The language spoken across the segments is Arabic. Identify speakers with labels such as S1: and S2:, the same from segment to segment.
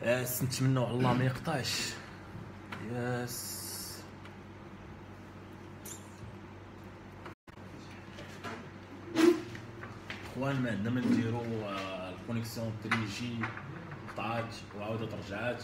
S1: نتمنوا على الله ما يقطعش. ياس اخوان، ما عندنا ما نديرو. الكونيكسيون 3 جي قطعات وعاودت رجعات.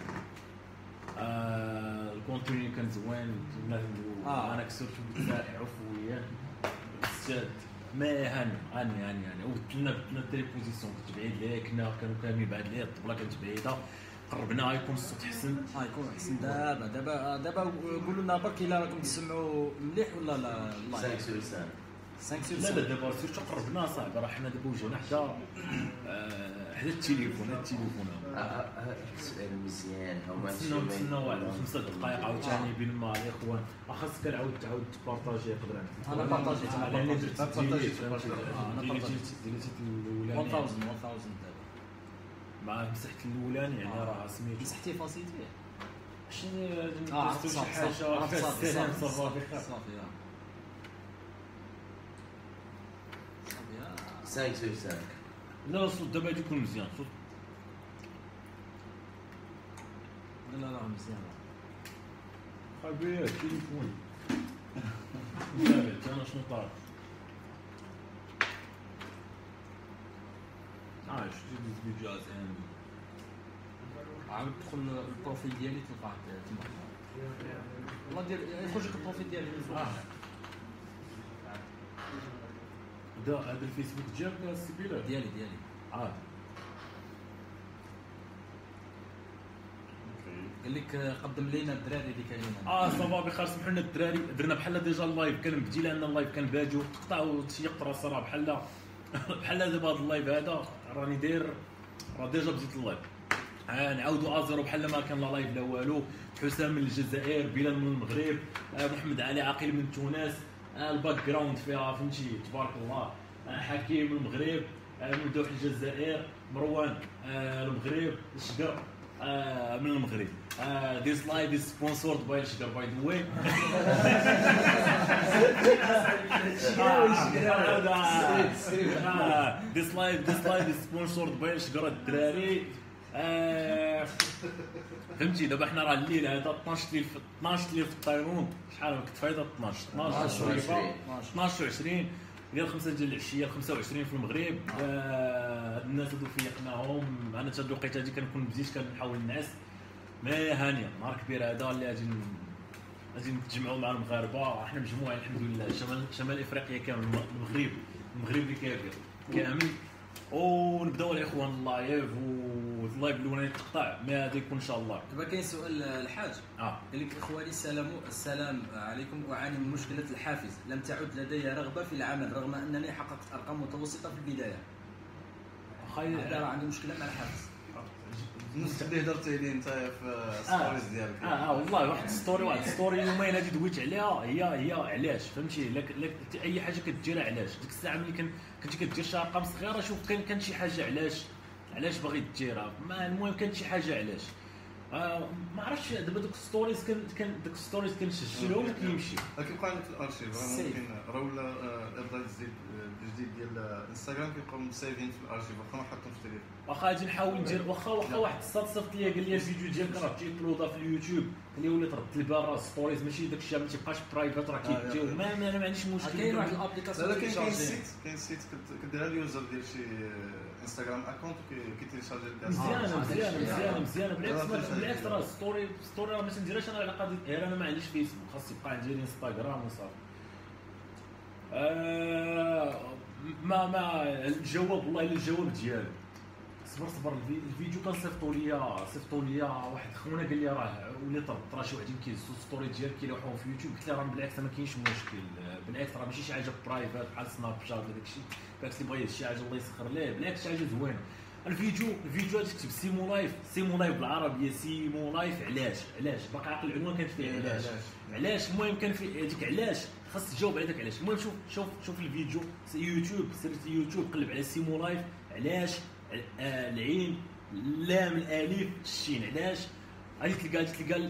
S1: الكونتينيو كان زوين. انا كسرت بزاف عفويا استاذ. ما هاني وبدلنا التريبوزيسيون. كنت بعيد ليا، كانوا كاملين بعاد ليا، الطبله كانت بعيده، قربنا غيكون الصوت حسن.
S2: غيكون احسن. دابا قولوا لنا برك الا راكم تسمعوا مليح ولا لا.
S3: 5 sur 5.
S1: لا دابا سيرتو قربنا صاحبي. راه حنا دابا وجهنا حدا التليفون.
S3: السؤال مزيان.
S1: نستناو واحد 5 دقائق عاوتاني بين ما الاخوان. خاصك تعاود تبارطاجي. يقدر
S2: انا بارطاجيت.
S1: لاني درت
S2: بارطاجيت.
S1: ديليتي الاولاني
S2: 1000 دابا
S1: مع مسحت الاولاني. يعني راه سميتو
S2: مسحتي فاسيتي.
S1: شنو عرفت شي حاجه فيها السلام صافي خير.
S2: صافي
S3: 5 sur 5.
S1: لا الصوت دابا غادي يكون مزيان. صوت
S2: لا مزيان.
S1: خبير التليفون. تابع انا شنو طار. شتي الفيديوهات عندي.
S2: عاود تدخل البروفيل ديالي تلقاه تما. والله دير يخرج لك البروفيل ديالي من فوق.
S1: هذا الفيسبوك ديالك السبيله
S2: ديالي قال لك قدم لينا الدراري اللي كاينين.
S1: صافا بخير. سمحوا لنا الدراري، درنا بحال ديجا اللايف كان بدينا لنا اللايف كان بادي وتقطع وتشيق راسها. راه بحال دابا هذا اللايف هذا راني داير، راه ديجا بديت اللايف. نعاودوا ازيرو بحال ما كان لا لايف لا والو. حسام من الجزائر، بلال من المغرب، محمد علي عاقل من تونس. الباك جراوند فيها فهمتي تبارك الله. حكيم من المغرب، ممدوح الجزائر، مروان المغرب، الشقر من المغرب. This live is sponsored by الشقر by the way. This live is sponsored by الشقر الدراري. فهمتي دابا حنا راه الليل هذا 12 الليل في الطيرون. شحال كنت فايضه 12 و20 ديال 5 ديال العشيه 25 في المغرب. الناس هادو فيقناهم. انا حتى الوقيته هادي كنكون بديت كنحاول نعس. ما هانيه نهار كبير هذا اللي غادي نتجمعوا مع المغاربه. حنا مجموعه الحمد لله. شمال افريقيا كامل، المغرب اللي كامل. ونبداو الاخوان اللايف. واللايف الاولاني تقطع ما هذا يكون ان شاء الله.
S2: دابا كاين سؤال الحاج. قال لك اخواني السلام عليكم. اعاني من مشكله الحافز. لم تعد لدي رغبه في العمل رغم انني حققت ارقام متوسطه في البدايه. هذا عندي مشكله مع الحافز.
S4: نفس اللي هضرتي لي انت في ستوريز ديالك.
S1: والله واحد ستوري يومين هادي دويت عليها. هي علاش فهمتي. لك اي حاجه كديرها علاش. ديك الساعه ملي كنتي كدير شي ارقام صغيره شوف كان شي حاجه علاش باغي ديرها. المهم كانت شي حاجه علاش. ما عرفتش دابا دوك الستوريز كنسجلهم وكيمشي.
S4: ولكن بقى عندك في الارشيف. راه ممكن راه ولا ابدا الجديد ديال الانستغرام كيبقاو مسيفين في الارشيف واخا ما حطهمش في التليفون.
S1: واخا غادي نحاول ندير. واخا واحد الصاد صيفط ليا قال لي الفيديو ديالك راه تيبلودا في اليوتيوب. قال لي وليت رد لبرا ستوريز ماشي داك الشيء ما تيبقاش برايفات. راه كيديو ما عنديش مشكل.
S2: كاين واحد الابليكاسيون.
S4: لا كاين سيت كديرها اليوزر ديال شي انستغرام اكونت كيتيليشارجي لك.
S1: مزيانه بالعكس راه ستوري راه ما تنديرهاش انا على قضيه غير انا ما عنديش فيسبوك. خاص يبقى عندي انستغرام وصافي. ما الجواب والله الا الجواب ديالو. صبر الفيديو كان صيفطوا ليا واحد خونا قال لي راه وليت راه شي وحدين كيهزوا ستوري ديالك كيلوحوهم في يوتيوب. قلت له راه بالعكس ما كاينش مشكل. بالعكس راه ماشي شي حاجه برايفات بحال سناب شات ولا داكشي. بالعكس اللي بغى يهز شي حاجه الله يسخر ليه. بالعكس شي حاجه زوينه. الفيديو هذا تكتب سيمو لايف بالعربيه. سيمو لايف علاش باقي عاقل العنوان كانت فيه علاش. المهم كان في هذيك علاش خاص تجاوب على داك علاش. المهم شوف الفيديو يوتيوب. سيرت يوتيوب قلب على سيمو لايف علاش. العين لام الالف الشين علاش. غادي تلقى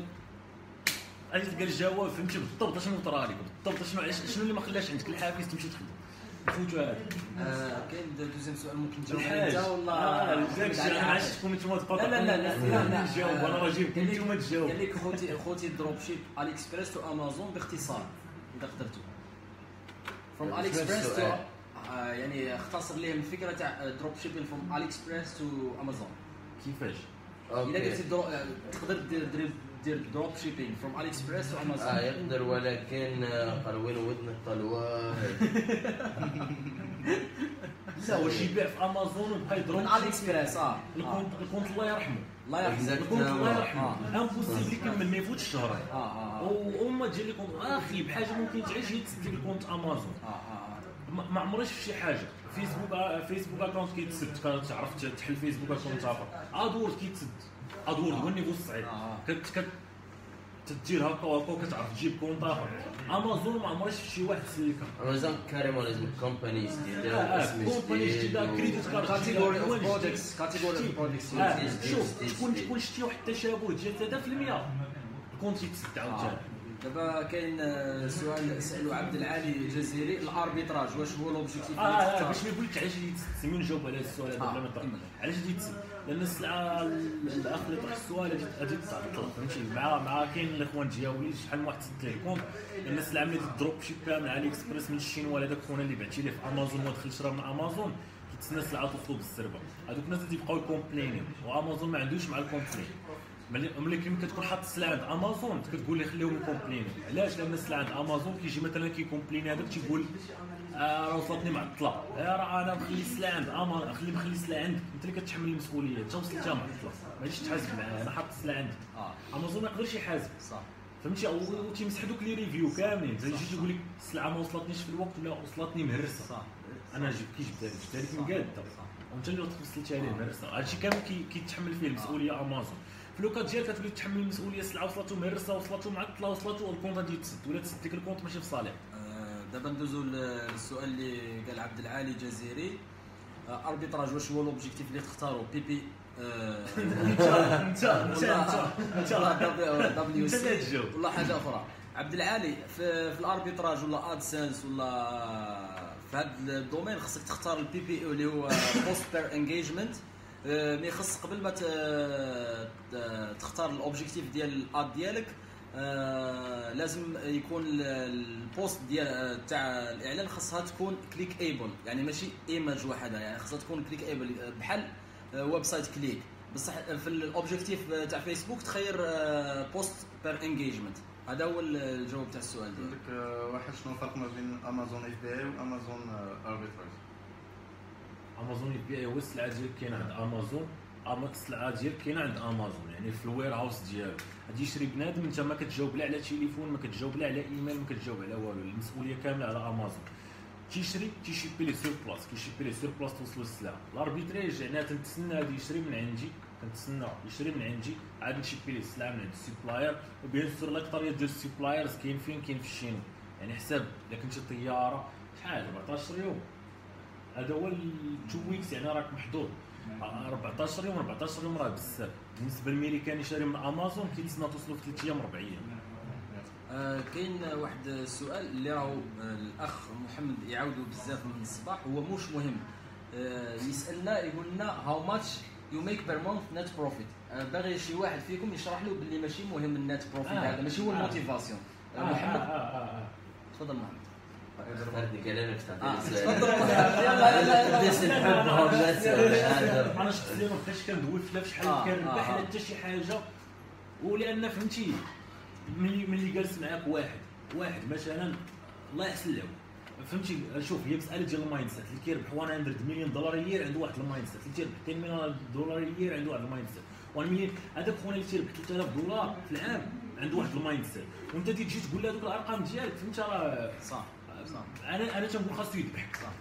S1: الجواب فهمتي بالضبط شنو طرا لك بالضبط. شنو اللي ما خلاش عندك الحافز تمشي تخدم. نفوتوا هذا.
S2: كاين دوزيام سؤال ممكن تجاوب
S1: الحاج
S2: انت ولا
S1: داكشي انا ما عرفتش نتوما تقاطعوا.
S2: لا
S1: نجاوب انا راه جايب نتوما تجاوب.
S2: قال لك خوتي دروب شيب علي اكسبريس تو امازون باختصار اذا قدرتوا فروم علي اكسبريس تو يعني اختصر لهم الفكره تاع دروب شيبين فروم علي اكسبريس تو امازون
S1: كيفاش؟
S2: اذا درتي تقدر دير دروب شيبين فروم علي اكسبريس تو امازون
S3: يقدر، ولكن قروين ودن الطلوه.
S1: لا واش يبيع في امازون وبقى يضرب
S2: من علي اكسبريس
S1: الكونت الله يرحمه.
S2: الله يرحمه
S1: الكونت الله يرحمه امبوسيبل يكمل ما يفوتش الشهر. وما تجي لكم اخي بحاجه ممكن تعيش هي تسد الكونت امازون. ما عمري شفت شي حاجه فيسبوك اكونت كيتسد كتعرف تحل فيسبوك اكونت اخر ادور كيتسد ادور هو النيفو الصعيب تدير هكا وهكا وكتعرف تجيب كونت اخر. امازون ما عمري شفت شي واحد سلكها.
S3: امازون كاريمون لازم كومبانيز ديالها اسم
S1: كومبانيز ديالها كريديت كارد
S2: كاتيجوري اوف برودكتس
S1: تكون شتي واحد التشابه ديال 3% الكونت يتسد عاوتاني.
S2: دابا كاين سؤال سالو عبد العالي الجزيري الاربيتراج واش هو لوبجيكتيف
S1: باش ما يقولك علاش يتسد نجاوب على السؤال هذا بلا ما نطرح علاش يتسد. لان السلعه الاخ اللي طرح السؤال غادي تعطل فهمتي مع كاين الاخوان ديالي شحال من واحد سد ليه الكونت. لان السلعه ملي تدروب شيبها من علي اكسبريس من الشين ولا داك خونا اللي بعتي ليه في امازون وما دخلش راه من امازون كيتسنى السلعه توصل بالسربه. هذوك الناس اللي تيبقاو يكومبليني وامازون ما عندوش مع الكومبلين. ملي كتكون حاط السلعه عند امازون كتقول لي خليهم يكومبليني. علاش؟ لان السلعه عند امازون كيجي مثلا كيكومبليني هذاك تيقول راه وصلتني معطله راه انا مخلي السلعه عند امازون مخلي السلعه عندك انت اللي كتحمل المسؤوليه انت وصلتها معطله ماشي تحاسب معايا انا حاط السلعه عندك. امازون ما يقدرش يحاسب صح فهمتي. او تيمسح دوك لي ريفيو كاملين تيجي تقول لك السلعه ما وصلتنيش في الوقت ولا وصلتني مهرسه صح. انا جبتها لك مقاده وانت اللي وصلتي عليه مهرسه. هادشي كامل كيتحمل فيه المسؤوليه امازون. في لوكا ديالك كتولي تحمل المسؤوليه السلعه وصلتو مهرسه وصلتو معطله وصلتو الكونت غادي يتسد ولا تسد ديك الكونت ماشي في صالح.
S2: دابا ندوزو للسؤال اللي قال عبد العالي الجزيري اربيتراج واش هو لوبجيكتيف اللي تختاروا بي بي انت دبليو سي ولا حاجه اخرى. عبد العالي في الاربيتراج ولا ادسنس ولا في هذا الدومين خصك تختار البي بي اللي هو بوست بير انجيجمنت. مي خص قبل ما تختار الاوبجيكتيف ديال الاد ديالك لازم يكون البوست ديال تاع الاعلان خصها تكون كليك ايبل يعني ماشي ايماج وحده يعني خصها تكون كليك ايبل بحال ويب سايت كليك. بصح في الاوبجيكتيف تاع فيسبوك تخير بوست بير انجيجمنت. هذا هو الجواب تاع السؤال
S4: ديالك. واحد شنو الفرق ما بين امازون اف بي اي وامازون اربيتراج؟
S1: امازون اف بي اي هو السلعه ديالك كاينه عند امازون السلعه ديالك كاينه عند امازون يعني في الوير هاوس ديالو غادي يشري بنادم انت ما كتجاوب لا على تليفون ما كتجاوب لا على ايميل ما كتجاوب على والو. المسؤوليه كامله على امازون. تيشري تيشيبي لي سور بلاص كيشيبي لي سور بلاص توصلوا السلعه. الاربيتريج يعني تنتسنى غادي يشري من عندي كنتسنى يشري من عندي عاد نشيبي ليه السلعه من عند السوبلاير. وبيان سور الاكثريه ديال السوبلايرز كاين فين كاين في الشين يعني حساب الا كنتي طياره شحال 14 يوم هذا هو 2 ويكس يعني راك محظوظ 14 يوم 14 يوم راه بزاف. بالنسبه للميريكاني شاري من امازون كيتسنى توصلوا في 3 ايام 4 ايام.
S2: كاين واحد السؤال اللي راهو الاخ محمد يعاودوا بزاف من الصباح هو مش مهم. يسالنا يقول لنا هاو ماتش يو ميك بير مونث نت بروفيت. باغي شي واحد فيكم يشرح له باللي ماشي مهم النت بروفيت هذا ماشي هو الموتيفاسيون. محمد تفضل محمد.
S3: اختارتني كلامك
S2: تفضل
S3: يلا بديت نحب
S1: انا شخصيا ما بقيتش كندوي في شحال كنربح لا حتى شي حاجه. ولان فهمتي ملي جالس معاك واحد مثلا الله يحسن له فهمتي. شوف هي مساله ديال المايند سيت اللي كيربح 100 مليون دولار يير عنده واحد المايند سيت. اللي تيربح 10 مليون دولار يير عنده واحد المايند سيت. 1 مليون هذاك خونا اللي تيربح 3000 دولار في العام عنده واحد المايند سيت. وانت تجي تقول له هذوك الارقام ديالك فهمت راه
S2: صح.
S1: انا تنقول خاصو يذبحك صح.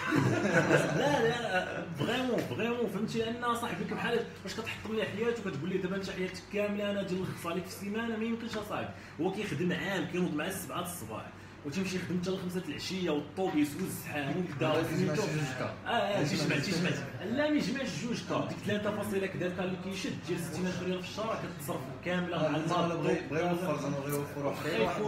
S1: لا فريمون فهمتي ان صاحبك بحال واش كتحط لي حياته وكتقول لي دابا انت حياتك كامله انا غادي نلخص عليك في السيمانه ما يمكنش اصاحبي. هو كيخدم عام كينوض مع 7 الصباح وتمشي يخدم حتى ل5 العشيه والطوبيس والزحام وكذا تيجمع لا ما يجمعش جوج كا ديك 3 كذا كا اللي كيشد ديال 60000 ريال في الشهر كتصرف كامله مع المال
S4: بغا يوفر زعما غير يوفر واحد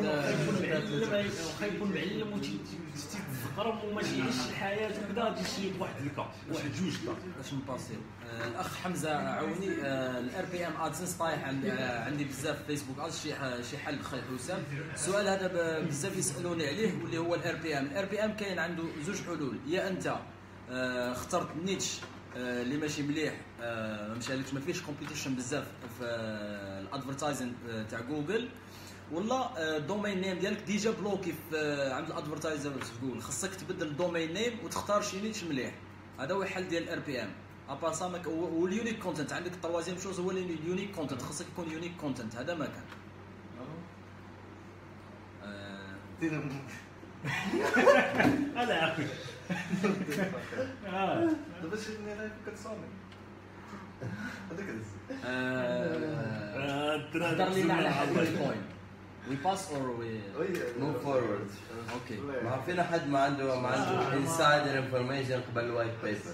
S1: واخا يكون معلم وتيتزقرم وما تيعيش الحياه وكذا تيشري واحد الكا واحد جوج كا
S2: باش نباسيو. الاخ حمزه عوني، الار بي ام ادسنس طايح عندي بزاف في فيسبوك ادز شي حل خي حسام. السؤال هذا بزاف يسالوني عليه واللي هو الار بي ام. الار بي ام كاين عنده زوج حلول، يا انت اخترت نيتش اللي ماشي مليح مشالكش ما فيهش كومبيتيشن بزاف في الادفرتايزين تاع جوجل، ولا الدومين نيم ديالك ديجا بلوكي عند الادفرتايزر في جوجل، خاصك تبدل الدومين نيم وتختار شي نيتش مليح. هذا هو الحل ديال الار بي ام. ابار سا واليونيك كونتنت عندك التروازيام شوز هو اليونيك كونتنت، خاصك يكون يونيك كونتنت. هذا ما كان
S1: هذا اخي
S4: دابا شي من هناك كتصامي هذاك
S2: هضر لينا على هاد البوينت. وي باس اور وي
S3: موف فورورد.
S2: اوكي.
S3: ما فينا حد ما عنده انسايدر انفورميشن قبل الوايت بيبر.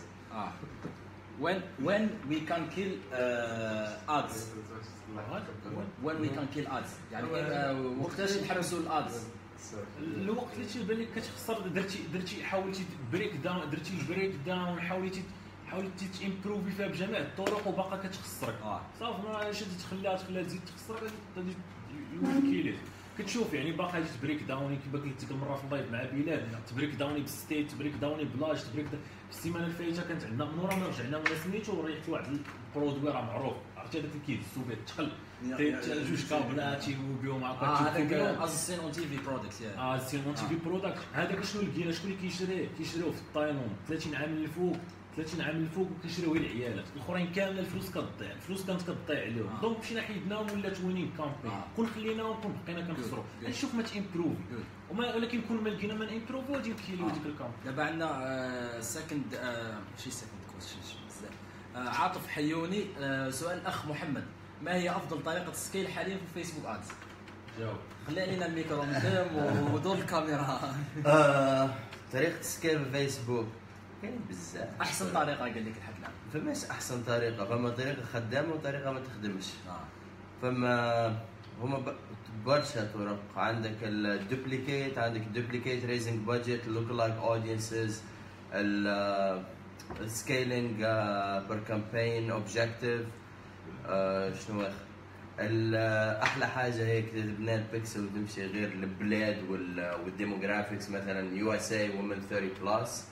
S2: when we can kill ads when we can kill ads يعني وقتاش نحبسوا الادز؟
S1: الوقت اللي تيبان لك كتخسر درتي حاولتي بريك داون حاولتي تيمبروفي فيها بجميع الطرق وباقا كتخسرك. صافي ما شديت تخليها تزيد تخسرك غادي يوكيليت. كتشوف يعني باقا تبريك داوني كيما قلت لك المره في اللايف مع بلال، تبريك داوني بالستيت، تبريك داوني بلاج، تبريك في السيمانه الفايته كانت عندنا من ورا ما رجعنا ولا سميتو وريحت واحد البرودوي راه معروف، عرفتي هذاك اللي كيدسو به الثقل جوج كابلات تيوبيو معاك
S2: هذاك ازسين اون تي في برودكت
S1: سين اون تي في برودكت. هذاك شنو لقينا شكون اللي كيشريوه في الطاينون 30 عام الفوق وكيشريوه العيالات الاخرين كامل الفلوس كتضيع، الفلوس كانت كتضيع عليهم. دونك مشينا حيدناهم ولات وينين كامبين، كون خليناهم كون بقينا كنخسروا. نشوف ما تامبروفي ولكن كون ما لقينا ما نامبروفي غادي نكيليو ديك الكامب.
S2: دابا عندنا سكند ماشي سكند كويشن بزاف. عاطف حيوني، سؤال الاخ محمد، ما هي افضل طريقه سكيل حاليا في فيسبوك ادز؟
S1: جاوب.
S2: خلي علينا الميكرو قدام ودور الكاميرا.
S3: طريقة سكيل في فيسبوك كاين بزاف.
S2: احسن طريقه قال لك لحد الان؟
S3: فماش احسن طريقة، فما طريقة خدامة وطريقة ما تخدمش. فما هما برشا طرق. عندك الدوبليكيت، عندك الدوبليكيت ريزنج بادجت، لوك لايك اودينسز، السكيلينج بير كامبين اوبجيكتيف. شنو اخر؟ احلى حاجه هيك تبنى البيكسل وتمشي غير البلاد والديموغرافيكس، مثلا يو اس اي ومن 30 بلس.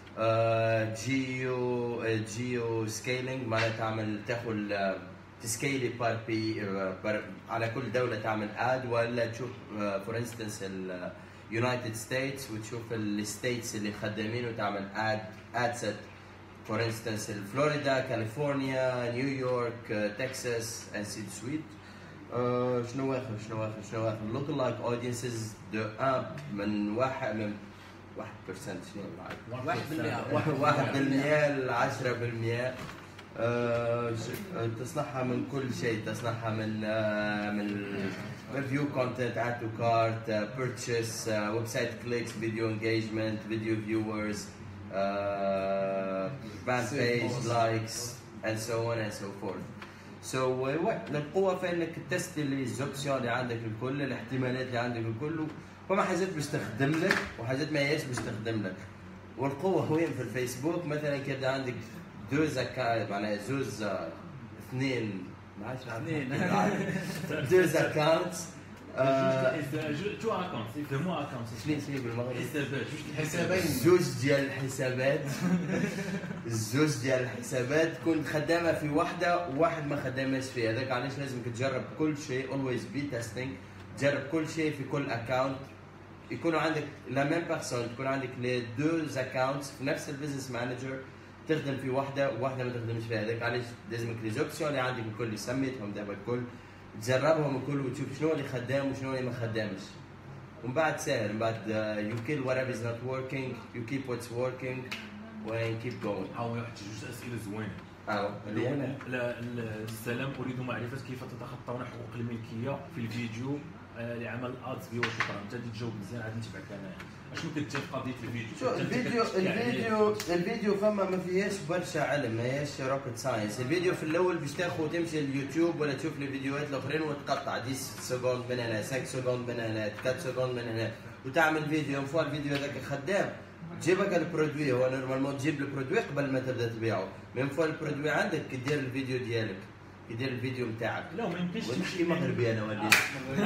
S3: جيو سكيلينج معناتها تعمل تاخذ تسكيلي على كل دوله تعمل اد، ولا تشوف فور انستنس اليونايتد ستيتس وتشوف الستيتس اللي خدامين وتعمل اد سيت. فور انستنس فلوريدا، كاليفورنيا، نيويورك، تكساس and سويت. شنو اخر لوكال لايك اودينسز دو من 1% شنو 1% ل 10%. تصنعها من كل شيء، تصنعها من ريفيو كونتنت، اد تو كارت، بيرتشيس، ويب سايت كليكس، فيديو انجيجمنت، فيديو فيورز، fan page likes and so on and so forth. So القوة في انك تستي لي الزوبسيون اللي عندك الكل، الاحتمالات اللي عندك الكل، فما حاجات باش تخدم لك وحاجات ما هياش باش تخدم لك. والقوة وين في الفيسبوك؟ مثلا كده عندك دوز اكونت، معناها زوز اثنين ما عادش دوز اكونت،
S1: تو اكونت يفهموا اكونت
S3: شنو يسميه بالمغربي؟
S1: حسابات
S3: زوج ديال الحسابات تكون خدامه في وحده وواحد ما خدامش فيها. هذاك علاش لازمك تجرب كل شيء، always be testing. تجرب كل شيء في كل اكونت، يكونوا عندك لا ميم بيرسون، تكون عندك لي دوز اكونتس في نفس البزنس مانجر، تخدم في وحده وواحده ما تخدمش فيها. هذاك علاش لازمك لي زوبسيون اللي عندك الكل اللي سميتهم دابا الكل تجربهم الكل وتشوف شنو اللي خدام وشنو اللي ما خدامش. ومن بعد سهل، من بعد you kill whatever is not working, you keep what's working and keep going.
S1: واحد جوج اسئله زوينه.
S3: اللي
S1: لا السلام، اريد معرفه كيف تتخطون حقوق الملكيه في الفيديو لعمل ادز بي وشكرا. انت غادي تجاوب مزيان غادي نتبعك انايا. اشنو كدير في قضيه الفيديو؟
S3: شوف الفيديو فما ما فيهاش برشا علم، ما هياش روكت ساينس. الفيديو في الاول باش تاخذ تمشي اليوتيوب ولا تشوف الفيديوهات الاخرين وتقطع 10 سكوند من هنا، 5 سكوند من هنا، 3 سكوند من هنا، وتعمل فيديو. من فوق الفيديو هذاك خدام تجيبك البرودوي. هو نورمالمون تجيب البرودوي قبل ما تبدا تبيعه. من فوق البرودوي عندك كدير الفيديو ديالك، كدير الفيديو نتاعك.
S1: لا ما يمكنش
S3: تمشي مغربي انا وليت.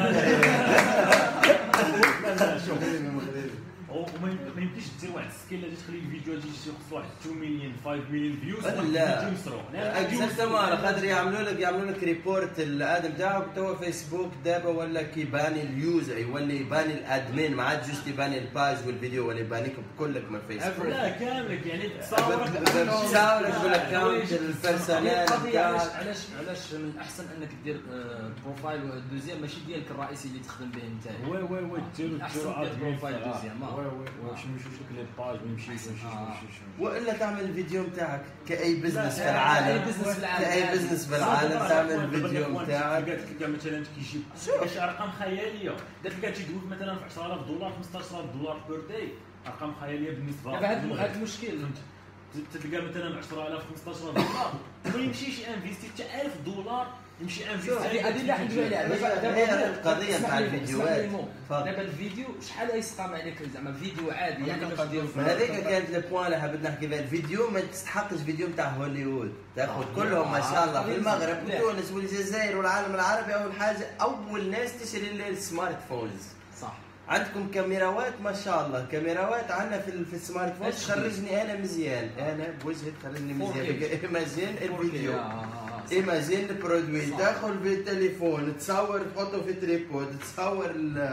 S1: وما يمكنش دير واحد السكيل اللي تخلي الفيديو يجي يخص واحد 2 مليون 5 مليون فيوز.
S3: لا اكزاكتومون خاطر يعملوا لك ريبورت الادم تاعك. توا فيسبوك دابا ولا كيباني اليوزر، يولي يباني الادمين، ما عاد جوست يباني الباج والفيديو، ولا يبانيك بكلك من فيسبوك.
S1: لا كاملك يعني تصاورك
S3: بالاكونت البيرسونال.
S2: علاش من الاحسن انك دير بروفايل دوزيام ماشي ديالك الرئيسي اللي تخدم به انت.
S1: وي ديروا
S2: بروفايل دوزيام.
S1: واش نمشيو لك لي باج ما يمشيش
S3: والا تعمل الفيديو نتاعك كاي بزنس في العالم. كاي بزنس في العالم تعمل الفيديو نتاعك.
S1: تلقى مثلا كيجيب شي ارقام خياليه، تلقى تيدوز مثلا في 10000 دولار 15000 دولار بير داي، ارقام خياليه بالنسبه
S2: هذا المشكل.
S1: تلقى مثلا 10000 15000 دولار ما يمشيش انفيستي حتى 1000 دولار يمشي انفيستي.
S2: هذه اللي حندوي عليها
S3: دابا القضيه تاع الفيديوهات.
S2: دابا الفيديو شحال يسقام عليك زعما فيديو عادي يعني باش ديرو.
S3: هذيك كانت البوان اللي حبيت نحكي فيها. الفيديو ما تستحقش فيديو نتاع هوليوود. تاخذ كلهم ما شاء الله في المغرب وتونس والجزائر والعالم العربي. اول حاجه اول ناس تشري السمارت فونز.
S2: صح.
S3: عندكم كاميراوات ما شاء الله. كاميراوات عندنا في السمارت فون تخرجني انا مزيان. انا بوجهي تخرجني مزيان. ايماجين الفيديو، ايماجين البرودوي. تاخذ في التليفون تصور تحطه في تريبود، تصور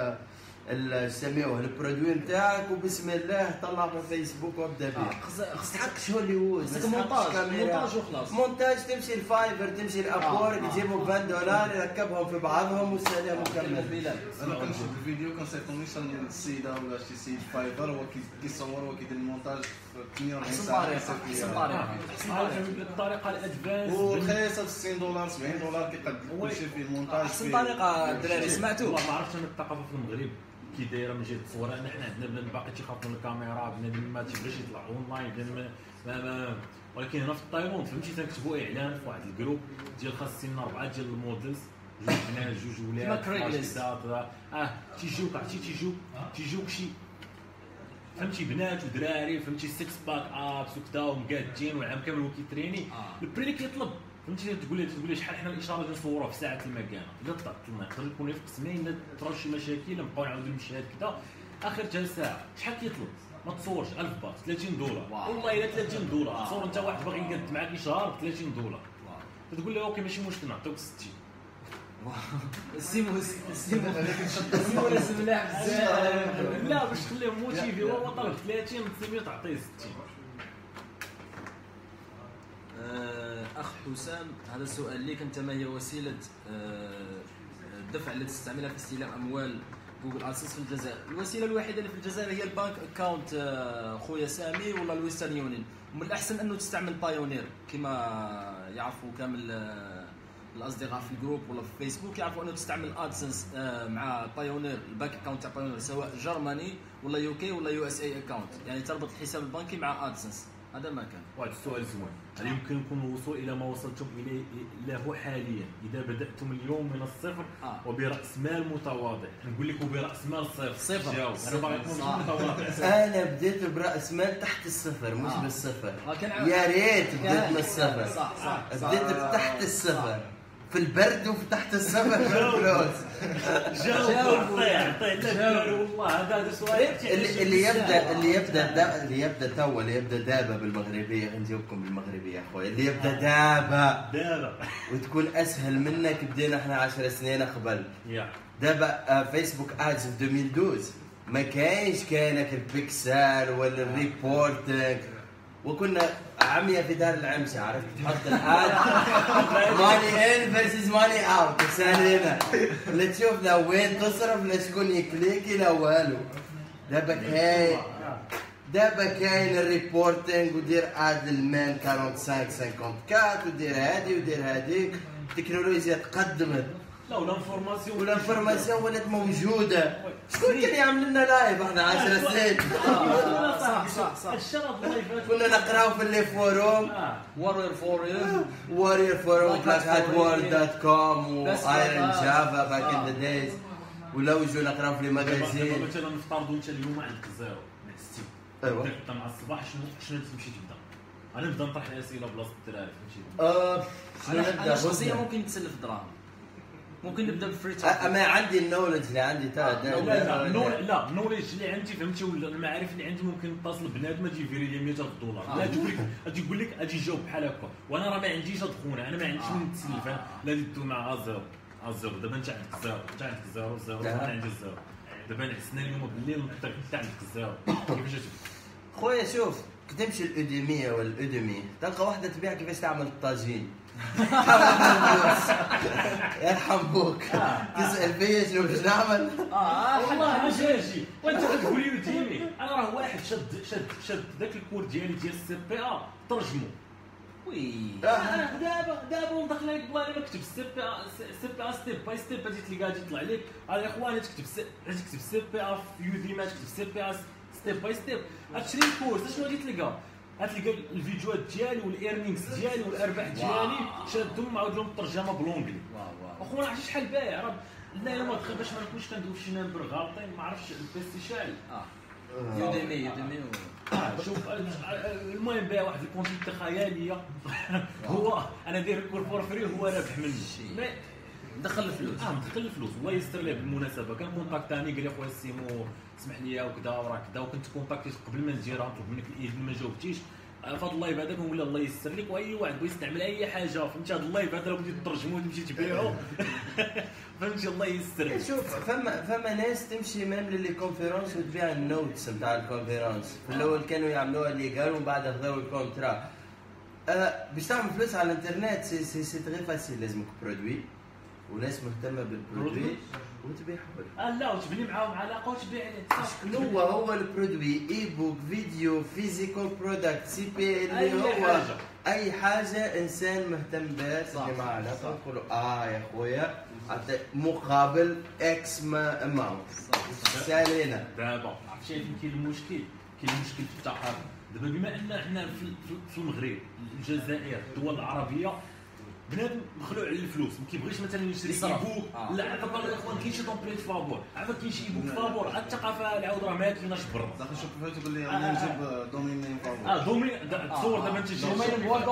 S3: يسميوه البرودوي نتاعك وبسم الله طلع في فيسبوك وابدا به. ما تستحقش هوليوود.
S2: مونتاج وخلاص.
S3: مونتاج تمشي الفايبر، تمشي الابورك، تجيبوا ب 20 دولار يركبهم في بعضهم والسلام وكمل.
S4: انا كنشوف الفيديو كنصيفطو مثلا السيده ولا شي سيد فايبر هو كيصور وكيدير المونتاج في 48 ساعه.
S2: احسن طريقه
S1: الطريقه الادفانس
S4: ورخيصه 60 دولار 70 دولار كيقد كلشي فيه المونتاج.
S2: احسن طريقه الدراري سمعتوا.
S1: والله ما عرفتش انا الثقافه في المغرب كي دايره من جهه التصوير. حنا عندنا بنادم باقي تيخافوا من الكاميرا، بنادم ما تيبغيش يطلع اونلاين، بنادم ما ولكن هنا في التايلاند فهمتي تنكتبوا اعلان في واحد الجروب ديال خاصين 4 ديال المودلز، 2 بنات 2 ولاد تيجيوك شي فهمتي بنات ودراري فهمتي 6 باك ابس وكذا ومقادين والعام كامل هو كيتريني. البري اللي كيطلب فهمتي تقول لي شحال حنا الاشاره اللي نصوروها في ساعه المكانه. الا طلعت لنا يقدر يكون في قسمين، الا طراو شي مشاكل نبقاو نعاودوا المشاهد كذا اخر ساعه. شحال كيطلب؟ ما تصورش 1000 بات 30 دولار. والله الا 30 دولار تصور انت واحد باغي يقاد معاك اشهار ب 30 دولار. تقول له اوكي ماشي مشكل نعطيوك 60.
S2: السيمو ملاح بزاف.
S1: لا باش تخليه موتيفي هو طلب 30 السيمو تعطيه 60.
S2: اخ حسام، هذا السؤال ليك انت. ما هي وسيله الدفع التي تستعملها في استلام اموال جوجل ادسنس في الجزائر؟ الوسيله الوحيده اللي في الجزائر هي البانك اكاونت خويا سامي ولا الويسترن يونين. ومن الاحسن انه تستعمل بايونير كما يعرفوا كامل الاصدقاء في الجروب ولا في فيسبوك، يعرفوا انه تستعمل ادسنس مع بايونير. البانك اكاونت تاع بايونير سواء جرماني ولا يو كي ولا يو اس اي اكاونت، يعني تربط الحساب البنكي مع ادسنس. هذا ما كان.
S1: واحد السؤال زوين، هل يمكن يكون الوصول الى ما وصلتم اليه حاليا اذا بداتم اليوم من الصفر وبراس مال متواضع؟ نقول لك وبراس مال صفر. جاوب. انا باغي نكون متواضع.
S3: انا بديت براس مال تحت الصفر مش بالصفر. يا ريت بديت من الصفر.
S2: صح.
S3: بديت تحت الصفر في البرد وفي تحت الصفر بالفلوس.
S1: جاوب. والله هذا سؤال
S3: اللي يبدا توا اللي يبدا دابا بالمغربيه. نجاوبكم بالمغربيه يا اخويا. اللي يبدا دابا وتكون اسهل منك. بدينا احنا 10 سنين قبل. دابا فيسبوك ادز في 2012 ما كانك البيكسل ولا الريبورتنج، وكنا عمية في دار العمشة. عرفت تحط الآن ماني ان فيرسز ماني اوت سالينا، لا تشوف لا وين تصرف لا شكون يكليكي لا والو. دابا كاين الريبورتينغ ودير اد المان 45 54 ودير هادي ودير هاديك. التكنولوجيا تقدمت
S1: لا
S3: ولا انفورماسيون ولات موجوده. شكون كان يعمل لنا لايف احنا 10 سنين؟
S2: صح
S1: الشرط اللايفات
S3: كنا نقراو في لي فوروم وارير فوروم blackhatworld.com وايرون جافا باك ان ذا دايز، ولا يجوا نقراو في لي ماغازين.
S1: مثلا نفترضوا انت اليوم عندك الزيرو نحسي
S3: ايوا
S1: تبدا مع الصباح شنو تمشي تبدا؟ انا نبدا نطرح الاسئله بلاصه الدراري فهمتي.
S3: شنو
S2: انا شخصيا ممكن نتسلف دراهم، ممكن نبدا بالفري
S3: ما عندي النولج اللي عندي
S1: لا النولج اللي عندي فهمتي، ولا المعارف اللي عندي ممكن نتصل بنادم اجي يفيري لي 100 دولار. لا اجي يقول لك اجي يجاوب بحال هكا، وانا راه ما عنديش هاد خونا، انا ما عنديش من نتسلف. لا ديتو مع زيرو دابا انت عندك زيرو، انت عندك زيرو انا عندي زيرو. دابا نحسنا اليوم بالليل انت عندك زيرو كيفاش تجي
S3: خويا؟ شوف كي تمشي الأوديمية والأوديمي تلقى واحدة تبيع كيفاش تعمل الطاجين. يرحم بوك تسأل فيا شنو باش نعمل؟
S1: والله ما جاجي وانت تقول لي يوديمي. انا راه واحد شد ذاك الكور ديالي ديال السي بي ا ترجمو.
S2: وي
S1: دابا ندخل عليك بلاني ما كتب السي بي ا ستيب باي ستيب غادي تلقى غادي يطلع لك يا اخواني تكتب السي بي ا في يوديمي، تكتب السي بي ا ستيب باي ستيب، غتشري الكورس شنو غادي تلقى؟ غتلقى الفيديوهات ديالي والايرنينغز ديالي والارباح ديالي شادهم معاود لهم الترجمه بالونجلي. اخونا عرفتي شحال بايع؟ راه لا ما دخل باش ما نكونش كندوي شي نمبر غالطين ما عرفتش البيسي شاعل.
S2: يوديمي
S1: شوف المهم بايع واحد الكونتيت خياليه. هو انا داير الكور فور فري هو رابح مني.
S2: ندخل الفلوس
S1: ندخل الفلوس. الله يستر ليه بالمناسبه كان كونتاكتاني قال لي خويا سيمو اسمح لي وكذا وراه كذا، وكنت كونتاكتيت قبل ما نديرها نطلب منك الايد ما جاوبتيش. فهاد اللايف هذاك ولا الله يسر لك، واي واحد بغى يستعمل اي حاجه فهمتي. هاد اللايف هذا لو بديت ترجموه تمشي تبيعو فهمتي الله يسر.
S3: شوف فما ناس تمشي ميم لي كونفيرونس وتبيع النوتس نتاع الكونفيرونس. في الاول كانوا يعملوها ليغال ومن بعد خذاو الكونترا. باش تعمل فلوس على الانترنت سي تري فاسيل. لازمك برودوي وناس مهتمه بالبرودوي وتبيع حول.
S1: لا وتبني معاهم علاقه وتبيع عليه.
S3: شنو هو البرودوي؟ اي بوك، فيديو، فيزيكال برودكت، سي بي اللي هو اي حاجه انسان مهتم بها تبني معاه علاقه نقولوا يا خويا مقابل اكس ما اماونت سالينا.
S1: دابا عرفتي كاين المشكل في الثقافه دابا، بما ان احنا في المغرب الجزائر الدول العربيه بنادم مخلوع على الفلوس، ما كيبغيش مثلا يشري ايبوك. لا عافاك الله يا اخوان كاين شي دومبليت فابور، عافاك كاين شي ايبوك فابور. الثقافه العود راه ما كايناش برا.
S4: داخل شوف فيها تقول لي انا نجيب دومين نيم فابور.
S1: دومين تصور دابا انت تجي
S2: دومين $1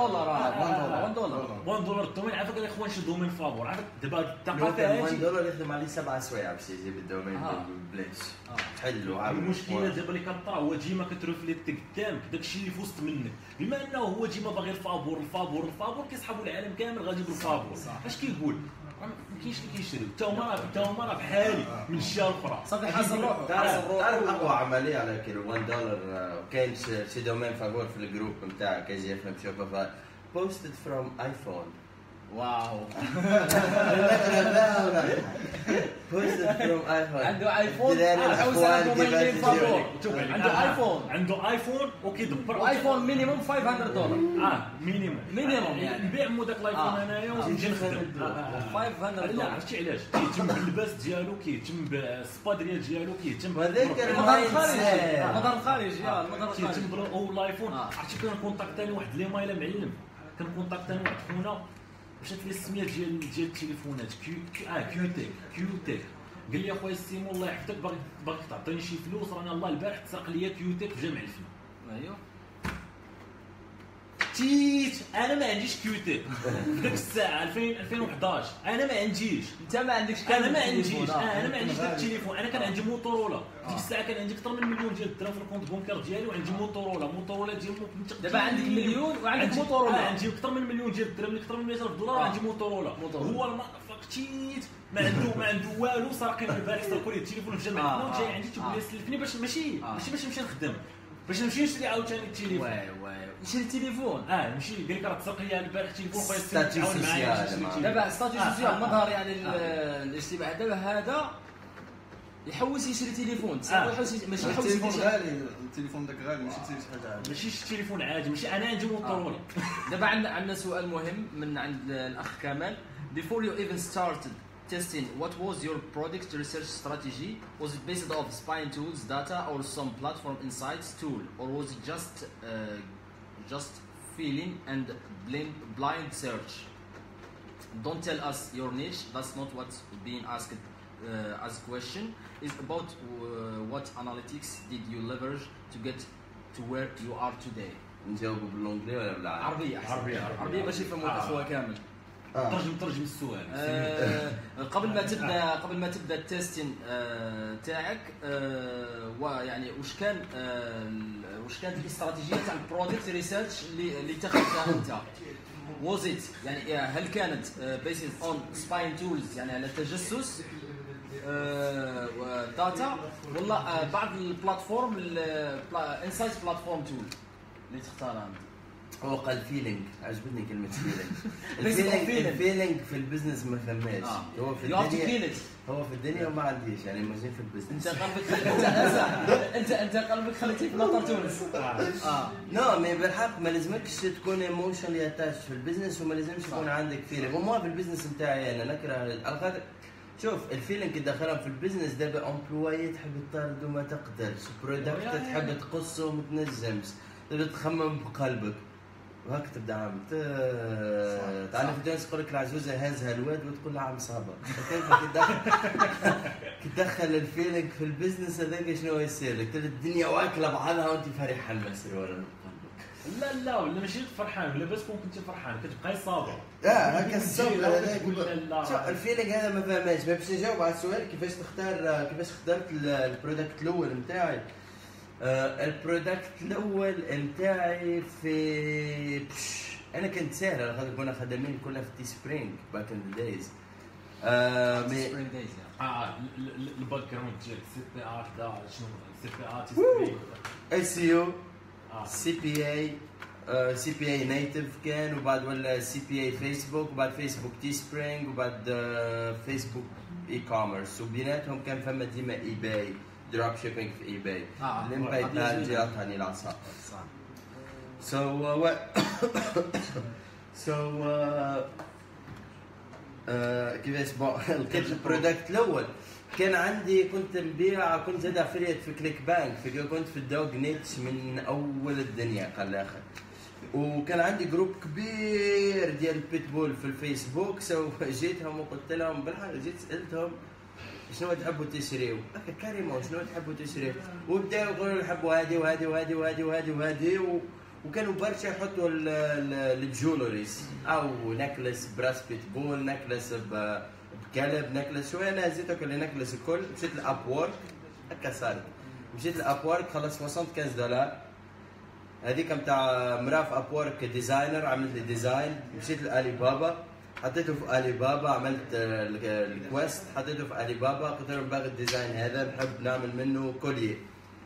S1: $1 الدومين. عافاك يا اخوان شي دومين فابور. عافاك دابا الثقافه
S3: هذه $1 يخدم عليه 7 سوايع باش يجيب الدومين بلاش. حلو عامل
S1: المشكله دابا اللي كطرا هو ديما كترفليكت قدامك داكشي اللي في وسط منك، بما انه هو ديما باغي الفابور كيسحبوا العالم كامل غادي بالفابور. اش كيقول؟ ما كاينش اللي كيشري. حتى هما راه بحالي من الجهه الاخرى.
S2: صافي حاصل روحو.
S3: تعرف اقوى عمليه على كيلو $1. كاين شي دومين فابور في الجروب نتاع كي جي اف ام شوفها بوستد فروم ايفون.
S2: واو
S3: بوستد فروم ايفون.
S2: عنده ايفون
S1: عنده ايفون وكيدبر
S2: ايفون مينيموم $500.
S1: مينيموم يعني نبيع مو داك الايفون انايا ونجي نخدم
S2: $500.
S1: لا عرفتي علاش كيهتم باللباس ديالو، كيهتم بالسبادريا ديالو، كيهتم
S3: هذاك
S2: المظهر الخارجي.
S1: كيهتم بالايفون. عرفتي كان كونتاكتاني واحد ليمايل معلم، كان كونتاكتاني واحد خونا مشات لي السميه ديال التليفونات كيوتيك. قال لي اخويا سيمو الله يحفظك باغي تعطيني شي فلوس، رانا الله البارح تسرق لي كيوتيك في جامع الفن.
S2: ايوا
S1: انا ما عنديش كيوتيك في ديك الساعه 2011. انا ما عنديش.
S2: انت ما عندكش.
S1: انا ما عنديش داك التليفون. انا كان عندي موتورولا ديك الساعه، كان عندي اكثر من مليون ديال الدراهم في الكونت بونكار ديالي، وعندي موتورولا ديال
S2: دابا عندك مليون وعندك موتورولا.
S1: عندي اكثر من مليون ديال الدراهم، اكثر من $100,000 وعندي موتورولا. هو المفاقتيت ما عنده والو. سرقني البارح سرقوا لي التليفون في جامع الفن وجاي عندي تيقول لي سلفني باش ماشي باش نمشي نخدم، باش نمشي نشري عاوتاني التليفون.
S2: نشري التليفون.
S1: نمشي قال لك راه تسرق لي البارح التليفون خويا تعاون معايا.
S2: دابا ستاتيو سوسيال مظهر يعني الاجتماع دابا هذا يحوس يشري تليفون. ماشي يحوس
S4: التليفون غالي. التليفون داك غالي ماشي حاجه عاديه.
S1: ماشي تليفون عادي. ماشي انا عندي موتورولا.
S2: دابا عندنا سؤال مهم من عند الاخ كمال. Before you even started testing, what was your product research strategy? Was it based off spine tools, data, or some platform insights tool, or was it just feeling and blind search? Don't tell us your niche. That's not what's being asked as question. It's about what analytics did you leverage to get to where you are today.
S3: نجاوبوا بالانجلي ولا بالعربي؟
S2: عربية باش يفهموا الاخوة كامل.
S1: ترجم السؤال.
S2: قبل ما تبدا التيستين تاعك، ويعني واش كانت الاستراتيجيه تاع البرودكت ريسيرش اللي اتخذتها انت؟ was it يعني هل كانت based on spine tools يعني على التجسس وداتا، ولا بعض البلاتفورم الانسايت بلاتفورم تول اللي تختارها انت؟
S3: هو قال فيلينج، عجبتني كلمة فيلينج. الفيلينج في البزنس ما فماش. هو في الدنيا وما عنديش، يعني ماشي في البزنس.
S2: انت قلبك خليتيه في نطر تونس.
S3: نو مي بالحق ما لازمكش تكون ايموشنالي اتاش في البزنس، وما لازمش يكون عندك فيلينج. وما في البزنس نتاعي انا نكره على خاطر شوف الفيلينج تدخلهم في البزنس دابا امبلواي تحب تطرد وما تقدرش، برودكت تحب تقصه وما تنجمش، تبدا تخمم بقلبك وهاك تبدا عام تعرف الناس يقول لك العجوزه هازها الواد وتقول لها عم صابه. كي تدخل الفيلينج في البزنس هذاك شنو يصير لك؟ تبدا الدنيا واكله بعضها وانت فرحان المسير ولا
S1: لا لا ولا ماشي فرحان، ولا بس كنت فرحان كتبقاي صابر.
S3: هكا الصبر هذاك. شوف الفيلينج هذا ما فهماش. باش نجاوب على السؤال كيفاش اخترت البرودكت الاول نتاعي. البرودكت الاول نتاعي في انا كنت ساهل على خاطر كنا خدامين كلنا في تي سبرينج باك ان ذا دايز.
S2: سبرينج دايز
S1: الباك جراوند ديالك سي بي ار دا شنو سي بي ار تي سبرينج
S3: اي سي او سي بي اي نيتف كان، وبعد ولا سي بي اي فيسبوك، وبعد فيسبوك تي سبرينج، وبعد فيسبوك اي كوميرس، وبيناتهم كان فما ديما اي باي دروب شيبينج في اي باي. لين باي بال جات هاني العصا. كيفاش لقيت البرودكت الاول كان عندي، كنت زاد افريت في كليك بانك، كنت في الدوغ نيتش من اول الدنيا قال الاخر، وكان عندي جروب كبير ديال بيتبول في الفيسبوك. جيتهم وقلت لهم بالحق، جيت سالتهم شنو تحبوا تشريو؟ هكا كاريمون شنو تحبوا تشريو؟ وبداو يقولوا نحبوا هذه وهذه وهذه وهذه وهذه وهذه، وكانوا برشا يحطوا الجولريز او نكلس براس بيتبول، نكلس بكلب، نكلس شويه. انا هزيتك اللي نكلس الكل. مشيت لاب وورك هكا صارت، مشيت لاب وورك خلص $75. هذيك نتاع مرا في اب وورك ديزاينر عملت لي ديزاين. مشيت لالي بابا حطيته في الي بابا، عملت الكويست حطيته في الي بابا، قلت لهم باغي الديزاين هذا نحب نعمل منه كوليه.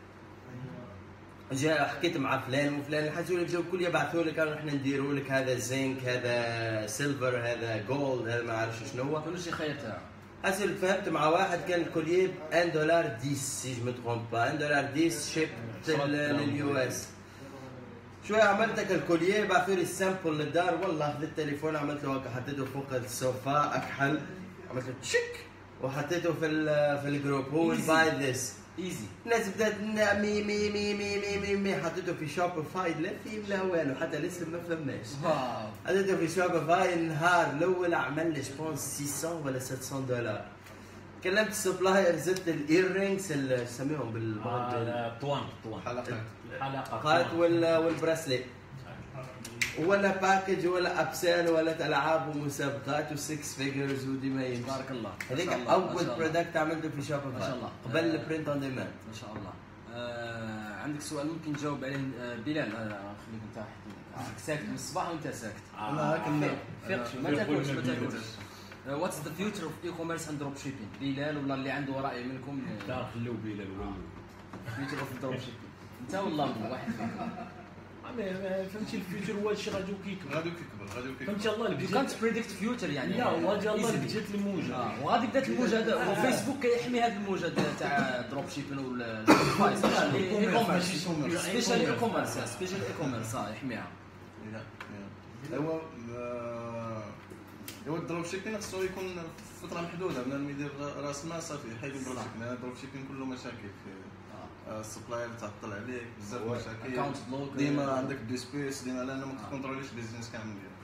S3: جا حكيت مع فلان وفلان حاجوا لي جاو كل يبعثوا لك كانوا احنا نديروا لك هذا زنك، هذا سيلفر، هذا جولد، هذا ما عرفش شنو هو
S2: كل شيء خيرتها.
S3: حسب فهمت مع واحد كان الكوليه ب $1.10 سي جو مي ترومب با، $1.10 شيب لليو اس. شويه عملت الكوليه بعثوا لي السامبل للدار، والله خذيت التليفون عملت له هكا حطيته فوق السوفا اكحل، عملت له تشيك وحطيته في الجروب هو باي ذس
S2: ايزي.
S3: الناس بدات مي مي مي مي مي مي مي حطيته في شوبيفاي لا في لا والو حتى الاسم ما فماش. حطيته في شوبيفاي النهار الاول عمل لي جبونس 600 ولا $700. كلمت السبلاير زدت الايرينجز اللي سميهم
S1: بالطوان
S3: حلقات والبراسلي ولا باكج ولا ابسال ولا العاب ومسابقات و6 فيجرز وديما يمشي.
S2: بارك الله.
S3: هذيك اول برودكت عملته في شوبيفاي
S2: ما شاء الله
S3: قبل البرنت اون ديماند.
S2: ما شاء الله. عندك سؤال ممكن تجاوب عليه بلال؟ خليك انت ساكت من الصباح وانت ساكت. ما تاكلش ما تاكلش. واتس ذا فيوتشر اوف اي كوميرس اند دروب شيبينج؟ بلال ولا اللي عنده راي منكم؟
S1: لا خليو بلال ولو
S2: فيوتشر اوف دروب شيبينج. انت ولا واحد فيكم؟
S1: فهمتي الفيوتشر هو هادشي غادي كيكبر فهمتي الله
S2: يو كانت بريديكت فيوتشر يعني.
S1: لا هو جا الله بدات الموجه
S2: وغادي بدات الموجه هذا وفيسبوك كيحمي هذه الموجه تاع دروب شيبين والفايس سبيشال اي كوميرس سبيشال اي كوميرس يحميها.
S4: هو هو الدروب شيبين خصو يكون فتره محدوده بنادم ما يدير راس مال صافي حيد الدروب شيبين. الدروب شيبين كله مشاكل في السبلاير تعطل عليك بزاف مشاكل
S2: اكونت بلوك
S4: ديما عندك ديسبيس ديما لانه ما كتكونتروليش البيزنس كامل ديالك.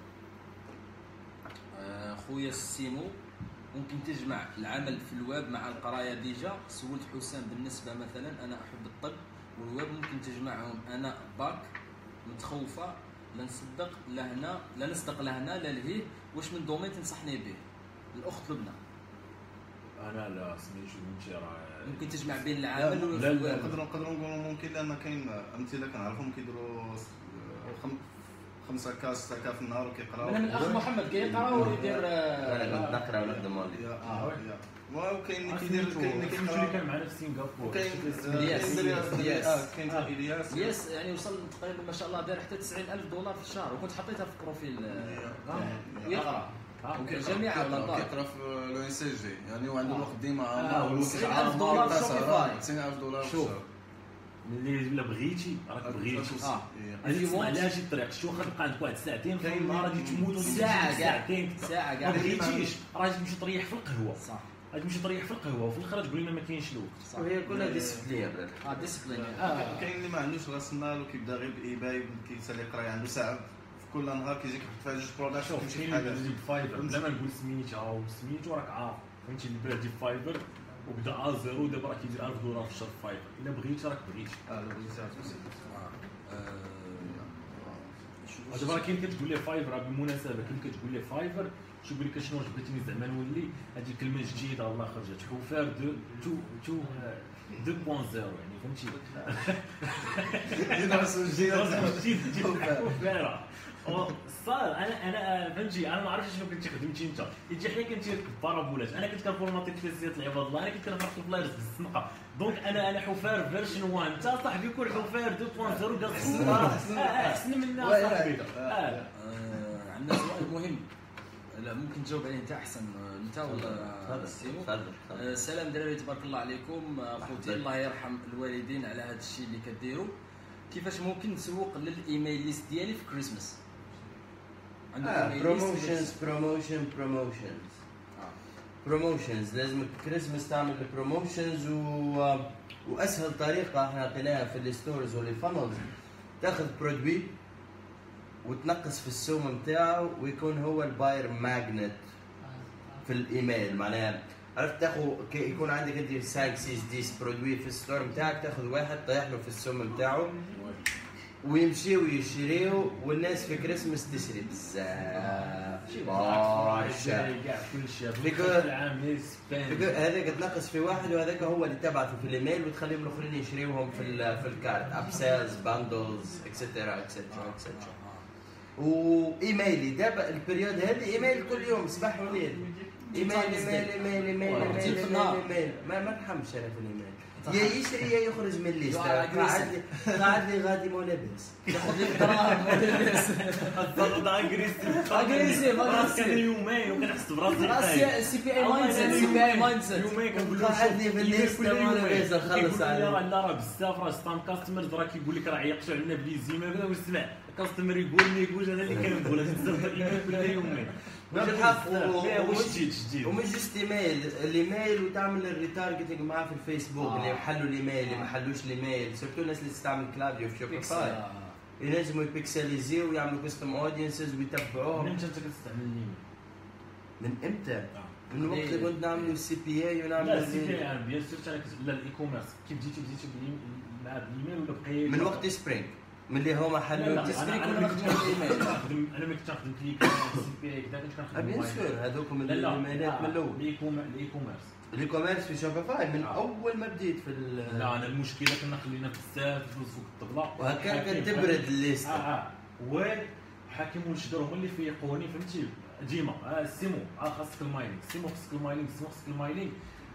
S2: خويا سيمو ممكن تجمع العمل في الويب مع القرايه ديجا؟ سولت حسام بالنسبه مثلا انا احب الطب والويب ممكن تجمعهم، انا باك متخوفه لا نصدق لهنا لا نصدق لهنا لا لهيه، واش من دومين تنصحني به؟ الاخت لبنى.
S1: انا لا سميتو فهمتي راه
S2: ممكن تجمع بين العمل
S1: لا
S2: والويب.
S4: نقدروا نقولوا ممكن لان كاين امثله كنعرفهم كيديروا 5 كاس 6 كاس في النهار وكيقراو.
S2: انا من الاخ محمد كيقرا ويدير
S3: انا كنت نقرا ونخدم اونلاين.
S4: وكاين اللي كيدير كاين
S1: اللي كان معنا في سنغافورة
S4: وكاين كاين الياس
S2: يس يعني وصل تقريبا ما شاء الله داير حتى $90,000 في الشهر، وكنت حطيتها في البروفيل ويقرا جميعا ولا طار
S4: كيقرا في لو ان سي جي يعني وعنده الوقت ديما
S2: $90,000 في شوبيفاي.
S4: $90,000
S1: شوف ملي الا بغيتي راك بغيتي غادي تسمع على شي طريق شي واخا تبقى عندك واحد ساعتين في النهار غادي تموت
S2: ساعه كاع
S1: ما بغيتيش راه غادي تمشي تريح في القهوه
S2: صح،
S1: غادي تمشي تريح في القهوه وفي الاخر تقول لنا ما كاينش الوقت.
S3: وهي كلها ديسبلين
S2: ديسبلين.
S4: كاين اللي ما عندوش راس مال وكيبدا غير بايباي كيسالي يقرا عنده ساعه في كل نهار كيجيك يحط فيها جوج برودكت
S1: شوف
S4: ويمشي
S1: كاين
S4: بحال
S1: اللي فايبر بلا ما نقول سميتو راك عارف فهمتي اللي بدا فايبر وبدا زيرو دابا راه كيدير $1000 في الشهر فايبر. الا بغيتي راك بغيتي
S4: لا بغيتي
S1: دابا راه كاين كتقول لي فايفر بالمناسبه كاين كتقول لي فايفر شو يقول لك شنو بغيتيني زعما نولي هذه الكلمه جديده والله خرجت حفار 2.0 يعني فهمتي جديد حفاره صار انا فهمتي انا ما عرفتش شنو كنتي خدمتي انت يجي حنا كنتي بارابولات انا كنت كنفورماتي كلاسيات العباد الله انا كنت كنعرف الفلايرز بالزنقه دونك انا حفار فيرجن 1 انت صاحبي كل حفار 2.0 قال احسن منا صاحبي.
S2: عندنا سؤال مهم لا ممكن تجاوب عليه انت احسن انت ولا سيمو؟ سلام دراري تبارك الله عليكم خوتي الله يرحم الوالدين على هذا الشيء اللي كديروا. كيفاش ممكن نسوق للايميل ليست ديالي في كريسماس؟
S3: بروموشنز لازم كريسماس تعمل بروموشنز واسهل طريقه احنا لقيناها في الستورز والفانلز تاخذ برودوي وتنقص في السوم نتاعو ويكون هو الباير ماجنت في الايميل. معناها عرفت تاخذ يكون عندك انت 5 6 10 برودوي في الستور نتاعك تاخذ واحد طيح له في السوم نتاعو ويمشيو يشريو والناس في كريسماس تشري بزاف برشا هذاك تنقص في واحد وهذاك هو اللي تبعثه في الايميل وتخليهم الاخرين يشريوهم في الكارت ابسيلز باندلز اكسترا اكسترا اكسترا. وايميلي دابا البريود هذه ايميل كل يوم صباح وليل ايميل ما نحمش انا في الايميل يا يشري يا يخرج من الليست قاعد لي غادي مو لاباس
S2: ياخذ لي دراهم مو لاباس
S1: الضغط اغريسيف كان يومين وكنحس براسي
S2: سي بي اي مايند
S1: يومين كنقول له
S3: قاعد لي في الليست مو لاباس نخلص
S1: عليه راه بزاف راه ستام كاستمرز راه كيقول لك راه عيقتوا علينا بليزيما كذا وسمع كاستمر يقول انا اللي كنقول هذا تزرط الايميل كل يومين
S3: بالحق
S1: واش جديد
S3: ومش جست ايميل الايميل وتعمل الريتارجتنج معاه في الفيسبوك اللي حلوا الايميل اللي ما حلوش الايميل سيرتو الناس اللي تستعمل كلافيو في شوبيفاي ينجموا يبيكسليزيو ويعملوا كاستم اودينسز ويتبعوهم.
S1: من امتى انت كتستعمل الايميل؟
S3: من امتى؟ من الوقت اللي كنت نعملوا السي بي اي ونعمل
S1: لا السي بي اي انا بيان سير انا لا الاي كوميرس كيف بديتي مع الايميل ولا بقيت
S3: من وقت سبرينغ من اللي هما حلوا
S2: التسبريك ولا نخدموا الايميل؟
S1: انا ما كنت نخدم في السي بي اي كذا كنت كنخدم
S3: بيان سور هذوك من الايميلات من الاول
S1: الاي كوميرس
S3: الكوميرس في شوبيفاي من اول ما بديت في
S1: لا انا المشكله كنا خلينا بزاف فلوس فوق الطبله
S3: وهكا كتبرد الليست
S1: وحاكم والشجر هما اللي فيقوني فهمتي ديما سيمو خاصك المايلينغ سيمو خاصك المايلينغ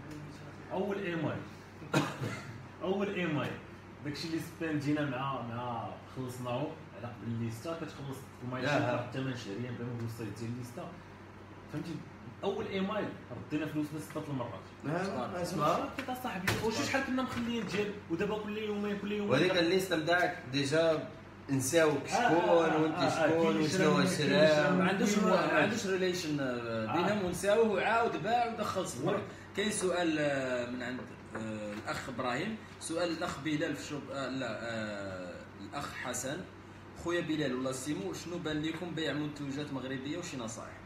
S1: اول ايميل داكشي اللي سباندينا مع خلصناه على قبل الليستا كتخلص المايلينغ الثمن شهريا بلا ما نوصل حتى الليستا فهمتي اول ايميل ردينا فلوسنا 6 المرات
S3: اسمع
S1: كيف صاحبي واش شحال كنا مخليين ديال ودابا كل يومين
S3: وهذيك الليسته نتاعك ديجا نساوك شكون وانت شكون وشنو شرا،
S2: ما عندوش ريليشن بينهم، ونساوه وعاود باع ودخل صبر. كاين سؤال من عند الاخ ابراهيم، سؤال الاخ بلال في الاخ حسن، خويا بلال ولا سيمو، شنو بان لكم بيع منتوجات مغربيه وشي نصائح؟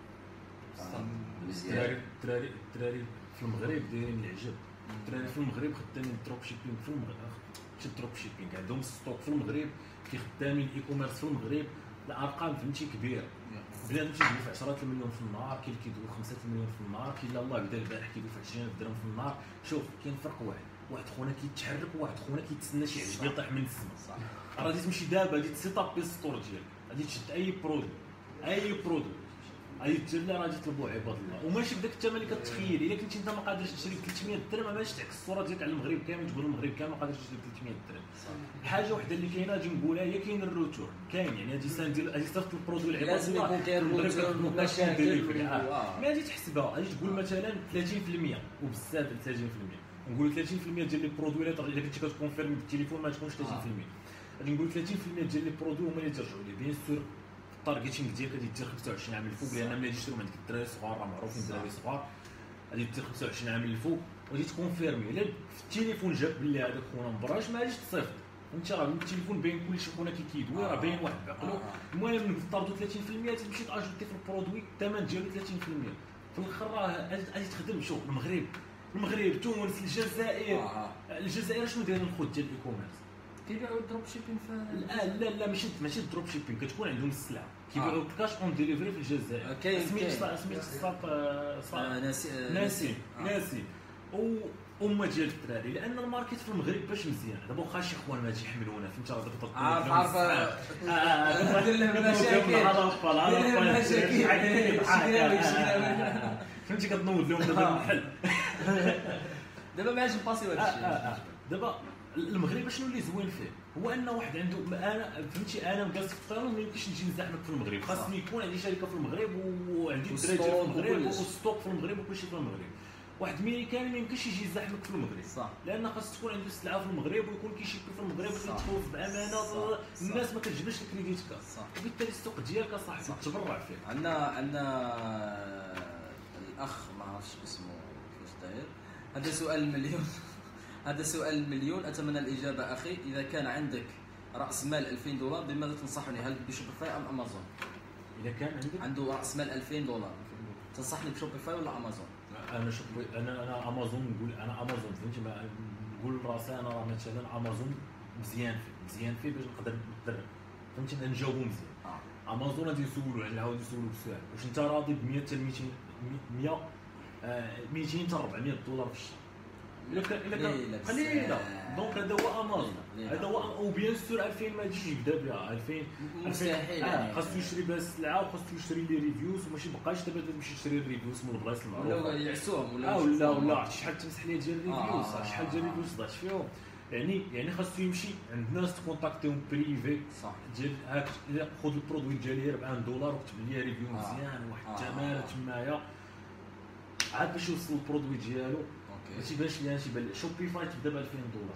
S1: الدراري في المغرب دايرين العجب. الدراري في المغرب خدامين دروب شيبينغ في المغرب، ماشي دروب شيبينغ، عندهم ستوك في المغرب، خدامين اي كوميرس في المغرب. الارقام فهمتي كبيره، بنادم تيدوي في 10 المليون في النهار، كاين اللي كيدوي 5 المليون في النهار، كاين الله بدا البارح كيدوي في 20,000 درهم في النهار. شوف كاين فرق واحد خونا كيتحرك، وواحد خونا كيتسنى شي عجب يطيح من السما. راه غادي تمشي دابا غادي تسيطابي السطور ديالك، غادي تشد اي برودوي غادي دير لها، غادي تطلبوا عباد الله، وماشي بداك الثمن اللي كتخيل. الا كنتي انت ما قادرش تشري ب 300 درهم، ما باش تعكس الصوره ديالك على المغرب كامل، تقول المغرب كامل ما قادرش تشري ب 300 درهم. الحاجه وحده اللي كاينه غادي نقولها هي كاين الروتور، كاين يعني غادي ندير غادي صيفط البرودوي العباد
S2: لازم يكون كاين الروتور
S1: مشاكل. ما غادي تحسبها، غادي تقول مثلا 30% وبزاف 30%، نقول 30% ديال لي برودوي اللي كنتي كتكونفيرمي بالتليفون ما تكونش 30%. غادي نقول 30% ديال لي برودوي هما اللي ترجعوا لي بيان سور. التارجيتينغ ديالك غادي دير 25 عام الفوق، لان ملي يشريو من عندك الدراري الصغار راه معروفين الدراري الصغار، غادي دير 25 عام الفوق وغادي تكونفيرمي. الا في التليفون جاب بلي هذاك خونا مبراش ما غاديش تصيفط، انت راه التليفون باين كلشي خونا كيدوي، راه باين واحد بعقلو. المهم نفترضوا 30% تمشي تاجوتي في البرودوي الثمن ديالو 30%، في الاخر راه غادي تخدم. شوف المغرب تونس الجزائر شنو دايرين الخوت ديال الاي-كوميرس؟
S2: كيبيعوا الدروب شيبين في
S1: لا ماشي الدروب شيبينغ، كتكون عندهم السلعه كيبيعوا كاش اون ديليفري في الجزائر. سميت ناسي وأمة ديال الدراري، لان الماركت في المغرب باش مزيان. دابا واخا شي خوان ما يحملونا فهمت، راه دابا
S2: عارف دير لهم مشاكل
S1: فهمتي كتنوض لهم دابا المحل.
S2: دابا ما عادش نباسيو هذا الشيء.
S1: دابا المغرب شنو اللي زوين فيه هو ان واحد عنده، انا فهمتي انا جالس في الطيران ما يمكنش نجي نزاحمك في المغرب، خاصني يكون عندي شركه في المغرب وعندي الدراري في المغرب والستوك في المغرب وكلشي في المغرب. واحد امريكاني ما يمكنش يجي يزاحمك في المغرب، صح، لان خاص تكون عنده السلعه في المغرب ويكون كيشيك في المغرب ويتخوف بامانه. الناس ما كتجبدش الكريديت كارد، وبالتالي السوق ديالك صاحبي تبرع فيه.
S2: عندنا الاخ ما عرفتش اسمه كيفاش داير. هذا سؤال المليون اتمنى الاجابه اخي. اذا كان عندك راس مال 2000 دولار بماذا تنصحني؟ هل بشوبيفاي ام امازون؟
S1: اذا كان
S2: عنده راس مال 2000 دولار تنصحني بشوبيفاي ولا امازون؟
S1: انا امازون، نقول انا امازون فهمتي، نقول راسي انا راه مثلا امازون مزيان فيه باش نقدر ندرب فهمتي، نجاوبو مزيان. امازون غادي نسولو على عاود نسولو السؤال واش انت راضي ب 100 حتى 200 حتى 400 دولار في الشهر. الا كان قليله دونك هذا هو امازون، هذا هو. وبيان سور 2000 ما غاديش يبدا بها 2000
S2: مستحيل.
S1: خاصو يشري بها السلعه وخاصو يشري لي ريفيوز، وماشي بقاش دابا تمشي تشري الريفيوز من البلايص المعروفه
S2: ولا يعسوهم
S1: ولا عرفتي شحال تمسح لي ديال الريفيوز، شحال ديال الريفيوز ضاعت فيهم. يعني خاصو يمشي عند ناس تكونتاكتيهم بريفي، صح، ديال هاك خذ البرودوي ديالي ب 1 دولار وكتب لي ريفيو مزيان واحد الثمن تمايا عاد باش يوصل البرودوي ديالو. ما تيبانش لي تيبان شوبيفاي تبدا ب 2000 دولار.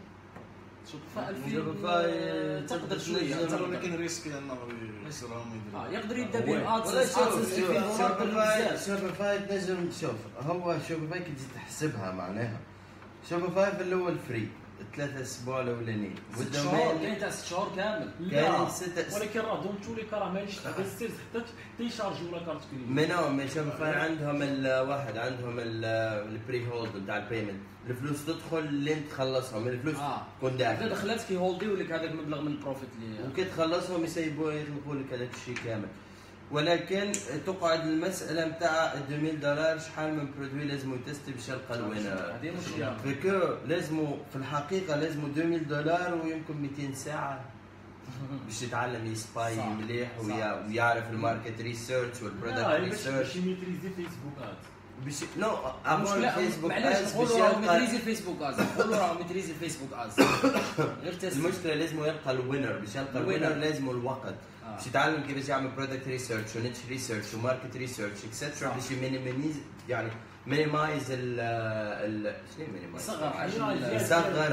S2: شوبيفاي تقدر شويه،
S4: ولكن ريسك انه يخسرهم
S2: يقدر يبدا بادسنس 2000 دولار.
S3: شوبيفاي تنجم تشوف، هو شوبيفاي كي تجي تحسبها معناها شوبيفاي في الاول فري 3 اسبوع الاولانيين
S2: والدومين كاين تاع 6 شهور كامل،
S1: كاين 6 ولكن راه دونتو لي كرا ماليش تستير حتى تيشارجي ولا كارت كريديت.
S3: مي شوبيفاي عندهم الواحد عندهم البري هولد نتاع البيمنت، الفلوس تدخل لين تخلصهم، الفلوس تكون دافع.
S2: اذا دخلت كي هولديو لك هذاك المبلغ من البروفيت اللي
S3: وكي تخلصهم يسيبوا يطلبوا لك هذاك الشيء كامل. ولكن تقعد المساله نتاع 2000 دولار شحال من برودوي لازم يتستي باش يلقى الوينر.
S2: هذه مشكله
S3: فكو لازم في الحقيقه لازم 2000 دولار ويمكن 200 ساعه باش يتعلم يسباي مليح ويعرف الماركت ريسيرش والبرودكت ريسيرش.
S1: باش يميتريزي فيسبوك اد
S3: باش نو ابون فيسبوك
S2: اد باش يلقى ميتريزي فيسبوك اد، نقولوا راه ميتريزي فيسبوك اد غير تست.
S3: المشكله لازم يلقى الوينر، باش يلقى الوينر لازم الوقت باش يتعلم كيفاش يعمل برودكت ريسيرش ونيتش ريسيرش وماركت ريسيرش اكسترا باش يمينيميز يعني مينيمايز ال شنو مينيمايز؟
S2: يصغر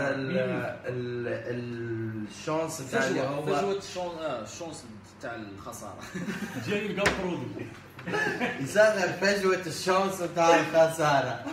S3: الشانس تاع اللي هو
S2: فجوه الشانس تاع الخساره
S1: ديالي لقى برودوي
S3: يصغر فجوه الشانس تاع الخساره.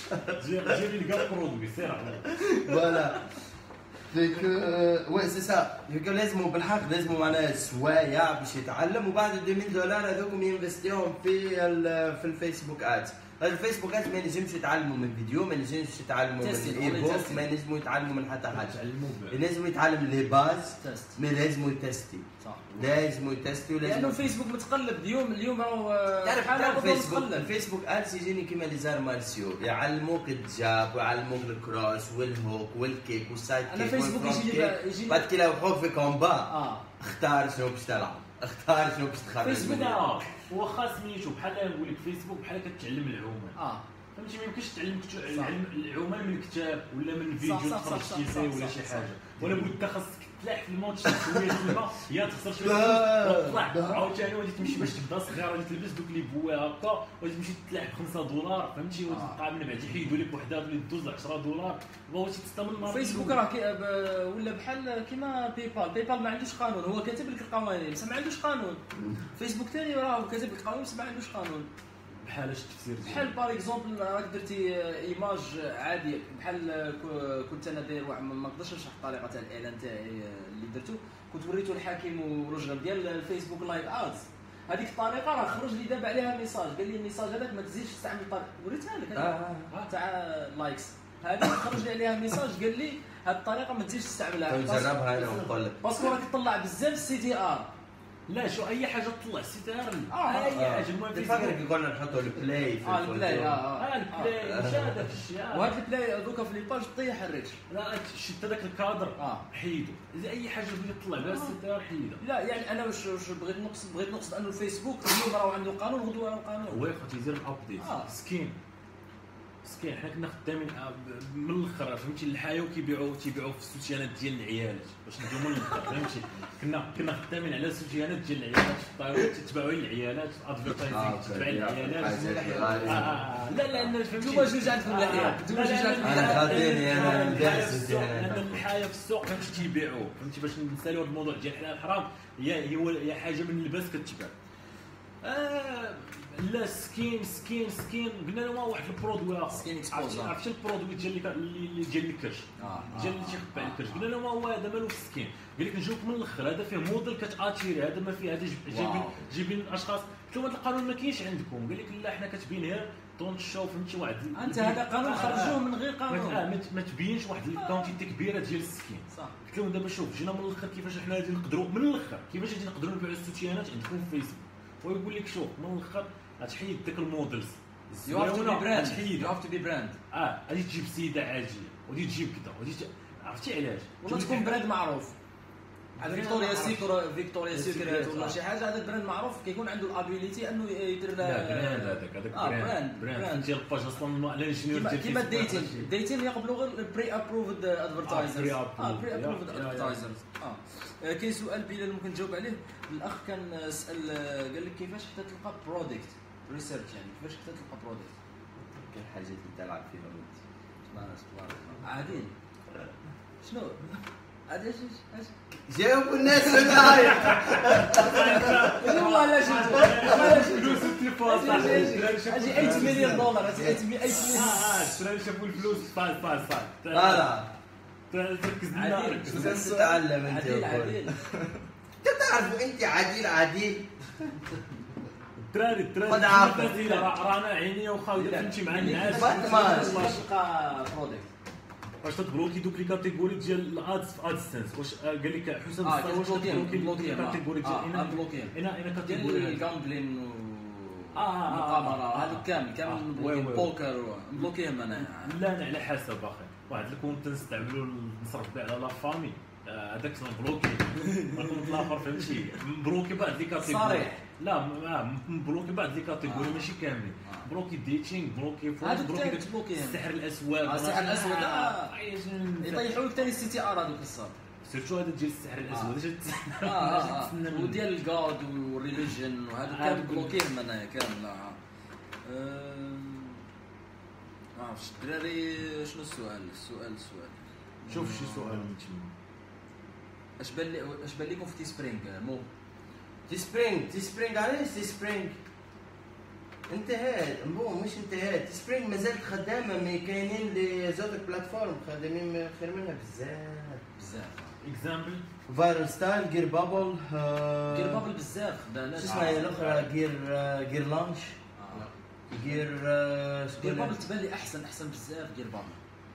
S1: ديالي لقى برودوي سير على
S3: فوالا ديك وي سي سا لازموا بالحق لازموا معناها سوايع باش يتعلم، وبعد $2000 هذوكم ينفستيهم في الفيسبوك ادز. الفيسبوك ادز ما ينجمش يتعلموا من فيديو، ما ينجمش يتعلموا من الاي بوك، ما ينجموا يتعلموا من حتى حاجه. لازم يتعلم لي باز، ما لازم يتستي.
S2: صح
S3: لازم يتستي ولازم
S2: لانه فيسبوك متقلب اليوم راهو
S3: تعرف الفيسبوك ادز يجيني كيما لي زار مارسيو يعلموك الجاب ويعلموك الكروس والهوك والكيك والسايد كيك.
S2: انا فيسبوك يجي
S3: بعد كي يلعبوك في كومبا اختار شنو باش تلعب، اختار شنو باش تخرج.
S1: فيسبوك واخا سميتو بحال نقول لك فيسبوك بحال كتعلم العومان. فهمتي ما يمكنش تعلم العومان من الكتاب ولا من فيديو تفرج تيسي ولا شي حاجه، ولا بغيت خاصك تلاح في الماتش شويه الماء يا تخسر شويه وتطلع عاوتاني وغادي تمشي باش تبدا صغير غادي تلبس دوك لي بوا هكا وغادي تمشي تلاح $5 فهمتي، وتبقى من بعد يحيدوا لك وحده اللي دوز $10 بغيتي تستمر.
S2: فيسبوك راه ولا بحال كيما بايبال ما عندوش قانون، هو كاتب لك القوانين بصح ما عندوش قانون. فيسبوك ثاني راه كاتب لك القانون بصح ما عندوش قانون.
S1: بحال اش التفسير
S2: بحال باغ اكزومبل راك درتي ايماج عاديه بحال كنت انا داير واحد ما نقدرش نشرح الطريقه تاع الاعلان تاعي اللي درتو، كنت وريته الحكيم ورجل ديال الفيسبوك لايف ادز. هذيك الطريقه راه خرج لي دابا عليها ميساج قال لي الميساج هذاك ما تزيدش تستعمل الطريقه وريتها لك تاع لايكس هذيك خرج لي عليها ميساج قال لي هذه الطريقه ما تزيدش تستعملها.
S3: نجربها انا ونقول لك
S2: باسكو راك تطلع بزاف السي تي ار.
S1: لا شو اي حاجه تطلع سيتار اي حاجه المهم
S3: فاكر كنا نحطوا البلاي في
S2: البلاي
S1: البلاي مش هذاك الشيء
S2: وهذا البلاي دوكا في ليباج طيح الريتش.
S1: لا شد هذاك الكادر حيدو اذا اي حاجه بغيت تطلع بها السيتار حيدها.
S2: لا يعني انا واش بغيت نقصد انه الفيسبوك اليوم راه عنده قانون غدوه راه قانون
S1: هو اخوتي يدير الابديت سكين حنا كنا خدامين من الاخر فهمتي الحياه وكيبيعوا في السوتيانات ديال العيالات باش نديروا من الاخر فهمتي كنا خدامين على السوتيانات ديال العيالات في الطيارات تتبعوا العيالات ادفيرتايزينغ تتبع العيالات. لا انا فهمتي
S2: انتوما جوج عندكم اللحيه انتوما جوج عندكم
S3: انا غاديني انا
S1: لان الحياه في السوق فهمتي تيبيعوا فهمتي باش نساليو الموضوع ديال الحلال الحرام هي حاجه من اللباس كتباع. لا سكين قلنا له واحد البرودوي
S2: سكين اكسبوز
S1: عرفتي البرودوي ديال الكرش ديال اللي تيخبى على الكرش قلنا له هو هذا مالو في السكين قال لك نجيوك من الاخر هذا فيه موديل كتاتيري هذا ما فيه هذا جايبين اشخاص قلت له هذا القانون ما كاينش عندكم قال لك لا حنا كاتبين غير دونت شو فهمتي واحد
S2: انت هذا قانون خرجوه من غير قانون
S1: ما تبينش واحد الكونتيتي كبيره ديال السكين
S2: صح.
S1: قلت لهم دابا شوف جينا من الاخر كيفاش حنا غادي نقدروا من الاخر كيفاش غادي نقدروا نبيعوا السوتيانات عندكم في فيسبوك ويقول لك شوف من الاخر غتحيد داك المودلز
S2: يو هاف تو بي براند
S1: غادي تجيب سيده عاجيه وغادي تجيب كذا عرفتي علاش
S2: والله تكون براند معروف على فيكتوريا سيكريت ولا شي حاجه هذا براند معروف كيكون عنده الابيليتي انه يدير
S1: براند ديال الباج اصلا على الانجينيور ديال
S2: كيما الديتين يقبلوا غير بري ابروفد ادفرتايزرز كاين سؤال بلال ممكن تجاوب عليه. الاخ كان سال قال لك كيفاش حتى تلقى برودكت ريسيرش يعني كيفاش حتى تلقى برودكت
S3: كاين حاجات اللي تلعب فيها
S2: عادي شنو عادي اش
S3: جاوبوا الناس في النهايه
S2: والله لا
S1: فلوس التليفون
S2: اجي $8 مليون اجي 8
S1: مليون شافوا الفلوس صار تركز لنا
S3: تتعلم انت
S2: عادي
S3: تعرفوا انت عديل
S1: الدراري رانا عينيا وخا فهمتي مع الناس
S2: واش تلقى برودكت
S1: واش تبلوكي دوك لي كاتيجوري ديال الادز في ادسنس واش قال لك حسام
S2: واش
S1: تبلوكي كاتيجوري ديال
S2: انا كاتيجوري الجامبلين المقامره هذوك كامل بوكر مبلوكيهم انا
S1: لا انا على حسب اخي واحد الكونت نستعملوا نصرف به على لا فامي هذاك مبلوكي الكونت الاخر فهمتي مبلوكي بعض لي كاتيجوري صريح لا مبلوكي بعض لي كاتيجوري ماشي كاملين بلوكي ديتينغ بلوكي فوز بلوكي السحر الاسود
S2: السحر الاسود يطيحوا لك ثاني السي تي ار هذوك الصاد
S1: سيرتو هذا ديال السحر الاسود
S2: وديال الجاد والريليجن وهذا كامل بلوكيهم انايا كامل ما عرفتش الدراري شنو السؤال
S1: شوف شي سؤال من تما.
S2: اش بان لكم في تي سبرينغ مو
S3: تي سبرينغ علاش تي سبرينغ انتهت؟ مش انتهت. تي سبرينغ مازالت خدامه، مي كاينين لي زوتر بلاتفورم خادمين خير منها بزاف.
S1: اكزامبل
S3: فايرال ستايل، جير بابل،
S2: جير بابل بزاف خدامات.
S3: شو اسمها هي الاخرى؟ جير لانش، جير
S2: جير بابل تبان لي احسن بزاف جير بابل.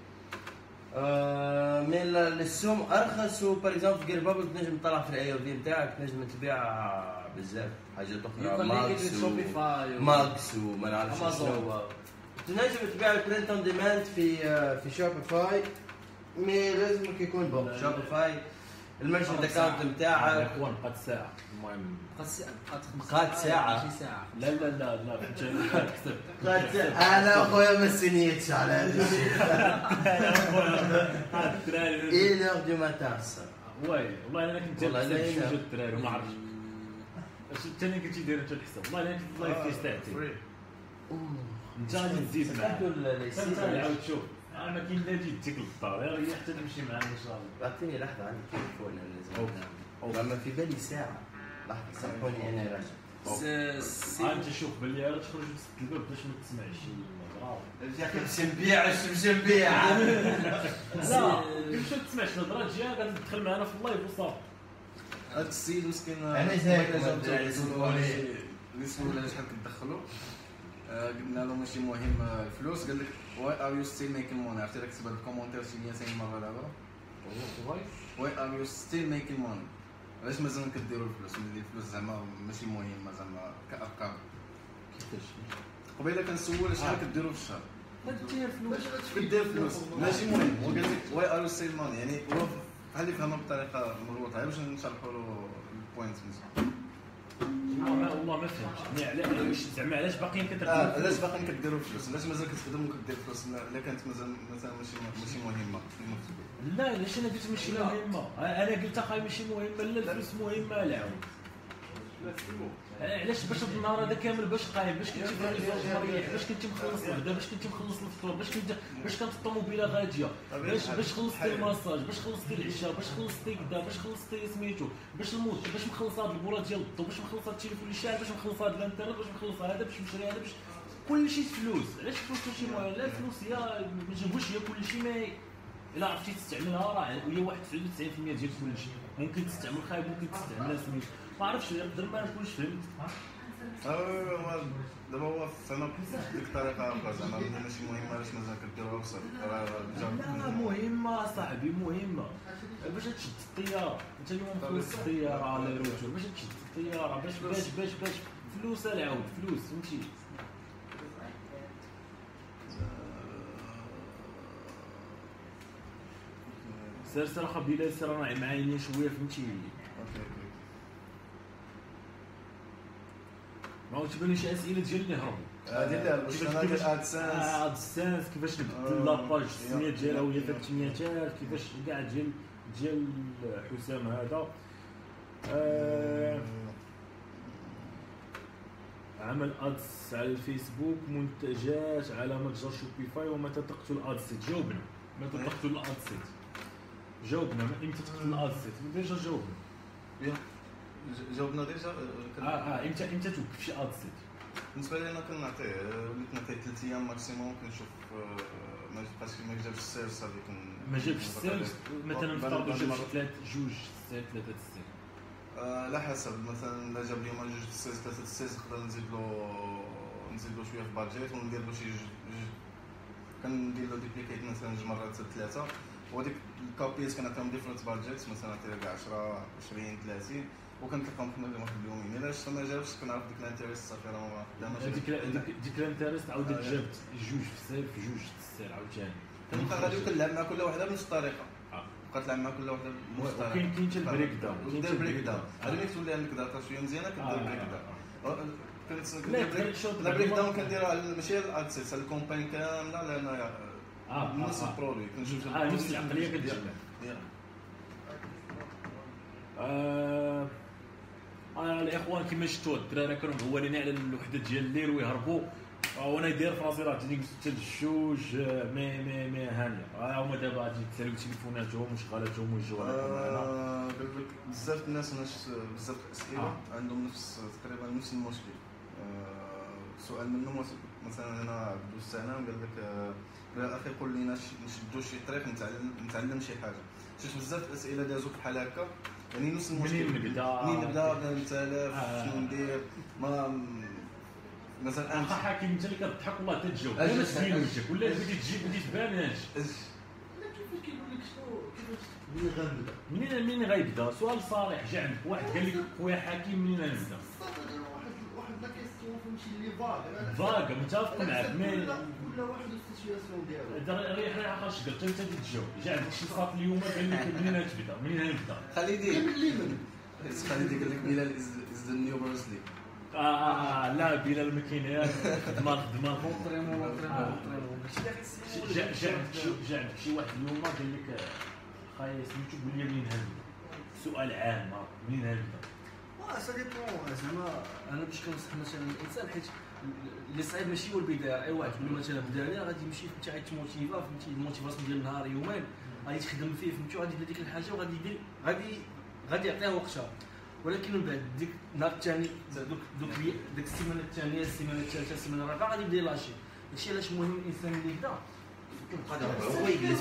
S3: مي السوم ارخص، وبار اكزومبل جير بابل تنجم تطلع في الاي او في نتاعك، تنجم تبيع بزاف حاجات اخرى، ماكس وما نعرفش شنو. تنجم تبيع البرنت اون ديماند في شوبيفاي، مي لازمك يكون بون شوبيفاي الميرشنت اكونت نتاعك.
S1: يا اخوان بقات ساعه، المهم
S3: بقات ساعه.
S1: لا لا لا لا كسبت.
S3: بقات ساعه. انا اخويا ما سنيتش على هذا الشيء. ايه لور دو ماتان
S1: والله انا كنت جالس نحسب شويه الدراري وما عرفتش اش انت اللي كنتي داير انت الحساب. والله انا كنت اللايف فيس تاعتي انت غادي تزيد معايا انت عاود شوف. ما كاين لا جيت تيك للدار هي حتى تمشي معايا ان شاء الله.
S3: اعطيني لحظه عندي تليفون لازم. ما في بالي ساعه. لحظه سامحوني انا راجع.
S1: انت شوف باللي غادي تخرج تسد الباب باش ما تسمعش
S3: يا اخي باش نبيع
S1: لا باش ما تسمعش الهضره تجي غادي تدخل معنا في اللايف وصافي.
S4: هذاك السيد مسكين
S3: انا هيك
S4: اللي سولنا شحال كتدخلوا، قلنا له ماشي مهم الفلوس، قال لك واي ار يو ستيل ميكين موني. عرفتي داك كتبها في الكومونتير شي 200 مره دابا، واي ار يو ستيل ميكين موني. علاش مازال كديروا الفلوس ملي الفلوس زعما ماشي مهمه زعما كارقام؟
S1: كيفاش
S4: قبيله كنسول شحال كديروا في الشهر،
S1: دير فلوس
S4: كدير فلوس ماشي مهم. هو قال لك واي ار يو ستيل موني، يعني هو بحال اللي فهمها بطريقه مغلوطه باش نشرحوا له البوينت مزيان.
S1: والله ما فهمتش يعني علاش زعما علاش باقيين كديروا
S4: علاش باقيين كديروا فلوس، علاش مازال كتخدم وكدير فلوس الا كانت مازال ماشي مهمه كما كتقول.
S1: لا علاش انا قلت ماشي مهمه؟ انا قلت اخاي ماشي مهمه، لا الفلوس مهمه. العون علاش باش النهار هذا كامل باش قايم، باش كنتي مريح، باش كنتي مخلص الغدا، باش كنتي مخلص الفطور، باش كانت الطوموبيله غاديه، باش خلصتي الماساج، باش خلصتي العشاء، باش خلصتي كدا، باش خلصتي سميتو، باش الموت، باش مخلص هاد البوله ديال الضو، باش مخلص هاد التليفون اللي شاعل، باش مخلص هاد الانترنت، باش مخلص هذا، باش نشري هذا، باش كلشي فلوس. علاش الفلوس ماشي مهم؟ لا الفلوس هي ما جابوش هي كلشي، ما الا عرفتي تستعملها راه هي 91% ديال كلشي. ممكن تستعمل خايب، ممكن تستعملها سميتو، ما عرفتش نقدر ما نكونش فهمت.
S4: دابا هو فهمها بديك الطريقه هكا زعما ماشي مهمه، علاش مازال كديروها بصح
S1: لا مهمه صاحبي، مهمه باش تشد الطياره. انت اليوم مخلص الطياره على روتور باش تشد الطياره، باش فلوس. العود فلوس فهمتي. سير اخا بلال، سير انا معاينين شويه فهمتي. ما هو تبان لي شي اسئله ديال اللي هربوا
S4: ديال كيفاش
S1: ادسنس، كيفاش نبدل لاباج السميه ديالها وهي فيها 800000، كيفاش كاع ديال حسام هذا. عمل ادس على الفيسبوك، منتجات على متجر شوبيفاي، ومتى تقتل الادسيت؟ جاوبنا متى تقتل الادسيت؟ جاوبنا امتى تقتل الادسيت؟ ديجا
S4: جاوبنا ديجا.
S1: امتى توقف شي ادسيت؟
S4: بالنسبه لي انا كنعطيه، وليت نعطيه 3 ايام ماكسيموم، كنشوف ما بقاش ما جابش السير صافي.
S1: ما جابش السير مثلا نفترضوا جاب 3 السير.
S4: على حسب، مثلا الا جاب لي ما 2 السير 3 السير نقدر نزيد له شويه في البادجيت وندير له شي كندير له ديبليكيت مثلا 2 مرات 3، وهذيك الكوبيز كنعطيهم ديفرنت بادجيت، مثلا نعطي كاع 10 20 30 وكنتلقاهم في واحد اليومين. الا شفت ما جابش كنعرف ديك الانتريست صافي راه ما خداماش.
S1: ديك الانتريست عاودت جابت 2 في السير في 2 في السير عاوتاني.
S4: كنبقى غادي وكنلعب مع كل وحده بنفس الطريقه. بقيت نلعب مع كل وحده بنفس الطريقه.
S1: كاين حتى البريك داون،
S4: كاين بريك داون. هذه ملي تولي عندك داتا شويه مزيانه كدير بريك داون. لا بريك داون كنديرها ماشي على الادسيت، على الكومباين كامله، لان نفس البرودوي كنشوف
S1: نفس العقليه كتجمع. الاخوان كما شفتوا الدراري كانوا مهولين على الوحده ديال الليل ويهربوا. وانا يدير في راسي راه جاني قلت حتى الجوج مي هانيه هما دابا غادي يتساليو تليفوناتهم وشغالاتهم ويجيو معنا.
S4: قال لك بزاف الناس بزاف الاسئله عندهم تقريبا نفس المشكل. سؤال منهم مثلا هنا عبدو السلام قال لك يا اخي قول لينا نشدو شي طريق نتعلم شي حاجه. شفت بزاف الاسئله دازو بحال هكا يعني نفس المشكل. منين نبدا 3000 شنو ندير ما مثلا
S1: واخا حاكم انت اللي كتضحك والله تتجاوب ولا تبين وجهك ولا بديتي تجيب بديتي تبان هادشي.
S5: لا كيفاش كيقول لك شنو كيفاش منين غنبدا
S1: منين غيبدا؟ سؤال صريح جا عندك واحد قال لك خويا حكيم منين غنبدا؟
S5: واحد لا كيستيون فهمتي اللي
S1: فاغ متفق معاك مي
S5: كل واحد والسيتوياسيون ديالو
S1: ريح اخاش قلت انت تتجاوب جا عندك شي صاف اليوم قال لك منين غتبدا منين غنبدا؟
S4: خليدي خليدي قال لك بلال از ذا نيو بروسلي.
S1: لا بلال ما كاين خدمه جا عندك شي واحد اليوم قال لك خايا سميتو قول لي منين غنبدا؟ سؤال عام منين غنبدا؟
S6: سا ديبون زعما انا باش كنصح مثلا الانسان حيت اللي صعيب ماشي هو البدايه. اي واحد يقول مثلا بدايه غادي يمشي فهمتي غيتموتيفا فهمتي الموتيفاسيون ديال نهار يومين غادي تخدم فيه فهمتي وغادي يدير ديك الحاجه وغادي يدير غادي يعطيها وقتها. ولكن من بعد ديك النهار الثاني ديك السيمانه الثانيه السيمانه الثالثه السيمانه الرابعه غادي يبدا يلاشي. هادشي علاش مهم الانسان اللي يبدا
S3: هو يجلس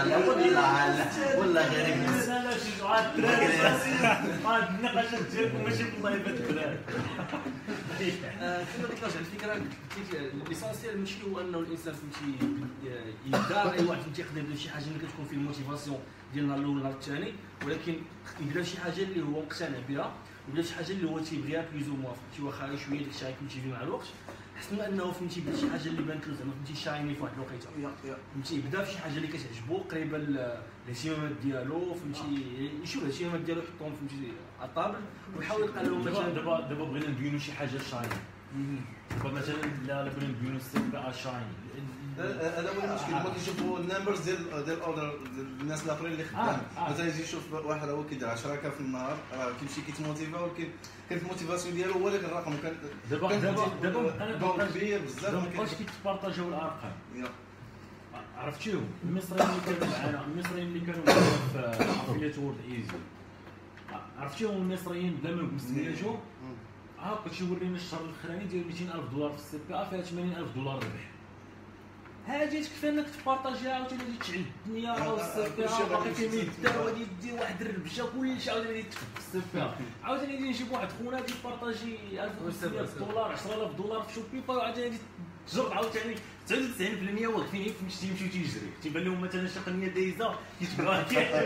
S3: والله غير يجلس.
S1: لا شي جوعات الدراري هاد النقاشات ديالكم ماشي في اللايفات الدراري.
S6: كما قلت لك الفكره ليسونسيال ماشي هو انه الانسان فهمتي يبدا. اي واحد فهمتي يقدر يبدا شي حاجه اللي كتكون فيه الموتيفاسيون ديال النهار الاول والنهار الثاني، ولكن يبدا شي حاجه اللي هو مقتنع بها ويبدا شي حاجه اللي هو تيبغيها بليز او موا فهمتي واخا شويه داك الشيء يكون تيجي مع الوقت حسن انه فهمتي يبدا شي حاجه اللي بانت له زعما فهمتي شايني في واحد الوقيته فهمتي يبدا فشي حاجه اللي كتعجبو قريبه الاهتمامات ديالو فهمتي يشوف الاهتمامات ديالو يحطهم فهمتي على الطابل ويحاول يلقى لهم مثلا
S1: دابا بغينا نبينوا شي حاجه شايني دابا مثلا لا بغينا نبينوا السيبقى شايني
S4: هذا هو المشكل. هما كيشوفوا النمبرز ديال اوردر الناس الاخرين اللي خدام. مثلا يجي يشوف واحد هو كيدير 10 في النهار راه كيمشي كيتموتيفا ولكن كانت الموتيفاسيون ديالو هو داك الرقم. كان
S1: دابا
S4: انا كبير بزاف
S1: ما بقاوش كيتبارطاجيو الارقام. عرفتيهم المصريين اللي كانوا معنا المصريين اللي كانوا معنا في افيليت وورد ايزي عرفتيهم المصريين بلا ما نقول سميتهم كنتي ورينا الشهر الاخراني ديال $200,000 في السي بي فيها $80,000 ربح. هادي تكفي انك تبارطاجيها عاوتاني تجي تعل الدنيا راه السي بي باقي كيميدا وغادي دير واحد الربشه كلشي عاوتاني تفك في السي بي عاوتاني غادي نجيب واحد خونا غادي يبارطاجي $1,500 $10,000 في شوبيفاي وعاوتاني تجرب عاوتاني 99% واقفين فهمتي تيمشيو تيجري تيبان لهم مثلا شي قنيه دايزه كيتبعوها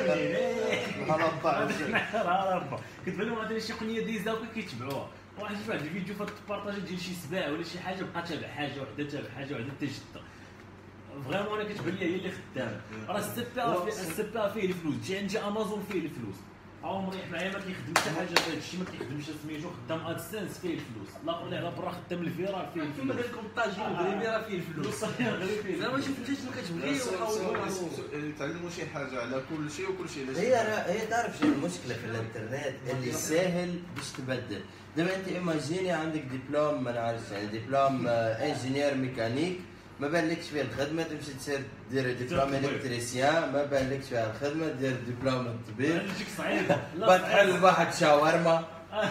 S1: كيحملوا كتبان لهم مثلا شي قنيه دايزه كيتبعوها واحد الفيديو فهاد البارطاج ديال شي سباع ولا شي حاجه بقى تابع حاجه وحده تجد فريمون انا كتبان لي هي اللي خدامه راه السبا فيه الفلوس جي امازون فيه الفلوس هاو مريح معايا ما كيخدمش حتى حاجه في هادشي ما كيخدمش سميتو خدام ادسنس فيه الفلوس الاخر اللي على برا خدام الفيرا فيه
S6: كما قال لكم الطاجين المغربي راه فيه الفلوس زعما شوف انت شنو كتبغي
S4: وحاولوا تعلموا شي حاجه على كل شيء وكل شيء.
S3: هي تعرف شنو المشكله في الانترنت اللي ساهل باش تبدل. دابا انت ايماجيني عندك دبلوم ما نعرفش يعني دبلوم انجينير ميكانيك ما بالكش فيها الخدمه تمشي دير دبلوم الكتريسيان ما بالكش فيها الخدمه دير دبلوم الطبيب
S1: تجيك صعيبه
S3: بتحل واحد شاورما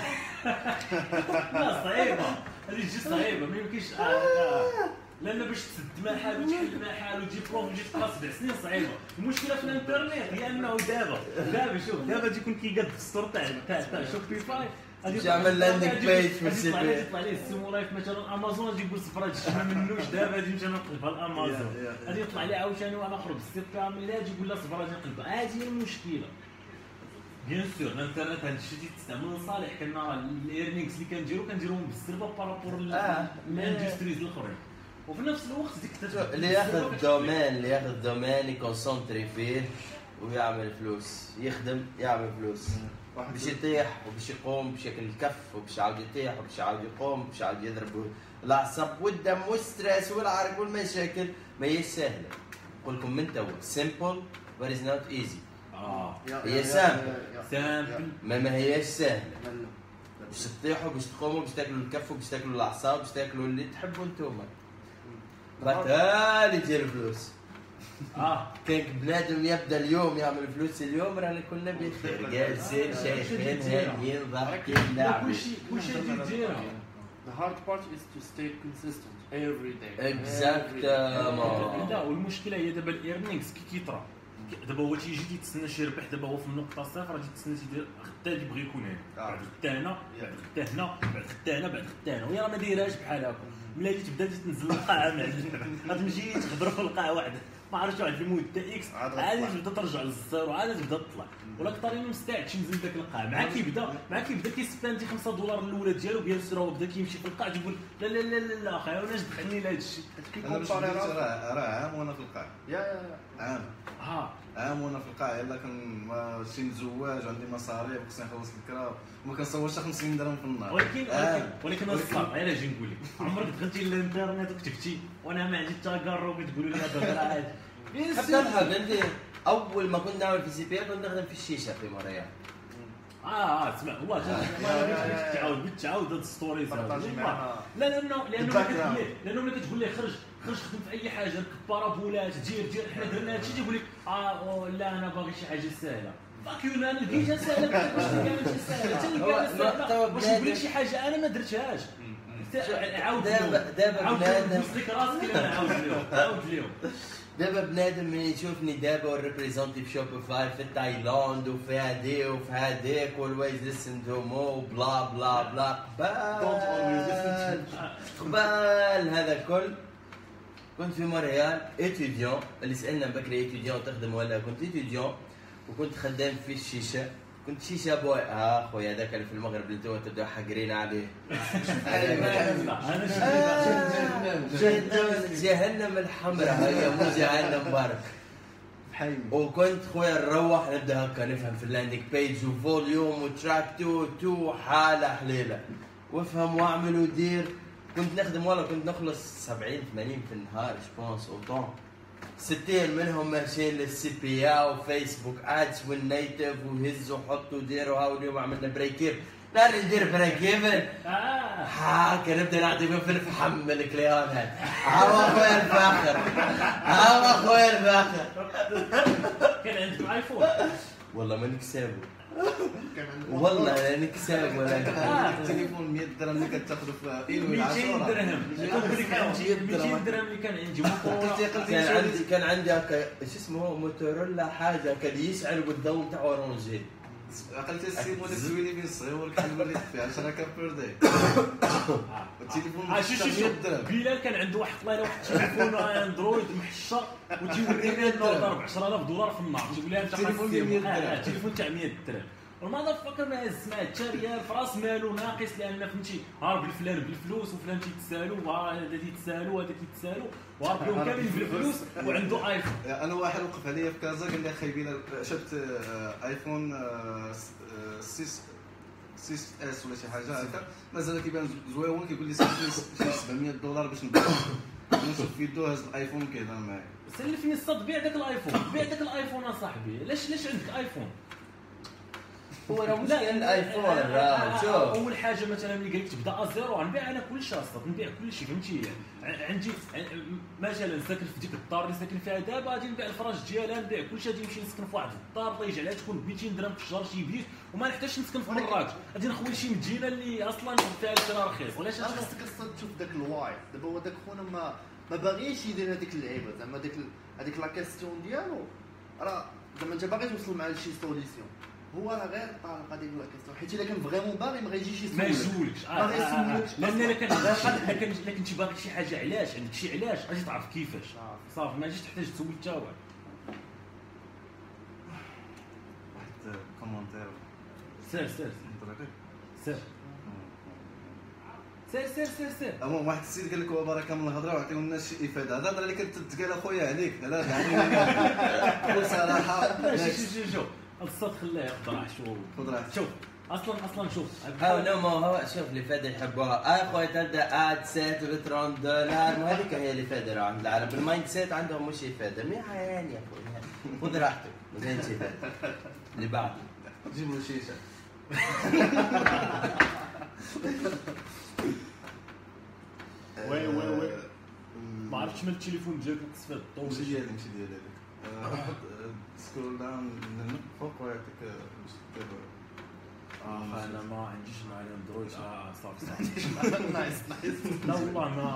S1: لا صعيبه هذه تجي صعيبه ما يمكنش لان باش تسد مع حال وتحل مع حال وتجيب بروف وتجي تبقى 7 سنين صعيبه. المشكله في الانترنت هي انه دابا شوف دابا تيكون كيقاد في السطور تاع شوبيفاي
S3: غادي تعمل لاندينغ بيج في السي بي
S1: يطلع ليه السيمو لايف مثلا امازون غادي يقول صفر هادشي ما منوش دابا غادي نمشي نقلبها لامازون غادي يطلع ليه عاوتاني وانا اخرج بالسي بي ملي غادي يقول لا صفر غادي نقلبها. هذه هي المشكله بيان سور الانترنت هذا الشيء تيستعمل لصالح كنا الايرنينغز اللي كنديروهم بالسربه بارابور للاندستريز الاخرين وفي نفس الوقت ديك
S3: اللي ياخذ دومين يكونسونتري فيه ويعمل فلوس يخدم يعمل فلوس باش يطيح وباش يقوم باش ياكل الكف وباش يعاود يطيح وباش يعاود يقوم وباش يعاود يضرب العصب والدم والستريس والعرق والمشاكل ما هيش سهله. نقول لكم من توا سيمبل but is not easy. هي سامبل ما هيش سهله باش تطيحوا باش تقوموا باش تاكلوا الكف وباش تاكلوا الاعصاب باش تاكلوا اللي تحبوا انتم بطال يدير فلوس.
S1: اه
S3: كان بنادم يبدا اليوم يعمل فلوس اليوم رانا كلنا بخير جالسين شايفين هاديين ضاحكين لاعبين.
S1: كلشي يديرها.
S5: The hard part is to stay consistent every day.
S3: اكزاكتومون.
S1: لا والمشكله هي دابا الايرنينغز كيطرا دابا هو تيجي تيتسنى شي ربح دابا هو في النقطه صفر غادي تسنى تيدير غدا يبغي يكون هنا بعد غدا هنا بعد غدا هنا بعد غدا هنا بعد غدا هنا وهي راه ما دايرهاش بحال هكا ملي تبدا تنزل القاعه غتمشي تخضر في القاعه واحده ما عرفتش واحد المده اكس عاد تبدا ترجع للزيرو عاد تبدا تطلع ولا كطريقه ما مستعدش ينزل داك القاع مع كيبدا كيسباندي $5 الاولى ديالو بيان سور هو بدا كيمشي في القاع تقول لا لا لا لا اخايا واش دخلني لهذا الشيء
S4: انا باش نقول راه عام وانا في القاع
S5: يا
S4: عام عام وانا في القاع يلا شي مزواج عندي مصاريف خصني نخلص الكرا وما كنصورش 50 درهم في النهار
S1: ولكن الصح غير اجي نقول لك عمرك دخلتي للانترنت وكتبتي وانا ما عندي حتى كارو كتقولوا لي هذا غير عادي
S3: حتى نحب عندي اول ما كنت نعمل في سي بي كنت نخدم في الشيشه في موريال.
S1: اسمع هو تعاود هاد ستوريز لا لانه ملي كتقول ليه خرج خدم في اي حاجه ركب بارابولات دير حنا درنا هادشي تيقول لك لا انا باغي شي حاجه سهله فاكيو انا لقيتها سهله واش كامل شي سهله حتى لقيتها سهله واش نقول لك شي حاجه انا ما درتهاش عاود
S3: دابا بنادم
S1: مسلك راسك عاود اليوم
S3: دابا بنادم من يشوفني دابا ونريبريزونتي في شوبيفاي في تايلاند وفي هادي وفي هاديك والويز ليسن تو مو بلا بلا بلا قبال هذا الكل كنت في مونريال اتيديون اللي سالنا بكري اتيديون تخدم ولا كنت اتيديون وكنت خدام في الشيشه كنت شيشه بوي خويا هذاك اللي في المغرب اللي انتوا تبداو حاقرين عليه جهنم الحمراء هي مو جهنم بارك وكنت خويا نروح نبدا هكا نفهم في اللاندينج بيج وفوليوم وتراك 2 حاله حليله وافهم واعمل ودير كنت نخدم والله كنت نخلص 70 80 في النهار جوبونس اوطون 60 منهم ماشيين للسي بي او وفيسبوك ادز والنيتف وهزوا وحطوا وديروا هاو اليوم عملنا بريكيف نار ندير بريكيفن هاكا نبدا نعطي في الفحم الكليونات هاو اخويا الفاخر هاو اخويا الفاخر
S1: كان عندكم ايفون
S3: والله ما نكسبه والله نكسب ولا
S4: التليفون 100 درهم اللي كتاخذوا في ايلو
S1: 200 درهم 200 درهم اللي كان عندي
S3: كان عندي هكا ايش اسمه موتورولا حاجه كان يشعل والضوء تاعو اورونجي
S4: عقلت السيمو الزويني بين الصغيور كان وليت فيه 10 كابور داي التليفون 100 درهم
S1: بلال كان عنده واحد الله واحد التليفون اندرويد محشر وتيوريني النوطه ب $10,000 في النهار تقول لها انت التليفون تاع 100 درهم والماذا فكر ما هز معاه حتى ريال في راس مالو ناقص لان فهمتي هارب الفلان بالفلوس وفلان تيتسالوا وهذا تيتسالوا وهذا تيتسالوا وهارب لهم كاملين بالفلوس وعنده ايفون
S4: انا واحد وقف عليا في كازا قال لي اخي بلال شفت ايفون 6 اس ولا شي حاجه هكا مازال كيبان زويون كيقول لي $700 باش نبيع نشوف فيديو هز الايفون كيهضر معايا
S1: سلفني الصاد بيع داك الايفون اصاحبي علاش عندك ايفون
S3: هو راه مشكل الايفون راه شوف
S1: اول حاجه مثلا ملي قال لك تبدا ازيرو نبيع انا كل شيء اصلا نبيع كل شيء فهمتي عندي مثلا ساكن في ديك الدار اللي ساكن فيها دابا غادي نبيع الفراش ديالها نبيع كل شيء غادي نمشي نسكن في واحد الدار الله يجعلها تكون ب 200 درهم في الشهر شي بيت وما نحتاجش نسكن في مراكش غادي نخوي شي مدينه اللي اصلا فيها الكرا رخيص ولاش
S5: خاصك تشوف داك الواي دابا هو داك خونا ما باغيش يدير هذيك اللعيبه زعما هذيك لا كاستيون ديالو راه زعما انت باغي توصل معاه لشي سوليسيون هو راه غير الطريقه ديال لا كاستيون حيت الا كان فريمون باغي ما غيجيش يسولك
S1: ما يسولكش
S5: ما غيسولكش
S1: لان الا كنتي باغي شي حاجه علاش عندك شي علاش غادي تعرف كيفاش صافي ما تجيش تحتاج تسول حتى واحد
S4: كومونتير
S1: سير
S4: المهم واحد السيد قال لك هو بركه من الهضره وعطيو الناس شي افاده هذا اللي كتقال اخويا عليك لا يعني بكل صراحه
S1: شوف الصوت خليه يقدر شوف اصلا شوف
S3: هاو هو شوف الافاده يحبوها اخويا تبدا اد سيت ب $30 وهذيك هي الافاده عند العرب المايند سيت عندهم مش افاده يعني يا اخويا خذ راحتك ما كاينش افاده اللي بعده
S4: جيب له شيشه
S1: وي ما عرفتش مال التليفون ديالك نقص فيه الضوء
S4: ماشي ديالي هذيك حط سكرول داون من فوق ويعطيك باش دير
S1: انا ما عنديش مع الاندرويد صافي
S5: نايس
S1: لا والله ما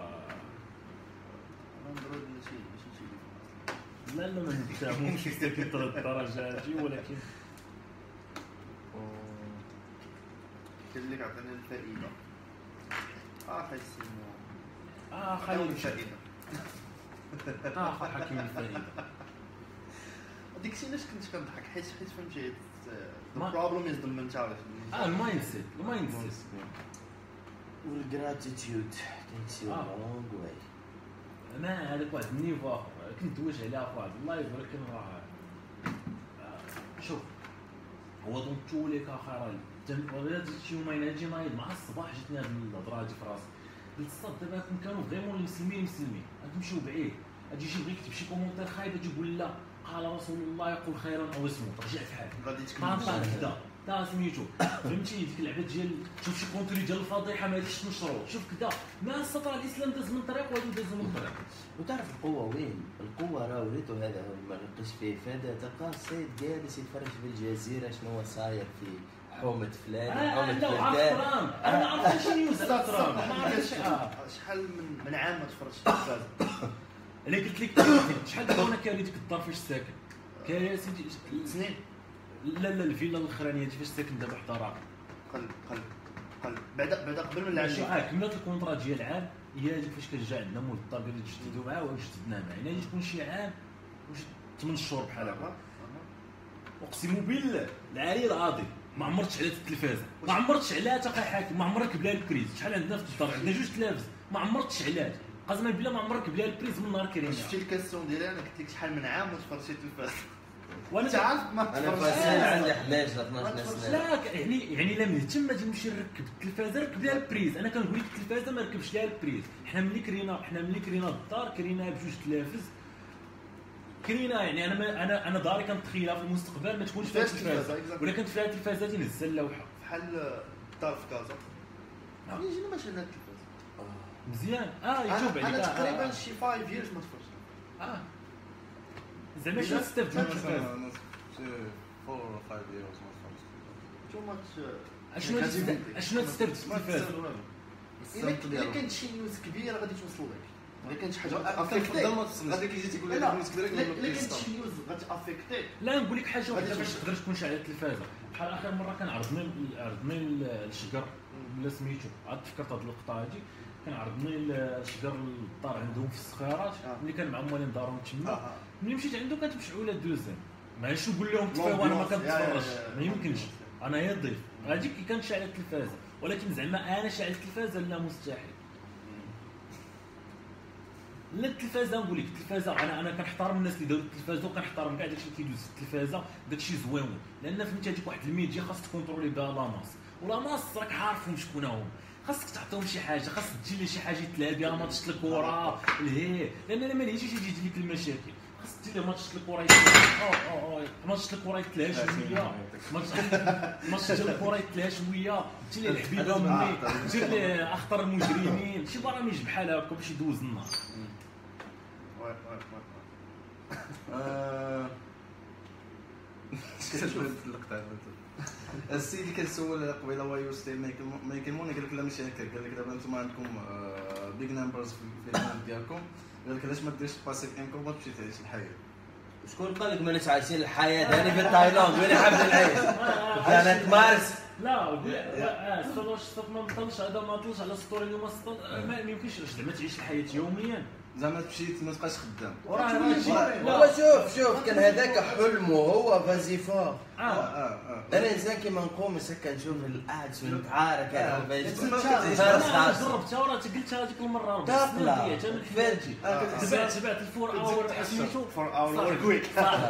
S5: اندرويد ماشي تيليفون
S1: لا ما نتفاهموش كثر الدرجه هادي ولكن
S5: قال لك عطيني الفائده حيسمو
S1: خلي
S5: الفائده
S1: خو حكيم الفائده
S5: ديك الشيء علاش كنت كنضحك حيت فهمتي
S1: ما-
S5: the problem is the mentality
S1: المايند سيت
S3: والجراتيتيود takes you a long way.
S1: انا هذاك واحد النيفو اخر كنت دوج عليها في واحد اللايف ولكن راه شوف هو دونتو ليك اخر ولا شي يومين هادي نايض مع الصباح جاتني هاد الهضره هادي في راسي قلت الصاد دابا كانوا فريمون المسلمين غتمشيو بعيد غادي يجي بغيك تكتب شي كومونتير خايب تجي يقول لا قال رسول الله يقول خيرا او اسمه ترجع في حالك
S5: غادي تكمل
S1: طلع كذا تا سميتو فهمتي ديك اللعبه ديال شوف شي كونتري ديال الفضيحه ما غاديش تنشرو شوف كذا ما استطاع الاسلام داز من طريق وهادو دازو من طريق
S3: وتعرف القوة وين؟ القوة راه وريتو هذا هو ما لقيش فيه فائدة. تلقاه السيد جالس يتفرج في الجزيرة شنو هو صاير في حومة فلان حومة
S1: لا عرفت
S3: فلان.
S1: ترامب انا ما عرفتش شنو نيوز على ترامب ما عرفتش
S5: شحال من عام ما تفرجتش في التلفاز
S1: اللي قلت لك شحال دابا انا كاري ديك الدار فاش ساكن كاري يا سيدي
S5: سنين
S1: لا الفيلا الاخرانيه فاش ساكن دابا حتى راه
S5: قل بعدا قبل من العام
S1: ماشي كملت الكونطرا ديال عام هي هذيك فاش كان جا عندنا مول الدار قال لي تجددوا معاه وجددنا معاه يعني تكون شي عام واش 8 شهور بحال هكا اقسم بالله العلي العظيم ما عمرتش على التلفازه ما عمرتش عليها حتى حاكم ما عمرك بلا البريز شحال عندنا في الدار عندنا جوج تلافز ما عمرتش عليها قسما بالله ما عمرك بلا البريز من نهار كريم
S5: شفتي الكاستيون ديالي انا قلت لك شحال من عام ما تفرجتي التلفاز
S1: وانا
S5: انت عارف ما
S3: انا
S5: تفرجتش
S3: فاسد عندي 11 12 سنة.
S1: لا يعني لا مهتم غادي نمشي نركب التلفازه نركب لها البريز انا كنقول لك التلفازه ما نركبش لها البريز حنا ملي كرينا الدار كرينا بجوج تلافز كرينا يعني انا داري كنتخيلها في المستقبل ما تكونش فيها التلفازه ولا كانت فيها التلفازه ديال نهز اللوحه
S5: بحال الدار في كازا ملي جينا ماشي عندنا التلفاز
S1: مزيان يجوب عليك
S5: انا تقريبا شي 5 years ما تفرجتش
S1: زعما شنو تستافد من التلفاز
S4: شي 4 or 5 years ما تفرجتش
S5: تو ماتش
S1: اشنو تستافد في
S5: ما
S1: التلفاز
S5: تستافد الا كانت شي نيوز كبيره غادي توصل لك الا كانت شي حاجه
S4: قدام ما تصل هذاك يجي تيقول لك
S5: لا
S4: الناس كبيره
S5: الا كانت شي نيوز غاتافيكتيك
S1: لا نقول لك حاجه واحده باش تقدر تكون على التلفازه بحال اخر مره كان عرضني الشجر ولا سميتو عاد تفكرت هاد اللقطه هادي كان عرضني الشجر للدار عندهم في الصخيرات ملي كان مع موالين دارهم تما ملي مشيت عندهم كانت مشعوله دوزين ماشي نقول لهم تفاو وانا ما كنتفرجش ما يمكنش انا هي ضيف هذيك كانت شاعله التلفازه ولكن زعما انا شاعل التلفازه لا مستحيل لا التلفازه نقول لك التلفازه انا كنحترم الناس اللي داروا التلفازه وكنحترم كاع داكشي اللي كيدوز في التلفازه داكشي زويون لان فهمتي هذيك واحد الميديا خاص تكونترولي بها لاماس ولاماس راك عارفهم شكون هما خاصك تعطيهم شي حاجه خاص تجي لي شي حاجه يتلعب بها ماتش الكره الهي لان انا ما نجيش يجي لك المشاكل خاص دير لي ماتش الكره ماتش الكره يتلهى شويه ماتش ديال الكره يتلهى شويه تجي لي الحبيبه مني دير لي اخطر المجرمين شي برامج بحال هكا باش يدوز النهار
S4: السيد اللي كنسول قبيله هو يوسف مايكل قال لك لا ماشي هكا قال لك دابا انتم عندكم بيج نمبرز في البلان ديالكم قال لك علاش ما ديرش باسيف انكم وتمشي تعيش الحياه
S3: شكون قال لك ماناش عايشين الحياة هاني في تايلاند وين حابب نعيش؟ كانت مارس
S1: لا استاذ ما طلعش هذا ما طلعش على ستوري اليوم ما يمكنش زعما تعيش الحياه يوميا
S4: زعما تمشي ما تبقاش خدام
S3: هو شوف كان هذاك حلمه هو فازيفا انا انسان كيما نقوم هكا نشوف القاعد شنو نتعارك انا باش
S1: انا جربتها وراه قلتها هذيك المره
S3: تقلع
S1: تبعت الفور اور سميتو
S5: فور اور ورك ويك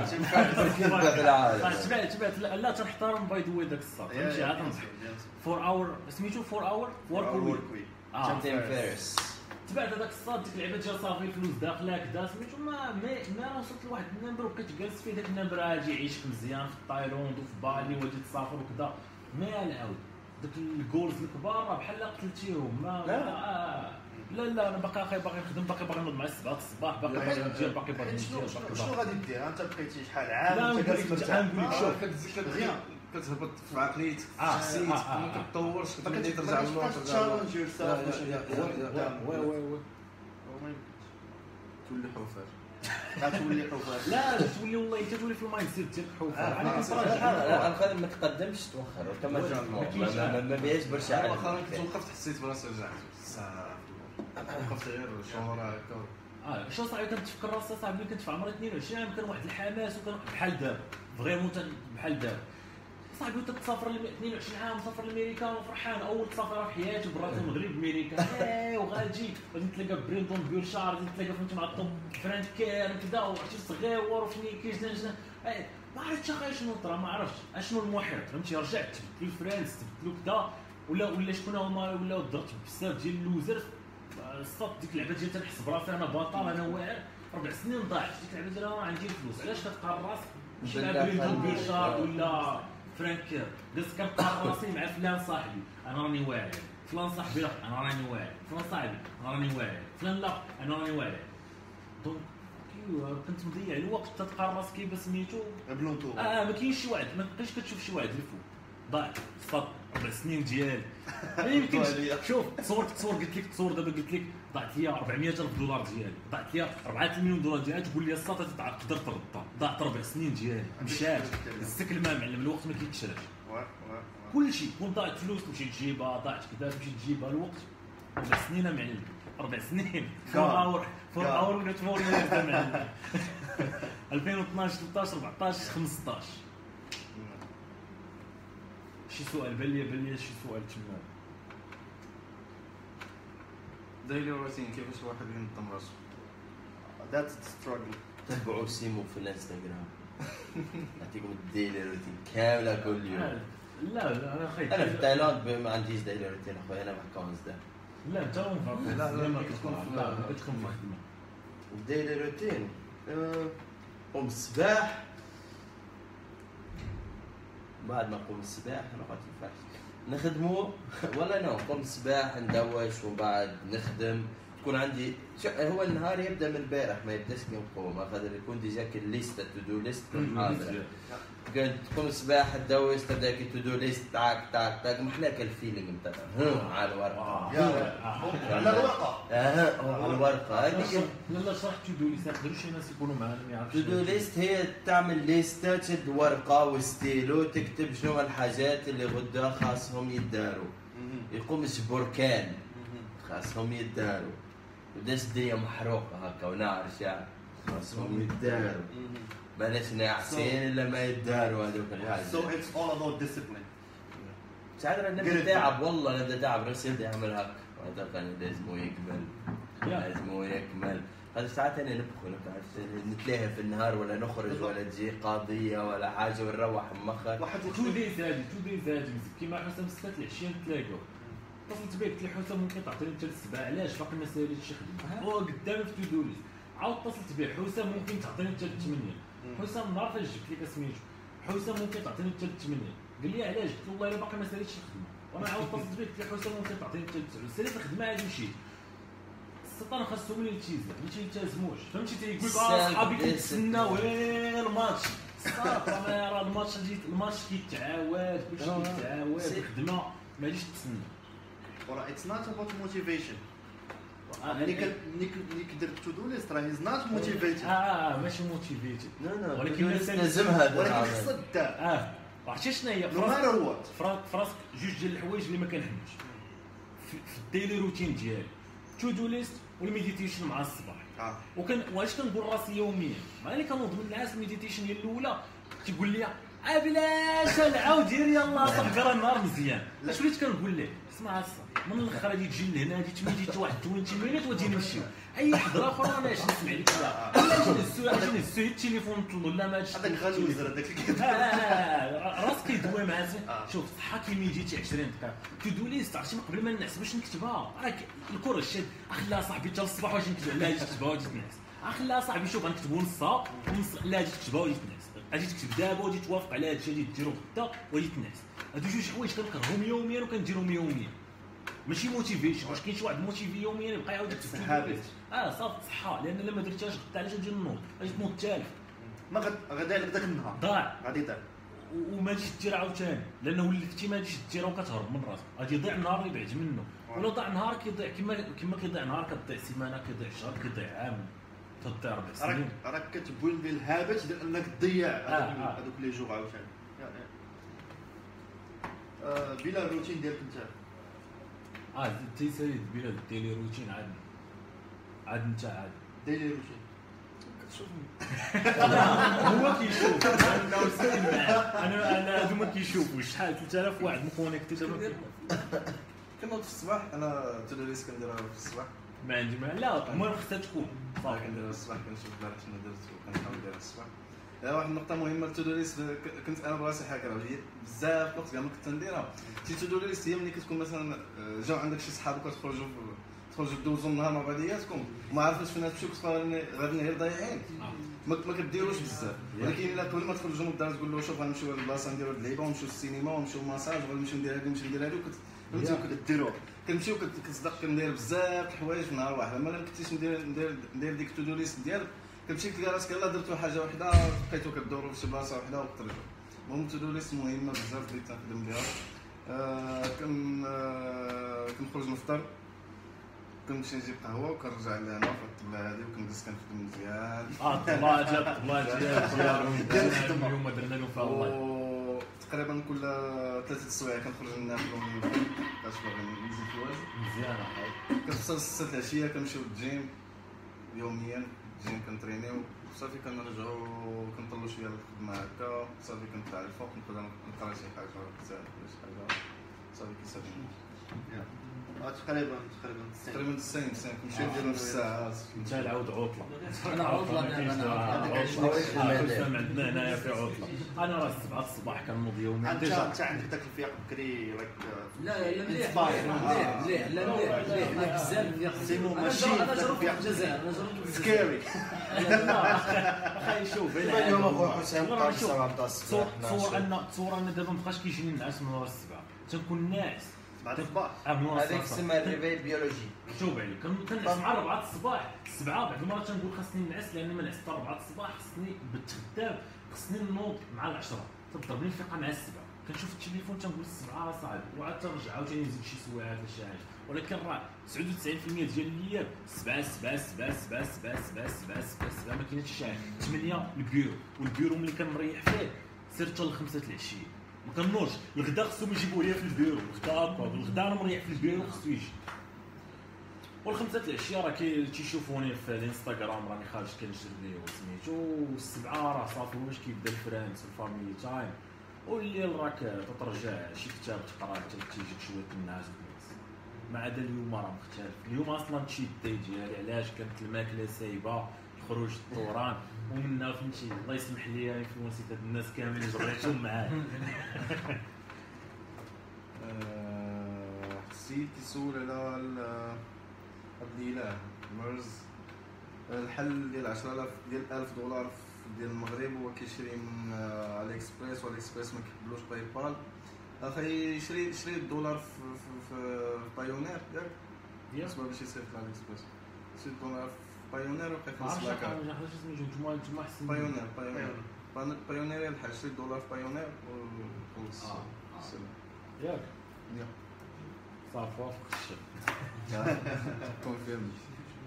S1: تبعت لا تنحترم باي ذا واي داك الصاط فهمتي عاد نضحك فور اور سميتو فور اور ورك ويك
S3: تيم فيرس
S1: تبعت هذاك الصاد ديك اللعبه ديال صافي الفلوس داخله كذا سميتو ما وصلت لواحد النمبر وكتجلس فيه داك النمبر اجي يعيشك مزيان في تايلاند وفي بالي وتجي تسافر وكذا ما العاود داك الجولز الكبار راه بحال قتلتيهم ما لا انا باقي نخدم، باقي نوض مع 7 الصباح، باقي ندير، باقي ندير.
S5: شنو غادي دير؟ انت بقيتي شحال عام
S1: لا
S5: انت جالس مرتاح؟
S1: نقول لك شوف
S4: كتهبط في عقليتك في شخصيتك ما كتطورش كتولي ترجع للنور
S5: تشالنج يور سيلف
S4: تولي حوفر
S5: غتولي حوفر.
S1: لا تولي والله انت تولي في المايند سيت ديالك حوفر. انا
S3: الخدم ما تقدمش توخر كما جا ما بياش برشا على
S4: واخا كنت وقفت حسيت براسي رجعت وقفت غير شهور هكا.
S1: شو صاحبي كنتفكر راسي صاحبي كنت في عمري 22 عام، كان واحد الحماس وكان بحال دابا فريمون بحال دابا صاحبي. وانت تسافر 22 عام مسافر لامريكا وفرحان، اول سفره في حياتي برا المغرب امريكا وغادي نتلاقى بريندون بيرشار، غادي نتلاقى فهمتي مع الطب فرانك كير كذا وعرفتي صغيور وفني كيجنا ما عرفتش اخاي شنو طرا، ما عرفتش اشنو المحيط فهمتي. رجعت تبت له فرانس، تبت له كذا ولا شكون هما ولاو درت بزاف ديال اللوزرز. الصط ديك اللعبه ديال تنحس براسي انا بطل انا واعر. 4 سنين ضاعت ديك اللعبه ديال انا عندي الفلوس، علاش كتقارن راسك ماشي مع بريندون بيرشار ولا فرانك كير؟ قلت كنقارن راسي مع فلان صاحبي انا راني واعر، فلان صاحبي لا انا راني واعر، فلان صاحبي انا راني واعر، فلان لا انا راني واعر. دونك كنت مضيع الوقت تتقارن راسك كيف سميتو
S5: بلونتو.
S1: ما كاينش شي واحد، ما تبقاش كتشوف شي واحد الفوق ضاع صاد 4 سنين ديالي. ما يمكنش. شوف تصور قلت لك تصور دابا قلت لك ضاعت لي 400,000 دولار ديالي، ضاعت لي 4 مليون دولار ديالي، تقول لي الصاد تقدر تردها. ضاعت 4 سنين ديالي مشات السك الماء معلم، الوقت ما كيتشراش. كلشي كون ضاعت فلوس تمشي تجيبها، ضاعت كذا تمشي تجيبها. الوقت 4 سنين معلم، 4 سنين فور اور ولا تفور معلم. 2012 13 14 15. شي سؤال بان لي شي سؤال تما.
S4: دايلي روتين كيفاش الواحد ينظم راسو؟
S5: ذاتس ستراجل.
S3: تبعوا سيمو في الانستغرام نعطيكم الديلي روتين كامله كل يوم.
S1: لا انا خايف.
S3: انا في تايلاند ما عنديش ديلي روتين اخويا، انا بحكونز ده.
S1: لا انت
S4: لا ما كتكون
S1: في خدمه.
S3: الديلي روتين قوم الصباح، بعد ما نقوم الصباح نقعد في الفرش نخدمو ولا نوم. نقوم الصباح ندوش ومن بعد نخدم. تكون عندي هو النهار يبدا من البارح ما يبداش كي نقوم، خاطر يكون ديجا كي الليست تو دو ليست حاضر. كنت تقوم الصباح تدوش تبدا كي تو دو ليست تاك تاك تاك محلاك الفيلينغ نتاع على الورقه
S5: على الورقه
S3: على الورقه هذيك.
S1: لا شرح تو دو ليست، يقدروا شي ناس يكونوا معنا ما يعرفوش.
S3: تو دو ليست هي تعمل ليست، تشد ورقه وستيلو تكتب شنو الحاجات اللي غدا خاصهم يداروا. يقوم بركان خاصهم يداروا، بداش الدنيا محروقه هكا ونار شعب خاصهم يداروا، بلاش ناعسين الا ما يداروا هذوك الحاجات.
S5: So it's all about discipline.
S3: تعرف نبدا تعب والله نبدا تعب راسي بدي اعمل هكا هذا كان لازمه يكمل. هذا ساعات انا نبخل نتلاهى في النهار ولا نخرج ولا تجي قضيه ولا حاجه ونروح مخك.
S5: واحد
S1: تو ديز هادي كيما حسام 6 العشيه نتلاقاو. اتصلت بك قلت لي حسام ممكن تعطيني انت السبعه علاش باقي ما ساليتش شي خدمه هو قدامي في تو ليست. عاود اتصلت به حسام ممكن تعطيني انت 8. حسام النهار فاش جبت لك سميتو حسام ممكن تعطيني انت 8. قال لي علاش؟ قلت له والله الا باقي ما ساليتش شي خدمه. وانا عاود اتصلت به قلت له حسام ممكن تعطيني انت 9. ساليت الخدمه عاد مشيت. السلطان خاصهم اللي يلتزموش فهمتي. تيقول لك صحابي كيتسناو غير الماتش صافي راه الماتش الماتش كيتعاود كلشي كيتعاود الخدمه ما غاديش تسنى.
S5: وراه اتس نوت اباوت موتيفيشن. ملي كدرت تو دو ليست راه هيز نوت موتيفيتد.
S1: ماشي موتيفيتد
S3: ولكن لازم هذا
S5: ولكن خصك دار.
S1: عرفتي شنو هي
S5: نو ماتر وات
S1: في راسك جوج ديال الحوايج اللي ما كنحبش في الديلي روتين ديالي: تو دو ليست والميديتيشن مع الصباح. واش كنقول راسي يوميا مالي كنوض من الناس الميديتيشن هي الاولى تيقول لي بلاش نعاود دير يلاه صافي راه النهار مزيان. اش وليت كنقول ليه؟ اسمع من الاخر غادي تجي لهنا غادي تميديت واحد 20 مينيت وغادي نمشي اي حضره اخرى انا اش نسمع لك لا اجي نهزو التليفون نطلو لا ما هادشي
S5: هذاك غنوزر هذاك
S1: راسك كيدوي مع شوف صحه كيميديتي 20 دقيقه. تو دو ليست عرفتي من قبل ما نعس باش نكتبها راك الكره الشاد خليها صاحبي حتى الصباح واش نكتب لا تكتبها وغادي تنعس. خليها صاحبي شوف غنكتبوا نصها لا غادي تكتبها وغادي تنعس. غادي تكتب دابا وغادي توافق على هادشي غادي ديرو غدا وغادي تنعس. هادو جوج حوايج كنكرههم يوميا وكنديرهم يوميا. ماشي موتيفيشن، واش كاين شي واحد موتيفي يوميا يبقى يعاود يكتب
S5: هابط.
S1: صافي صحه، لان الا ما درتهاش غدا علاش تجي النوض، غادي تنوض الثالث
S5: ما غادي عليك داك النهار
S1: ضاع،
S5: غادي يضيع.
S1: وما تجيش دير عاوتاني، لانه ولفتي ما تجيش ديرها وكتهرب من راسك، غادي يضيع النهار اللي بعد منه، ولا ضاع نهار كيضيع كما كيضيع نهار كتضيع سيمانه، كيضيع شهر، كيضيع عام، تضيع 4 سنين.
S5: راك كتبولدي الهابط ديال انك تضيع
S1: آه.
S5: هذوك لي جوغ عاوتاني. بلا الروتين ديالك انت
S1: تيسالي بلا ديري روتين عاد انت عاد
S5: ديلي روتين
S4: كتشوفني
S1: هو كيشوف انا وساكن معاه، انا هادو ما كيشوفوش. شحال 3000 واحد مكونيكتي
S4: كنوض في الصباح، انا تودوليس كنديرها في الصباح،
S1: ما عندي لا المهم خصها تكون صافي.
S4: كنديرها في الصباح، كنشوف البارح شنو درت وكنحاول نديرها في الصباح. واحد النقطة مهمة التودوليس، كنت انا براسي حاكر عليا بزاف الوقت كاع ما كنت نديرها. شي تودوليس هي ملي كتكون مثلا جاو عندك شي صحابك وتخرجوا تدوزوا النهار مع بعضياتكم وما عارفينش فين تمشيو، كتبقاو غادي غير ضايعين، ما كديروش بزاف. ولكن الا قبل ما تخرجوا من الدار تقول له شوف غنمشيو لهاد البلاصه نديروا هاد اللعيبه، ونمشيو للسينما، ونمشيو للماساج، وغنمشيو ندير هادي ونمشيو ندير هادي، فهمتي كديروها. كنمشيو كتصدق كندير بزاف د الحوايج في نهار واحد. ما كنتيش ندير ديك التودوليست ديالك، كتمشي تلقى راسك يلاه درتو حاجه وحده بقيتو كدوروا في شي بلاصه وحده وترجعوا. المهم التودوليست مهمه بزاف اللي تنخدم بها. كنخرج نفطر، كنمشي نجيب قهوه وكنرجع لهنا في الطبله هذه وكنجلس كنخدم مزيان.
S1: الطبله ديال اليوم درنا لهم فيها والله.
S4: تقريبا كل 3 سوايع كنخرج ناكلو باش باغي نزيد في الوزن
S1: مزيانه.
S4: كنوصل 6 العشيه كنمشيو للجيم يوميا، الجيم كنترينيو صافي، كنرجعو كنطلو شويه الخدمه هكا صافي، كنطلع الفوق نقدر نقرا شي حاجه كتاب ولا شي حاجه صافي كيساليني. تقريبا 90 كنمشيو نديرو في الساعات.
S1: انت العود عطله،
S2: انا عطله،
S1: عطله عندنا هنايا في عطله. انا راه 7 الصباح كنوض يوميا
S5: انت عندك داك الفياق بكري راك
S2: لا مليح مليح بزاف ديال
S5: سينو ماشي
S2: انا جربت في الجزائر، انا جربت
S5: سكيري.
S1: واخا يشوف
S3: اليوم اخويا حسام
S1: والله
S3: قام
S1: شوف،
S3: 7 الصباح
S1: تصور ان دابا مابقاش كيجيني النعاس من ورا السبعه، تنكون ناعس
S5: بعد الصباح
S1: من ورا
S3: هذيك تسمى الريفي بيولوجي.
S1: شوف عليك كنعس مع 4 الصباح، 7 بعض المرات تنقول خاصني نعس لان ما نعست حتى 4 الصباح، خاصني بالتخدام خاصني نوض مع 10 تضربني الفيقه مع 7. كنشوف التليفون تنقول 7 راه صعيب، وعاد ترجع عاوتاني نزيد شي سوايعات ولا شي حاجه، ولكن راه 99% ديال الايام 7 ما كاينش شي حاجه. 8 البيرو، والبيرو ملي كنريح فيه سير حتى ل5 العشيه ما كنوضش. الغدا خصهم يجيبوه ليا في البيرو، الغدا هكا الغدا انا مريح في البيرو خصو يجي. والخمسة العشيه راه تيشوفوني في الانستغرام راني خارج كنجري وسميتو، والسبعه راه صافي واش كيبدا الفرانس والفاميلي تايم، والليل راك تترجع شي كتاب تقرا حتى تيجيك شويه النعاس وتنعس. ما عدا اليوم راه مختلف، اليوم اصلا تشي الداي ديالي علاش كانت الماكله سايبه، الخروج الطوران، ومنها فهمتي الله يسمح لي انفلونسيت هاد الناس كاملين جريتهم معاه.
S4: حسيت يسول على هاد الليله مرز الحل ديال 10000 ديال $1000 ديال المغرب، هو كيشري من علي اكسبريس، والي اكسبريس ما كيقبلوش باي بال. اخي يشري الدولار في بايونير ياك بالنسبه باش يصيفط على اكسبريس، يشري الدولار في بايونير وكيخلص لاكار. بايونير الحل يشري الدولار في بايونير وخلص
S1: ياك
S4: ياك
S1: صافي وافق الشيء.
S4: كونفيرم.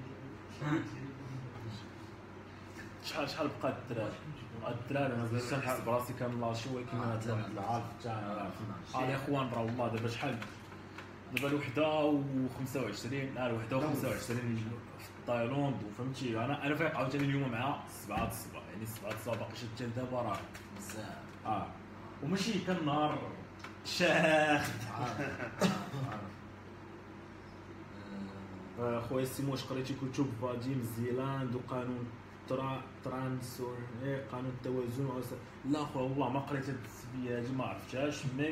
S1: شحال بقى الدراري انا زعما كنحس براسي كنلاشي، ولكن هذا العارف تاع الاخوان راه والله دابا شحال دابا الوحده و25 الوحده و25 في تايلاند، وفهمتي انا فايق عاوتاني اليوم مع 7 الصباح، يعني 7 الصباح باقي حتى دابا راه
S2: بزاف
S1: وماشي كنهار شاخ. خويا سيمو واش قريتي كتب فاديم زيلاند وقانون ترانسور قانون التوازن؟ لا خويا والله ما قريت هاد السبيه هادي، ما عرفتهاش. مي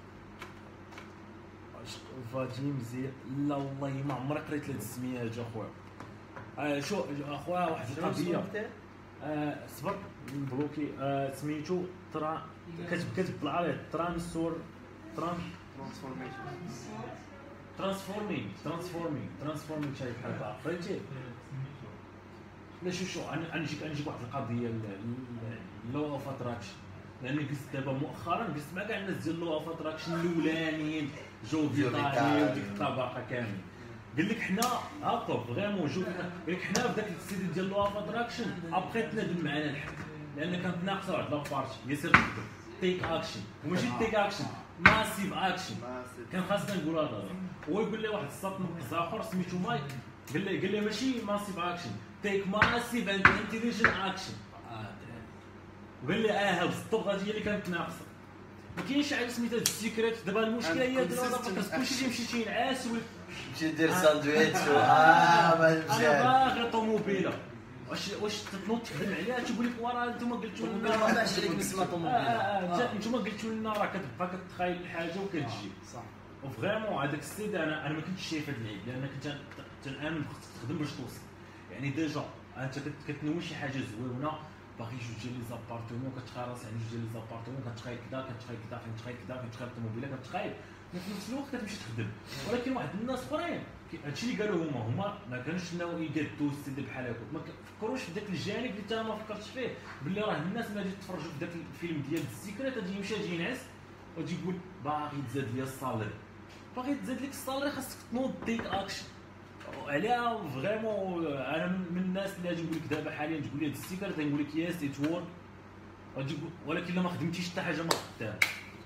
S1: فاديم زي لا والله ما عمري قريت هاد السميه هادي اخويا. شو اخويا واحد القضيه صبر بلوكي سميتو كتب بالعربي ترانسفورميشن ترانسفورمينغ شي بحال هكا فهمتي. لا شو انا نجيك واحد القضيه لو اوف اتراكشن، لاني قلت دابا مؤخرا قلت مع كاع الناس ديال لو اوف اتراكشن الاولانيين جو فيتالي وديك الطبقه كامل، قال لك حنا هاكا فريمون جو، قال لك حنا بداك السيدي ديال لو اوف اتراكشن ابخي تنادم معنا الحق، لان كانت ناقصه واحد لابارتي ياسر تيك اكشن، وماشي تيك اكشن ماسيف اكشن، كان خاصنا نقولها هذا. هو يقول لي واحد الساط نقص اخر سميتو مايك، قال لي ماشي ماسيف اكشن، تيك ماسيف اند انتليجنت اكشن. وقال لي هاد بالضبط هذه هي اللي كانت ناقصه. ما كاينش عاد سميتها السيكريت. دابا المشكله هي دابا كلشي تيمشي تينعس
S3: تمشي دير ساندويتش ما مشى.
S1: انا باغي طوموبيله، واش تنوض تخدم عليها تقول لك وراه نتوما قلتوا لنا
S2: ما باش عليك نسمع طوموبيله.
S1: نتوما قلتوا لنا راه كتبقى كتخايل الحاجه وكتجي
S2: صح.
S1: وفريمون هذاك السيد انا ما كنتش شايف هذا العيب، لان كنت تنامن خصك تخدم باش توصل. يعني ديجا انت كتنوي شي حاجه زوينه، باغي جوج ديال لي زابارتمون، كتخيل راسك عندك جوج ديال لي زابارتمون، كتخيل كذا كتخيل طوموبيله، كتخيل وفي نفس الوقت كتمشي تخدم. ولكن واحد الناس اخرين هادشي اللي قالوا هما ما كانوش ناوي يقادوا السيد بحال هكا، ما فكروش في ذاك الجانب اللي انت ما فكرتش فيه، باللي راه الناس ما غادي تفرجوا في ذاك الفيلم ديال السيكريت غادي يمشي يجي ينعس وغادي يقول باغي تزاد لي الصالير، باغي تزاد لك الصالير خاصك تنوض ديك اكشن عليها. فريمون انا من الناس اللي غادي نقول لك دابا حاليا تقول لي هاد السيكريت غنقول لك ياس ات وورك، ولكن الا ما خدمتيش حتى حاجه ما خدام.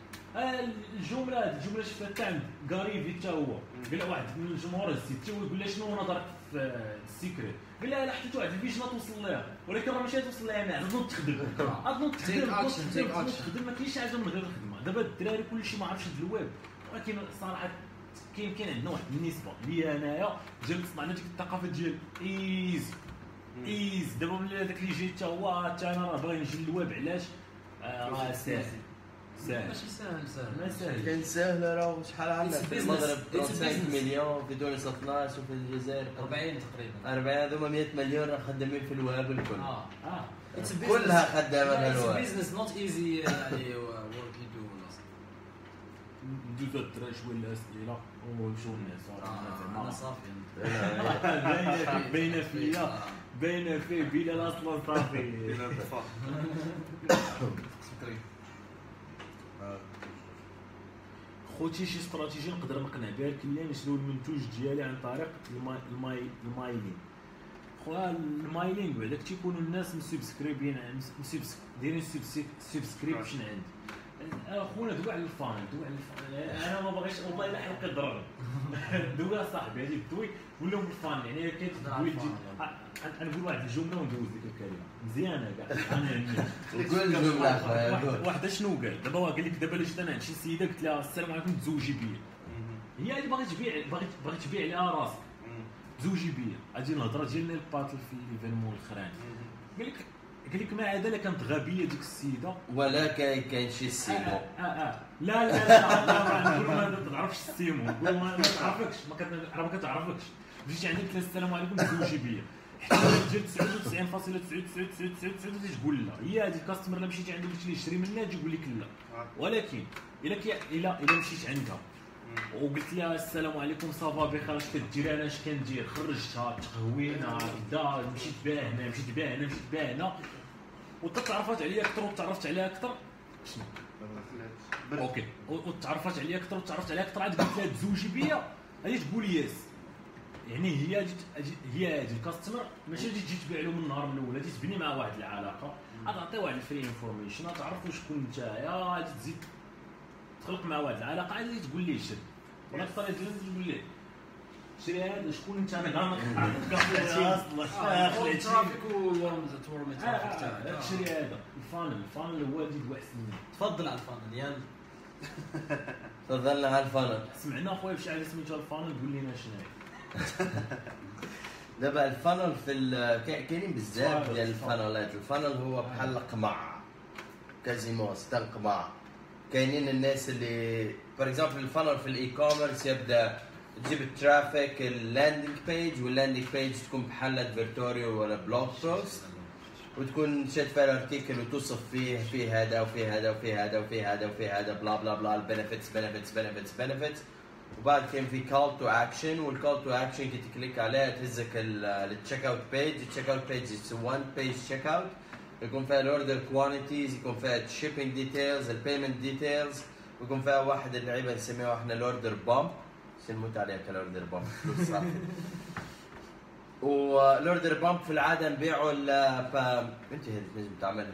S1: الجمله شفتها حتى عند غاريفي حتى هو قال واحد من الجمهور السيد حتى هو يقول لها شنو نظرك في السيكريت، قال لها الا حطيت واحد الفيجن توصل ليها، ولكن راه ماشي توصل ليها انا تنوض تخدم، تنوض تخدم، ما كاينش حاجه من غير الخدمه. دابا الدراري كلشي ما عرفش هاد الويب، ولكن صراحه كاين عندنا واحد النسبه اللي انايا جا صنعنا ديك الثقافه ديال ايز دابا ملي هذاك اللي جاي حتى هو حتى انا راه باغي نجي للويب. علاش؟ راه ساهل
S2: ماشي ساهل
S1: ما ساهل،
S3: كان ساهل راه شحال عندنا في المغرب 35 مليون في تونس 12 وفي الجزائر
S2: 40 تقريبا
S3: 40. هذوما 100 مليون راه خدامين في الوهاب الكل.
S2: كلها
S3: خدامه في الوهاب.
S2: بيزنس نوت ايزي يعني ورك يو دو.
S1: ندوزو الدراري شويه الاسئله ونمشيو الناس.
S2: انا صافي
S1: باينه فيه بلال اصلا صافي. خوتي شي استراتيجيه نقدر نقنع بها الكليان يشريو المنتوج ديالي عن طريق المايلين. خويا المايلينغ بعداك تيكونوا الناس مسبسكريبين دايرين سبسكريبشن عندي. خونا دوي على الفان انا ما باغيش والله الا حلقه ضرر دوي صاحبي هذيك دوي ولا بالفان يعني كتدوي انا نقول واحد الجمله وندوز ديك الكلمه مزيانه كاع.
S3: قول الجمله اخويا.
S1: واحد شنو قال دابا قال لك دابا الا انا عند شي سيده قلت لها السلام عليكم تزوجي بيا، هي اللي باغي تبيع لها راسك زوجي بيا. هذه الهضره ديالنا الباطل في ليفينمون الاخرين. قال لك ما عاد الا كانت غبيه ديك السيده
S3: ولا كاين شي سيمو.
S1: لا نقول ما تعرفش السيمو، نقول ما تعرفكش ما كتعرفكش. جيت عندك السلام عليكم تزوجي بيا حتى ديال 99.99999 تقول لا. هي هذه الكاستمر اللي مشيتي عندها قلت لي اشري منها تجي يقول لك لا. ولكن الا مشيت عندها وقلت لها السلام عليكم صافا بخير اش كدير انا اش كندير خرجتها تقهوينا كدا مشيت بها هنا وتعرفت عليا اكثر وتعرفت عليها اكثر شنو اوكي وتعرفت عليا اكثر عاد قلت لها تزوجي بيا غادي تقول ياس. يعني هي هذه الكاستمر ماشي تجي تبيع له من النهار الاول، غادي تبني معاه واحد العلاقه، غتعطيه واحد الفري انفورميشن، غتعرفوا شكون نتايا، غادي تزيد تخلق مع واحد العلاقه عادي تقول ليه شد ولا الطريقه ديالك تقول ليه شري هذا شكون انت انا كاع اصلا
S2: الترافيك والورمز ترافيك تاعك
S1: شري هذا الفانل هو اللي واحد سنين.
S2: تفضل على الفانل يا
S3: تفضلنا على الفانل.
S1: سمعنا اخويا بشي حاجه سميتها الفانل قول لنا شنو
S3: دابا الفانل في كاينين بزاف ديال الفانلات. الفانل هو بحال القمع كازيموس تاع القمع. كاينين الناس اللي فور اكزامبل الفانل في الاي كوميرس يبدا تجيب الترافيك اللاندنج بيج، واللاندنج بيج تكون بحال ادفيرتوريو ولا بلوج بوست، وتكون شاد فيها الارتيكل وتوصف فيه هذا وفيه هذا وفيه هذا وفيه هذا وفيه هذا بلا بلا بلا البنفيتس وبعد كان في كول تو اكشن، والكول تو اكشن كي تكليك عليها تهزك للتشيك اوت بيج. التشيك اوت بيج از 1 بيج تشيك اوت، يكون فيها الاوردر كوانتيز، يكون فيها الشيبينج ديتيلز، البيمنت ديتيلز، ويكون فيها واحد اللعيبه نسميها احنا الاوردر بامب، نموت عليها كالاوردر بامب فلوس صح. والاوردر بامب في العاده نبيعه انت هذه تنجم تعملها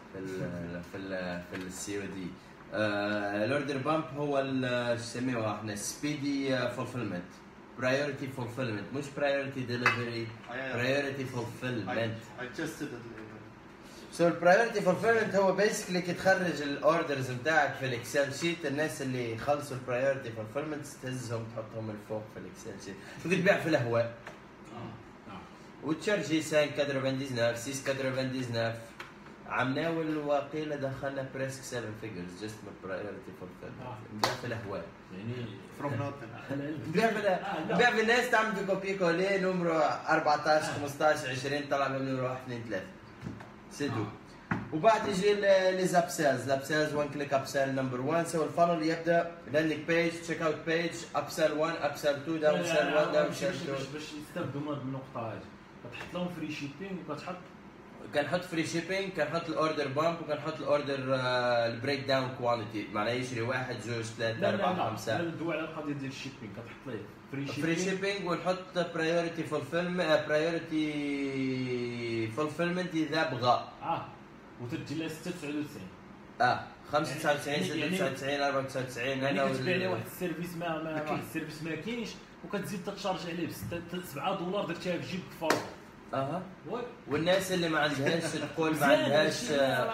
S3: في السي او دي. الاوردر بامب هو شو نسميوه احنا سبيدي فولفيلمنت، برايورتي فولفيلمنت، مش برايورتي ديليفري، برايورتي فولفيلمنت.
S5: I tested it.
S3: سو البرايورتي فولفيلمنت هو بيسكلي كي تخرج الاوردرز نتاعك في الاكسل شيت، الناس اللي يخلصوا البرايورتي فولفيلمنت تهزهم تحطهم الفوق في الاكسل شيت، وتبيع في الهواء. وتشارجي 5.99 6.99 عم ناول وقيل دخلنا بريسك 7 فيجرز جست من برايورتي فولفيلمنت، نبيع في الهواء
S5: يعني from nothing.
S3: نبيع في الناس تعمل في كوبي كولي نمرو 14 15 20 طلع منه 1 2 3 سيدو. وبعد يجي ليزابسيلز، لابسيلز 1 كليك ابسيل نمبر 1. سو الفانل يبدا لاندنج بيج، تشيك اوت بيج، ابسيل 1 ابسيل 2 داون سيل 1 داون سيل 2.
S1: باش يستافدوا من النقطه هذه كتحط لهم فري شيبينغ وكتحط
S3: كنحط فري شيبينغ، كنحط الاوردر بامب، وكنحط الاوردر البريك داون كوانتيتي، معناه يشري 1 2 3 4 5.
S1: لا ندوي على القضيه ديال الشيبينغ، كتحط ليه
S3: فري شيبينغ ونحط برايورتي فولفيلمنت، برايورتي فولفيلمنت اذا بغى
S1: وتجي لها 96
S3: 95 96 94.
S1: يعني كتبيع ليه واحد السيرفيس واحد السيرفيس ما كاينش وكتزيد تتشارج عليه ب $7 درتيها في جيبك فاضي.
S3: والناس اللي ما عندهاش تقول ما عندهاش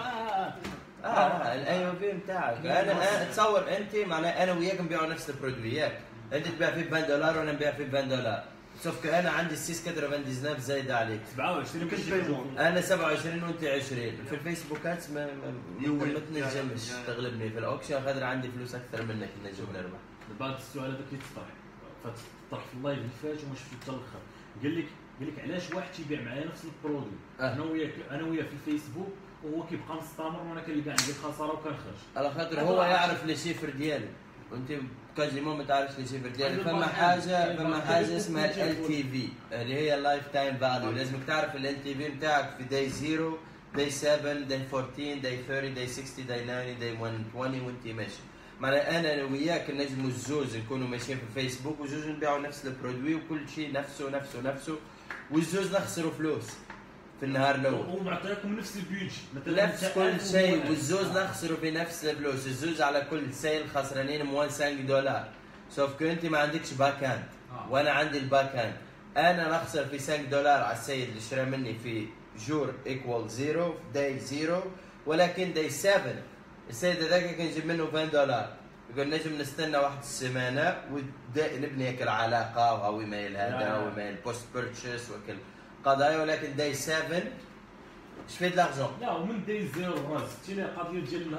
S3: الاي او بي نتاعك. انا تصور انت معناها انا وياك نبيعوا نفس البرودويات، انت تبيع فيه ب $20 وانا نبيع فيه ب $20. سوف انا عندي 6.99 زايده عليك
S1: 27
S3: انا 27 وانت 20. في الفيسبوكات ما تنجمش تغلبني في الاوكشن خاطر عندي فلوس اكثر منك نجم نربح.
S1: بعد السؤال هذاك يتطرح فتطرح في اللايف اللي فات وما شفتو حتى الاخر. قال لك علاش واحد تيبيع معايا نفس البرودوي انا وياه في الفيسبوك وهو كيبقى مستمر وانا كنلقى عندي الخساره وكنخرج
S3: على خاطر هو يعرف لي شيفر ديالي وانت كاجيمون ما تعرفش لي شيفر ديالي. فما حاجه اسمها ال تي في اللي هي اللايف تايم فاليو. لازمك تعرف ال تي في نتاعك في داي 0 داي 7 داي 14 داي 30 داي 60 داي 90 داي 120 وانت ماشي. معناها انا وياك نجموا الزوز نكونوا ماشيين في الفيسبوك وزوز نبيعوا نفس البرودوي وكل شيء نفسه والزوز نخسروا فلوس في النهار الاول
S1: ومعطيكم نفس البيج
S3: نفس كل شيء والزوز نخسروا في نفس الفلوس. الزوز على كل سيل خسرانين موان $5. سوف كو انت ما عندكش باك اند وانا عندي الباك اند. انا نخسر في $5 على السيد اللي اشترى مني في جور ايكوال 0 داي 0 ولكن داي 7 السيد هذاك كنجيب منه $20. يقول نجم نستنى واحد السيمانه ونبني هيك العلاقه او ايميل هذا او ايميل بوست بيرتشيس وكل قضايا. ولكن داي 7 شفيت لارجون
S1: لا ومن داي 0 راس تي قضيه ديال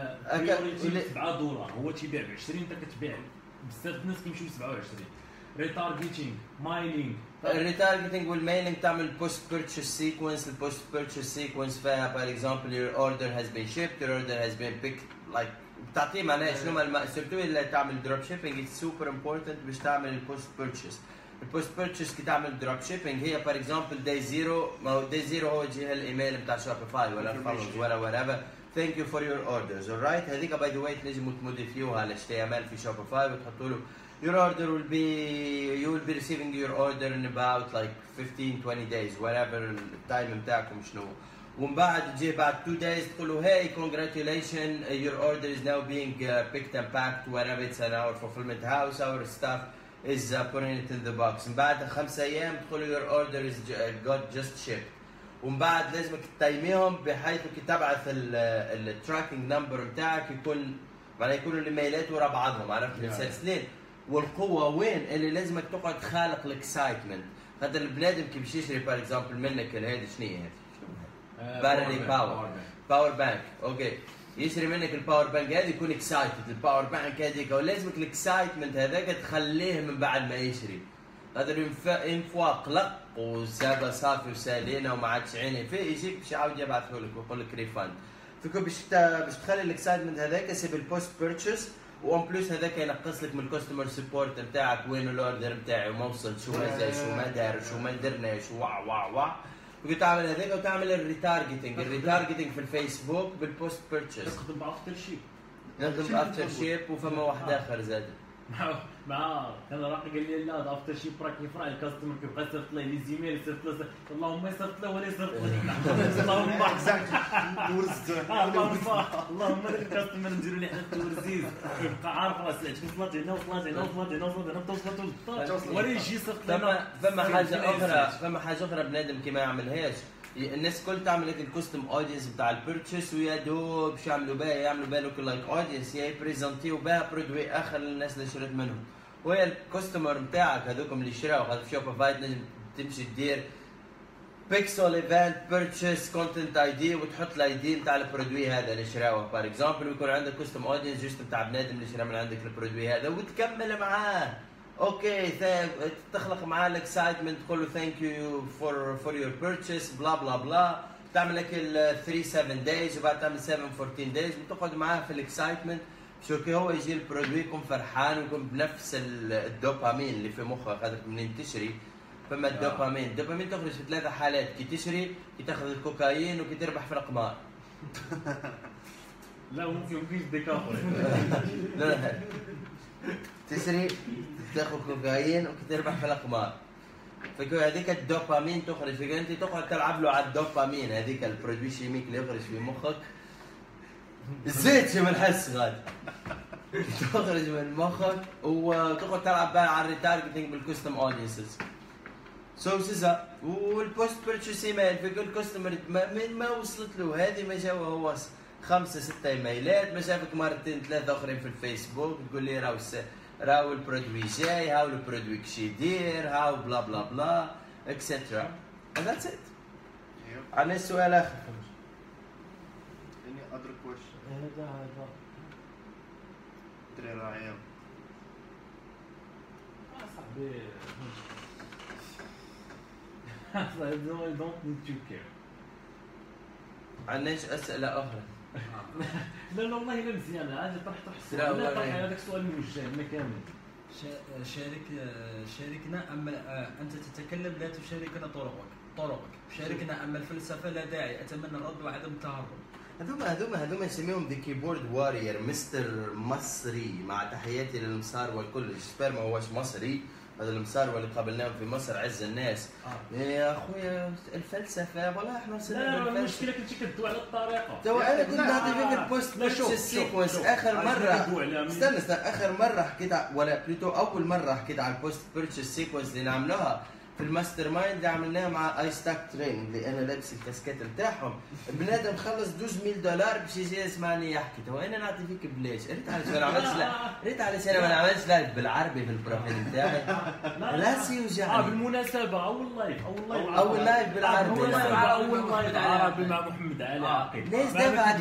S1: $7 هو تيبيع ب 20 انت كتبيع بزاف الناس كيمشيو ب 27. ريتارجيتينغ مايلينغ
S3: الريتارجيتينغ والميلينغ تعمل بوست بيرتشيس سيكونس. البوست بيرتشيس سيكونس فيها بار اكزامبل يور اوردر هاز بين شيبت يور اوردر هاز بين بيك لايك بتعطيه معناها شنو سورتو اللي تعمل دروب شيبينج اتس سوبر امبورتنت باش تعمل البوست بيرتشيس. البوست بيرتشيس كي تعمل دروب شيبينج هي بار اكزامبل داي 0 ما هو داي 0 هو يجيها الايميل نتاع شوبيفاي ولا فالوز ولا وات ثانك يو فور يور اوردرز اورايت. هذيك باي ذا واي تنجموا تموديفيوها على HTML في شوبيفاي وتحطوا له your order will be you will be receiving your order in about like 15-20 days whatever التايم نتاعكم شنو. ومن بعد تجي بعد 2 days تقولوا hey congratulations your order is now being picked and packed whatever it's in our fulfillment house our staff is putting it in the box. من بعد 5 ايام تقولوا your order is got just shipped. ومن بعد لازمك تتايميهم بحيث كي تبعث التراكنج نمبر نتاعك يكون معناها يكونوا الايميلات ورا بعضهم عرفت متسلسلين. والقوه وين اللي لازمك تقعد خالق الاكسايتمنت. هذا البنادم كي باش يشري بار اكزامبل منك هذه شنو هي هذه باتري باور بانك اوكي يشري منك الباور بانك هذه يكون اكسايتد الباور بانك هذيك ولازمك الاكسايتمنت هذاك تخليه من بعد ما يشري. هذا ان فوا قلق وسابه صافي وسالينا وما عادش عيني فيه يجيك باش يعاود يبعثه لك ويقول لك ريفاند. فكون باش تخلي الاكسايتمنت هذاك سيب البوست بيرتشيس وان بلس هذاك ينقص لك من الكاستمر سبورت نتاعك وين الاوردر نتاعي وما وصل شو ما زاد شو ما دار شو ما درناش وا تقدر تعمل هذاك وتعمل الريتارجتنج في الفيسبوك بالبوست بيرتشيز.
S1: تخدم بافتر شيب.
S3: نخدم بافتر شيب وفما واحد اخر زاد.
S1: مع كان راقي قال لي لا افتر شيب راك يفرع الكاستمر كيبقى يصيفط لي لي زيميل يصيفط له اللهم يصيفط له ولا يصيفط لي اللهم اللهم ذاك الكاستمر نديروا ليه حتى التورزيز يبقى عارف راه سلعتك وصلت هنا وصلت هنا وصلت هنا وصلت هنا توصل ولا يجي يصيفط لنا.
S3: فما حاجه اخرى بنادم كي ما يعملهاش. الناس الكل تعمل هيك الكوستم اودينس بتاع البيرتشيس ويا دوب باش يعملوا بها لوك لايك اودينس يبريزنتيو بها برودوي اخر للناس اللي شريت منهم. وهي الكاستمر نتاعك هذوكم اللي شراو هذا في شوبيفاي تنجم تمشي دير بيكسل ايفنت بيرتشيس كونتنت اي دي وتحط الاي دي نتاع البرودوي هذا اللي شراوه بار اكزامبل ويكون عندك كوستم اودينس جوست نتاع بنادم اللي شرا من عندك البرودوي هذا وتكمل معاه. اوكي تخلق معاه الاكسايتمنت تقول له ثانك يو فور يور بيرتشيس بلا بلا بلا تعمل لك ال 3-7 دايز وبعد تعمل 7-14 دايز وتقعد معاه في الاكسايتمنت شو كي هو يجي البرودوي يكون فرحان ويكون بنفس الدوبامين اللي في مخك هذاك منين تشري. فما الدوبامين تخرج في 3 حالات كي تشري كي تاخذ الكوكايين وكي تربح في القمار.
S1: لا ممكن كيف ديكافور
S3: لا تشري تاخذ كوكايين وكي تربح في القمار. فكو هذيك الدوبامين تخرج فيك انت تقعد تلعب له على الدوبامين هذيك البرودوي شيميك اللي يخرج في مخك الزيت شو الحس غادي تخرج من مخك وتقعد تلعب بقى على الريتارجتنج بالكستم اودينسز. سو سيزا والبوست بيرتشيس ايميل في كل كاستمر ما وصلت له هذه ما جاوا هو 5-6 ايميلات ما شافك مرتين 3 اخرين في الفيسبوك تقول لي راهو البرودوي جاي هاو البرودوي كشي يدير هاو بلا بلا بلا اكسترا and that's it. عندنا سؤال اخر.
S5: Any other question؟
S1: هذا
S5: دري راعيهم
S1: صاحبي I don't need to care.
S3: عندناش اسئله اخرى؟
S1: لا والله لا مزيان عاد طرح
S3: لا والله
S1: طرح هذاك السؤال موجه لنا كامل.
S2: شاركنا اما انت تتكلم لا تشاركنا طرقك شاركنا اما الفلسفه لا داعي اتمنى الرد وعدم التهرب.
S3: هذوما نسميهم ذا كيبورد وارير مستر مصري مع تحياتي للمسار والكل. جسبر ما هوش مصري هذا المسار اللي قابلناهم في مصر عز الناس. يا اخويا الفلسفه والله احنا وصلنا
S1: لا المشكله كنتي كدوي على الطريقه.
S3: تو انا كنت نعطي فيك البوست بيرتشيس سيكونس اخر مره. استنى اخر مره حكيت ولا بلوتو اول مره حكيت على البوست بيرتشيس سيكونس اللي نعملوها في الماستر مايند اللي عملناها مع اي ستاك ترين اللي انا لابس الكاسكيت نتاعهم. بنادم خلص $12,000 باش يجي يسمعني يحكي. تو انا نعطي فيك بلاش. ريت علاش انا ما نعملش لايف بالعربي في البروفيل نتاعي. راسي يوجعني.
S1: بالمناسبه
S3: اول لايف بالعربي.
S1: اول لايف عربي مع محمد علي عاقل.
S3: ليش دفع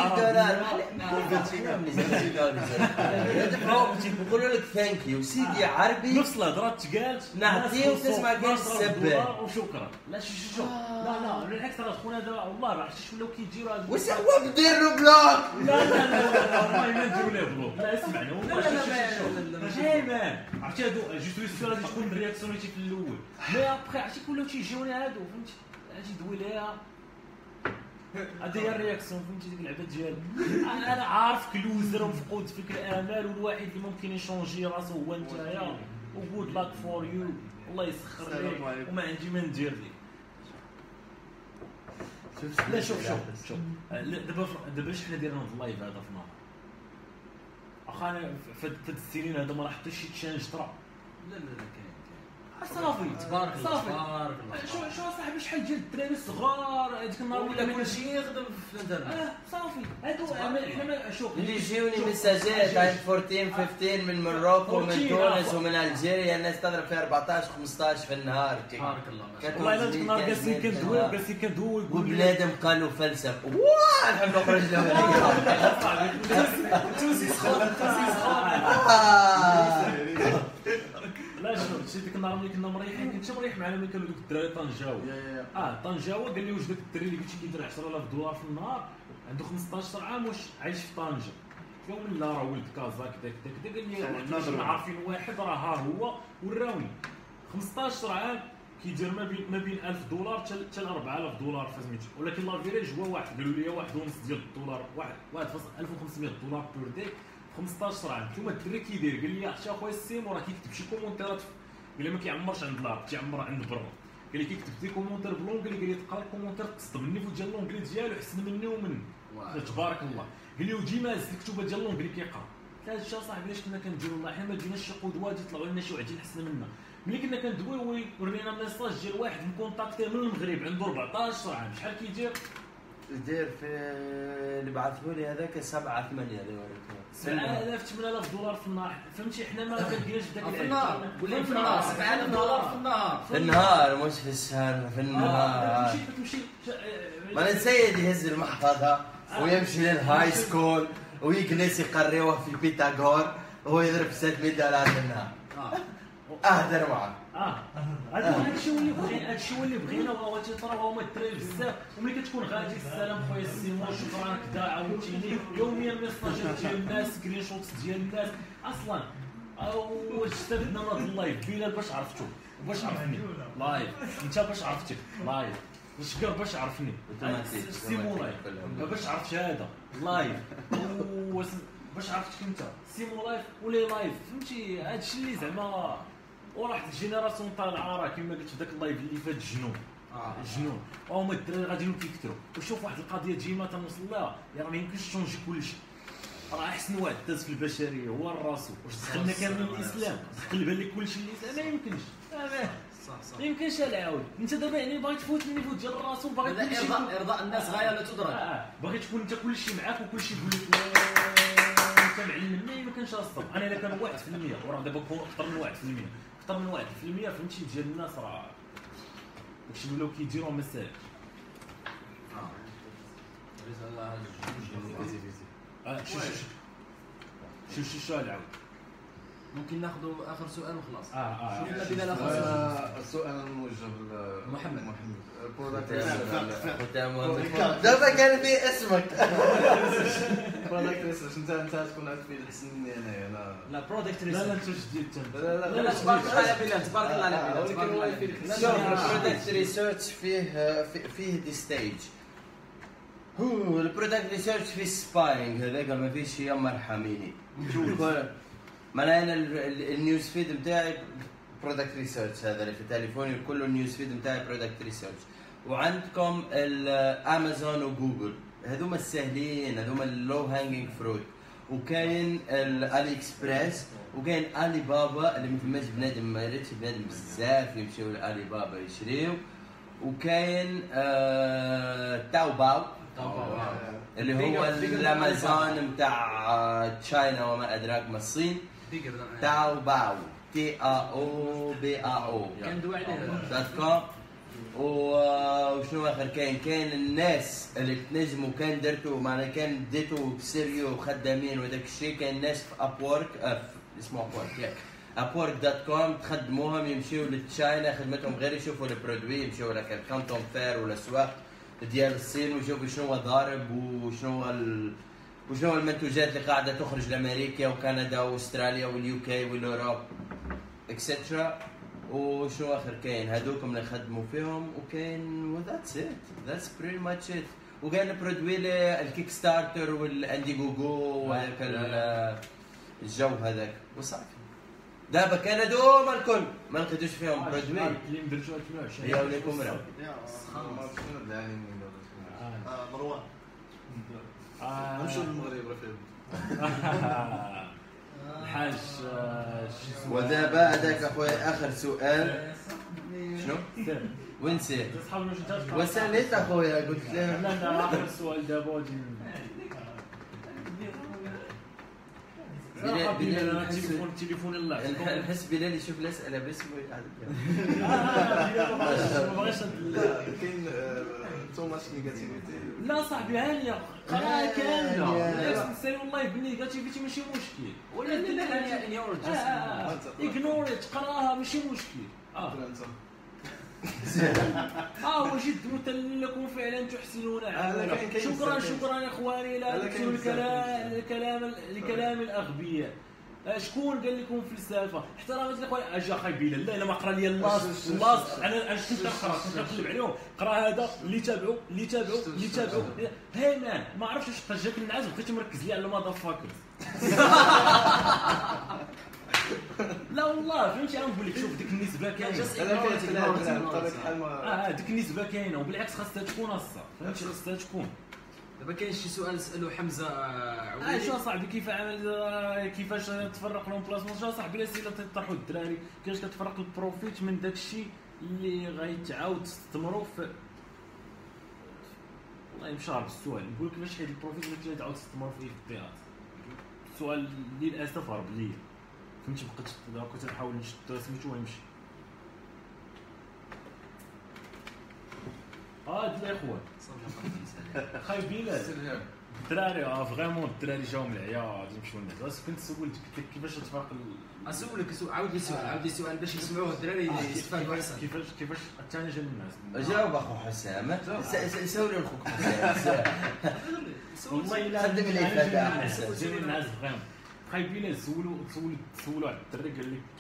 S3: $12,000 يقولوا لك ثانك يو سيدي عربي
S1: نفس الهضره تقال
S3: نعطيه وتسمع كاش السبه
S1: وشكرا. لا شوف لا بالعكس راه خونا هذا والله راه شتي ولاو كيجيو راه
S3: واش هو بدير له بلوك.
S1: لا والله ما نديرو ليه بلوك. لا اسمعني والله جاي مان عرفتي هادو جوست السؤال غادي تكون رياكسيونيتي في الاول مي ابخي عرفتي ولاو تيجيوني هادو فهمتي اجي دوي ليها هذه هي الرياكسيون فهمتي ديك اللعبه ديالي. انا عارفك لوزر ومفقود فيك الامال والواحد اللي ممكن يشونجي راسو هو نتايا وجود لاك فور يو الله يسخر ليك وما عندي ما ندير لك. لا شوف دابا شحال ديرنا في اللايف هذا في نهار اخا انا في هاد السنين هذا ما راه حتى شي تشانج طرا.
S2: لا كاين
S1: صافي
S2: تبارك الله
S1: شو صاحبي شحال ديال الدراري الصغار هذيك النهار
S2: ولا كلشي يخدم في الانترنت.
S1: صافي هادو حنا شوف
S3: اللي يجيوني مساجات عند 14-15 من مروكو ومن تونس ومن الجيريا الناس تضرب فيها 14-15 في النهار.
S2: تبارك الله
S1: والله الا ديك النهار جالسين كندوي
S3: وبنادم قالوا فلسفه واه نحب نخرج له.
S1: توسي سخون لا شوف شي ديك النهار ملي كنا مريحين كنت مريح معنا ملي كانوا دوك الدراري طنجاو. طنجاو قال لي واش داك الدري اللي قلتي كيدير $10,000 في النهار عنده 15 عام واش عايش في طنجه يوم لا راه ولد كازا كذا كذا قال لي
S5: نضرب.
S1: كنا عارفين واحد راه ها هو وراوني 15 عام كيدير ما بين $1000 حتى $4000 فهمتي، ولكن لا فيريج هو واحد قالوا لي $1.5 ديال الدولار، $1.1500 بير دي 15 عام. ثم الدري كيدير قال لي اختي اخويا السيمو راه كيكتب شي كومونتيرات، قال لي ما كيعمرش عند العرب كيعمر عند برا، قال لي كيكتب دي كومونتير بلونجلي، قال لي تقرا الكومونتير تصدم النيفو ديال اللونجلي ديالو احسن مني ومن تبارك الله. قال لي وديما هز الكتوبه ديال اللونجلي كيقرا. قلت له صاحبي علاش كنا كنديروا الله حنا ما جيناش شي قدوات يطلعوا لنا شي واحدين احسن منا. ملي كنا كندويو ورينا ميساج ديال واحد مكونتاكتي من المغرب عنده 14 عام شحال كيدير؟
S3: يدير في اللي بعثوا لي هذاك 7 8 اللي وريته
S1: $7000 في النهار، فهمتي حنا ما كنديرش داك
S6: في النهار قول في النهار $7000 في النهار
S3: في النهار مش في الشهر، في النهار.
S1: تمشي
S3: ما السيد يهز المحفظة ويمشي للهاي سكول ويجلس يقريوه في بيتاغور وهو يضرب $600 في النهار. اهدر معك.
S1: هذا الشيء اللي بغينا، هذا الشيء اللي بغينا وهو تيطرا وهما الدراري بزاف. وملي كتكون غادي السلام خويا السيمو شكرا كدا عاونتيني يوميا ميساجات ديال الناس سكرين شوتس ديال الناس اصلا. واش استفدنا من هذا اللايف؟ بلال باش عرفتو وباش عرفني لايف، انت باش عرفتك لايف، وشكر باش عرفني سيمو لايف، باش عرفت هذا لايف باش عرفتك انت سيمو لايف ولا لايف، فهمتي هذا الشيء اللي زعما وراحت الجينيراسيون طالعه راه كما قلت في ذاك اللايف اللي فات جنون جنون. وهما الدراري غاديين كيكثروا. وشوف واحد القضيه ديما تنوصل لها، راه ما يمكنش تشونجي كلشي. راه احسن واحد داز في البشريه هو الرسول، واش دخلنا كامل الاسلام قلب لك كلشي الاسلام؟ ما يمكنش ما يمكنش العاود. انت دابا يعني باغي تفوت النيفو ديال الرسول، باغي كلشي
S6: ارضاء الناس غايه لا تدرك.
S1: باغي تكون انت كلشي معاك وكلشي يقول لك انت معلم. ما يمكنش اصلا. انا الا كان 1% وراه دابا اكثر من 1%، اكثر من 1% فهمتي ديال الناس راه داكشي اللي ولاو كيديروا مسائل. شوف السؤال عاود.
S2: ممكن ناخذ اخر سؤال وخلاص.
S1: شوف
S2: بدنا اخر
S4: السؤال الموجه
S2: محمد.
S3: دابا كان في اسمك.
S4: برودكت ريسيرش. انت تكون عارف فيه احسن مني انا.
S2: لا برودكت
S1: لا
S2: ريسيرش.
S1: انت جديد
S2: لا تبارك الله على بلال، تبارك الله على بلال، تبارك الله على بلال.
S3: شوف البرودكت ريسيرش فيه دي ستيج. هو البرودكت ريسيرش فيه سباينج، هذاك ما فيش يا مرحميني. ما انا النيوز فيد نتاعي برودكت ريسيرش، هذا اللي في تليفوني كله النيوز فيد نتاعي برودكت ريسيرش. وعندكم الامازون وجوجل، هذوما السهلين، هذوما اللو هانجينج فروت. وكاين الالي اكسبريس، وكاين الي بابا اللي ما فماش بنادم، ما ريتش بنادم بزاف يمشيو لالي بابا يشريو. وكاين تاو باو اللي هو الامازون نتاع تشاينا وما ادراك ما الصين. تاو باو TAOBAO
S2: كندوي عليه
S3: .com. وشنو اخر كاين الناس اللي تنجموا كان درتوا معنا كان ديتوا بسيريو خدامين وداك الشيء. كاين ناس في ابورك اسمه ابورك upwork.com تخدموهم يمشيو لتشاينا، خدمتهم غير يشوفوا البرودوي، يمشيو لك الكانتون فير ولا سواق ديال الصين ويشوفوا شنو هو ضارب وشنو المنتوجات اللي قاعده تخرج لامريكا وكندا واستراليا واليو كي والاوروب اكسترا. وشنو اخر كاين هذوكم اللي خدموا فيهم. وكاين وذاتس ات، ذاتس بريتي ماتش ات. وكاين البرودوي الكيك ستارتر والاندي جوجو وهذاك الجو هذاك وصافي. دابا كان هذوما الكل ما لقيتوش فيهم برودوي.
S1: اللي درتو 2020
S3: يا وليكم راه
S5: مروان نمشيو للمغرب راه
S1: الحاج.
S3: ودابا هذاك اخويا اخر سؤال. شنو؟ وين سير؟ وسالت اخويا قلت له
S1: لا اخر سؤال دابا تليفون الله
S3: نحس بلال يشوف الاسئله باسمه
S1: ما بغيتش
S4: كاين توماس نيجاتيفيتي.
S1: لا صاحبي هانيه قراها كامله نسالي والله بالنيجاتيفيتي ماشي مشكل ولا
S2: لا انيور
S1: اغنوريت قراها ماشي مشكل. هو جد مثل لكم فعلا تحسنون اعمالكم.
S4: كاين
S1: شكرا
S4: كاين
S1: شكرا يا اخواني، لا
S4: لا،
S1: تكتبوا
S4: كاين
S1: الكلام الاغبياء. شكون قال لكم فلسفه؟ احترامات الاخوان. اجا اخي بلال لا ما قرا لي اللاص انا شفت نقرا نقلب عليهم، قرا هذا اللي تابعوا هاي مان ما عرفتش واش جاك النعاس بقيت مركز لي على الماذا فاكر. لا والله فهمتي غنقول لك شوف ديك النسبه كاينه.
S4: انا كاين بطبيعه الحال ما
S1: ديك النسبه كاينه وبالعكس خاصها تكون اصلا فهمتي خاصها تكون.
S6: دابا كاين شي سؤال نسالو حمزه عويلي.
S1: شو صاحبي كيفاش تفرق لهم بلاسمون؟ شو صاحبي الاسئله تطرحوا الدراري كيفاش كتفرق البروفيت من داك الشيء اللي غيتعاود تستثمروا في. والله مش عارف السؤال نقول لك كيفاش حيد البروفيت اللي تعاود تستثمروا فيه في الديات. السؤال للاسف هرب ليا فهمتي كنت نحاول نشد سميتو ونمشي. هاد الاخوان خايبين الدراري فريمون الدراري جاو من العيا يمشيو للناس. كنت سولتك قلت لك كيفاش تفرق
S6: اسولك عاود لي السؤال باش يسمعوه الدراري يستفادوا احسن.
S1: كيفاش الثاني جا للناس.
S3: جاوب اخو حسام سولي لخوك حسام
S1: والله الا
S3: خدم لي فدا حسام
S1: جا للناس فريمون خايبين. سولوا على الدري قال لك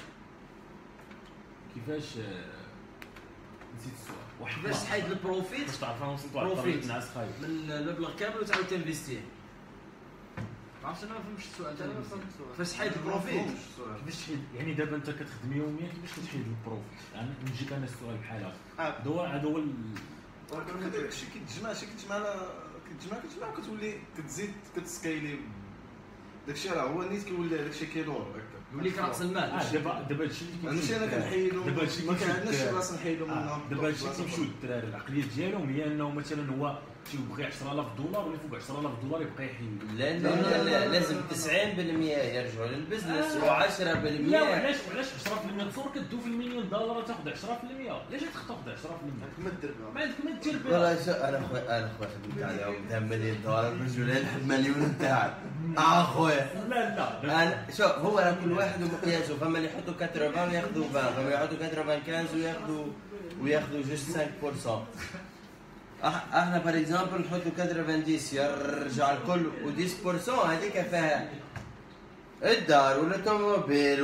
S1: كيفاش نسيت السؤال.
S6: باش تحيد البروفيت
S1: باش تعرف انا وصلت واحد الطريق الناس خايب
S6: من المبلغ كامل وتعاود تنفيستيه. عرفت انا ما فهمتش السؤال تاعي. فاش تحيد البروفيت
S1: كيفاش تحيد يعني دابا انت كتخدم يوميا كيفاش كتحيد البروفيت؟ يعني نجيك انا السؤال بحال هكا هذا هو
S4: ولكن داكشي كتجمع كتولي كتزيد كتسكايلي داكشي راه هو نيت كيولي داكشي كيدور هكا
S6: يولي كراس المال.
S1: دابا هادشي اللي
S4: ماشي انا كنحيدو
S1: دابا هادشي
S4: ما كنعندناش شي بلاصه نحيدو منها.
S1: دابا هادشي تيمشيو الدراري العقليه ديالهم هي انه مثلا هو تيبغي 10000 دولار ولا فوق 10000 دولار يبقى يحيد.
S3: لا لازم 90% يرجعوا للبزنس و10%.
S1: لا وعلاش 10% تصور كدو في المليون دولار تاخذ 10%؟ علاش تاخذ 10%؟
S5: ما دير
S1: ما عندك ما دير بها.
S3: والله انا خويا خدمت عليهم دام مليون دولار باش ولا نحب مليون تاعك اخويا.
S1: لا
S3: انا شوف هو راه كل واحد ومقياسه. فما اللي يحطوا 80 وياخذوا 20، فما يحطوا 95 وياخذوا جوست 5%. احنا بار اكزومبل نحطوا 90 يرجع الكل و10% هذيك فيها الدار والطوموبيل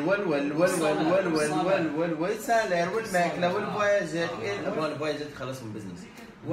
S3: والسالير والماكله والفواياجات. الفواياجات خلص من بزنس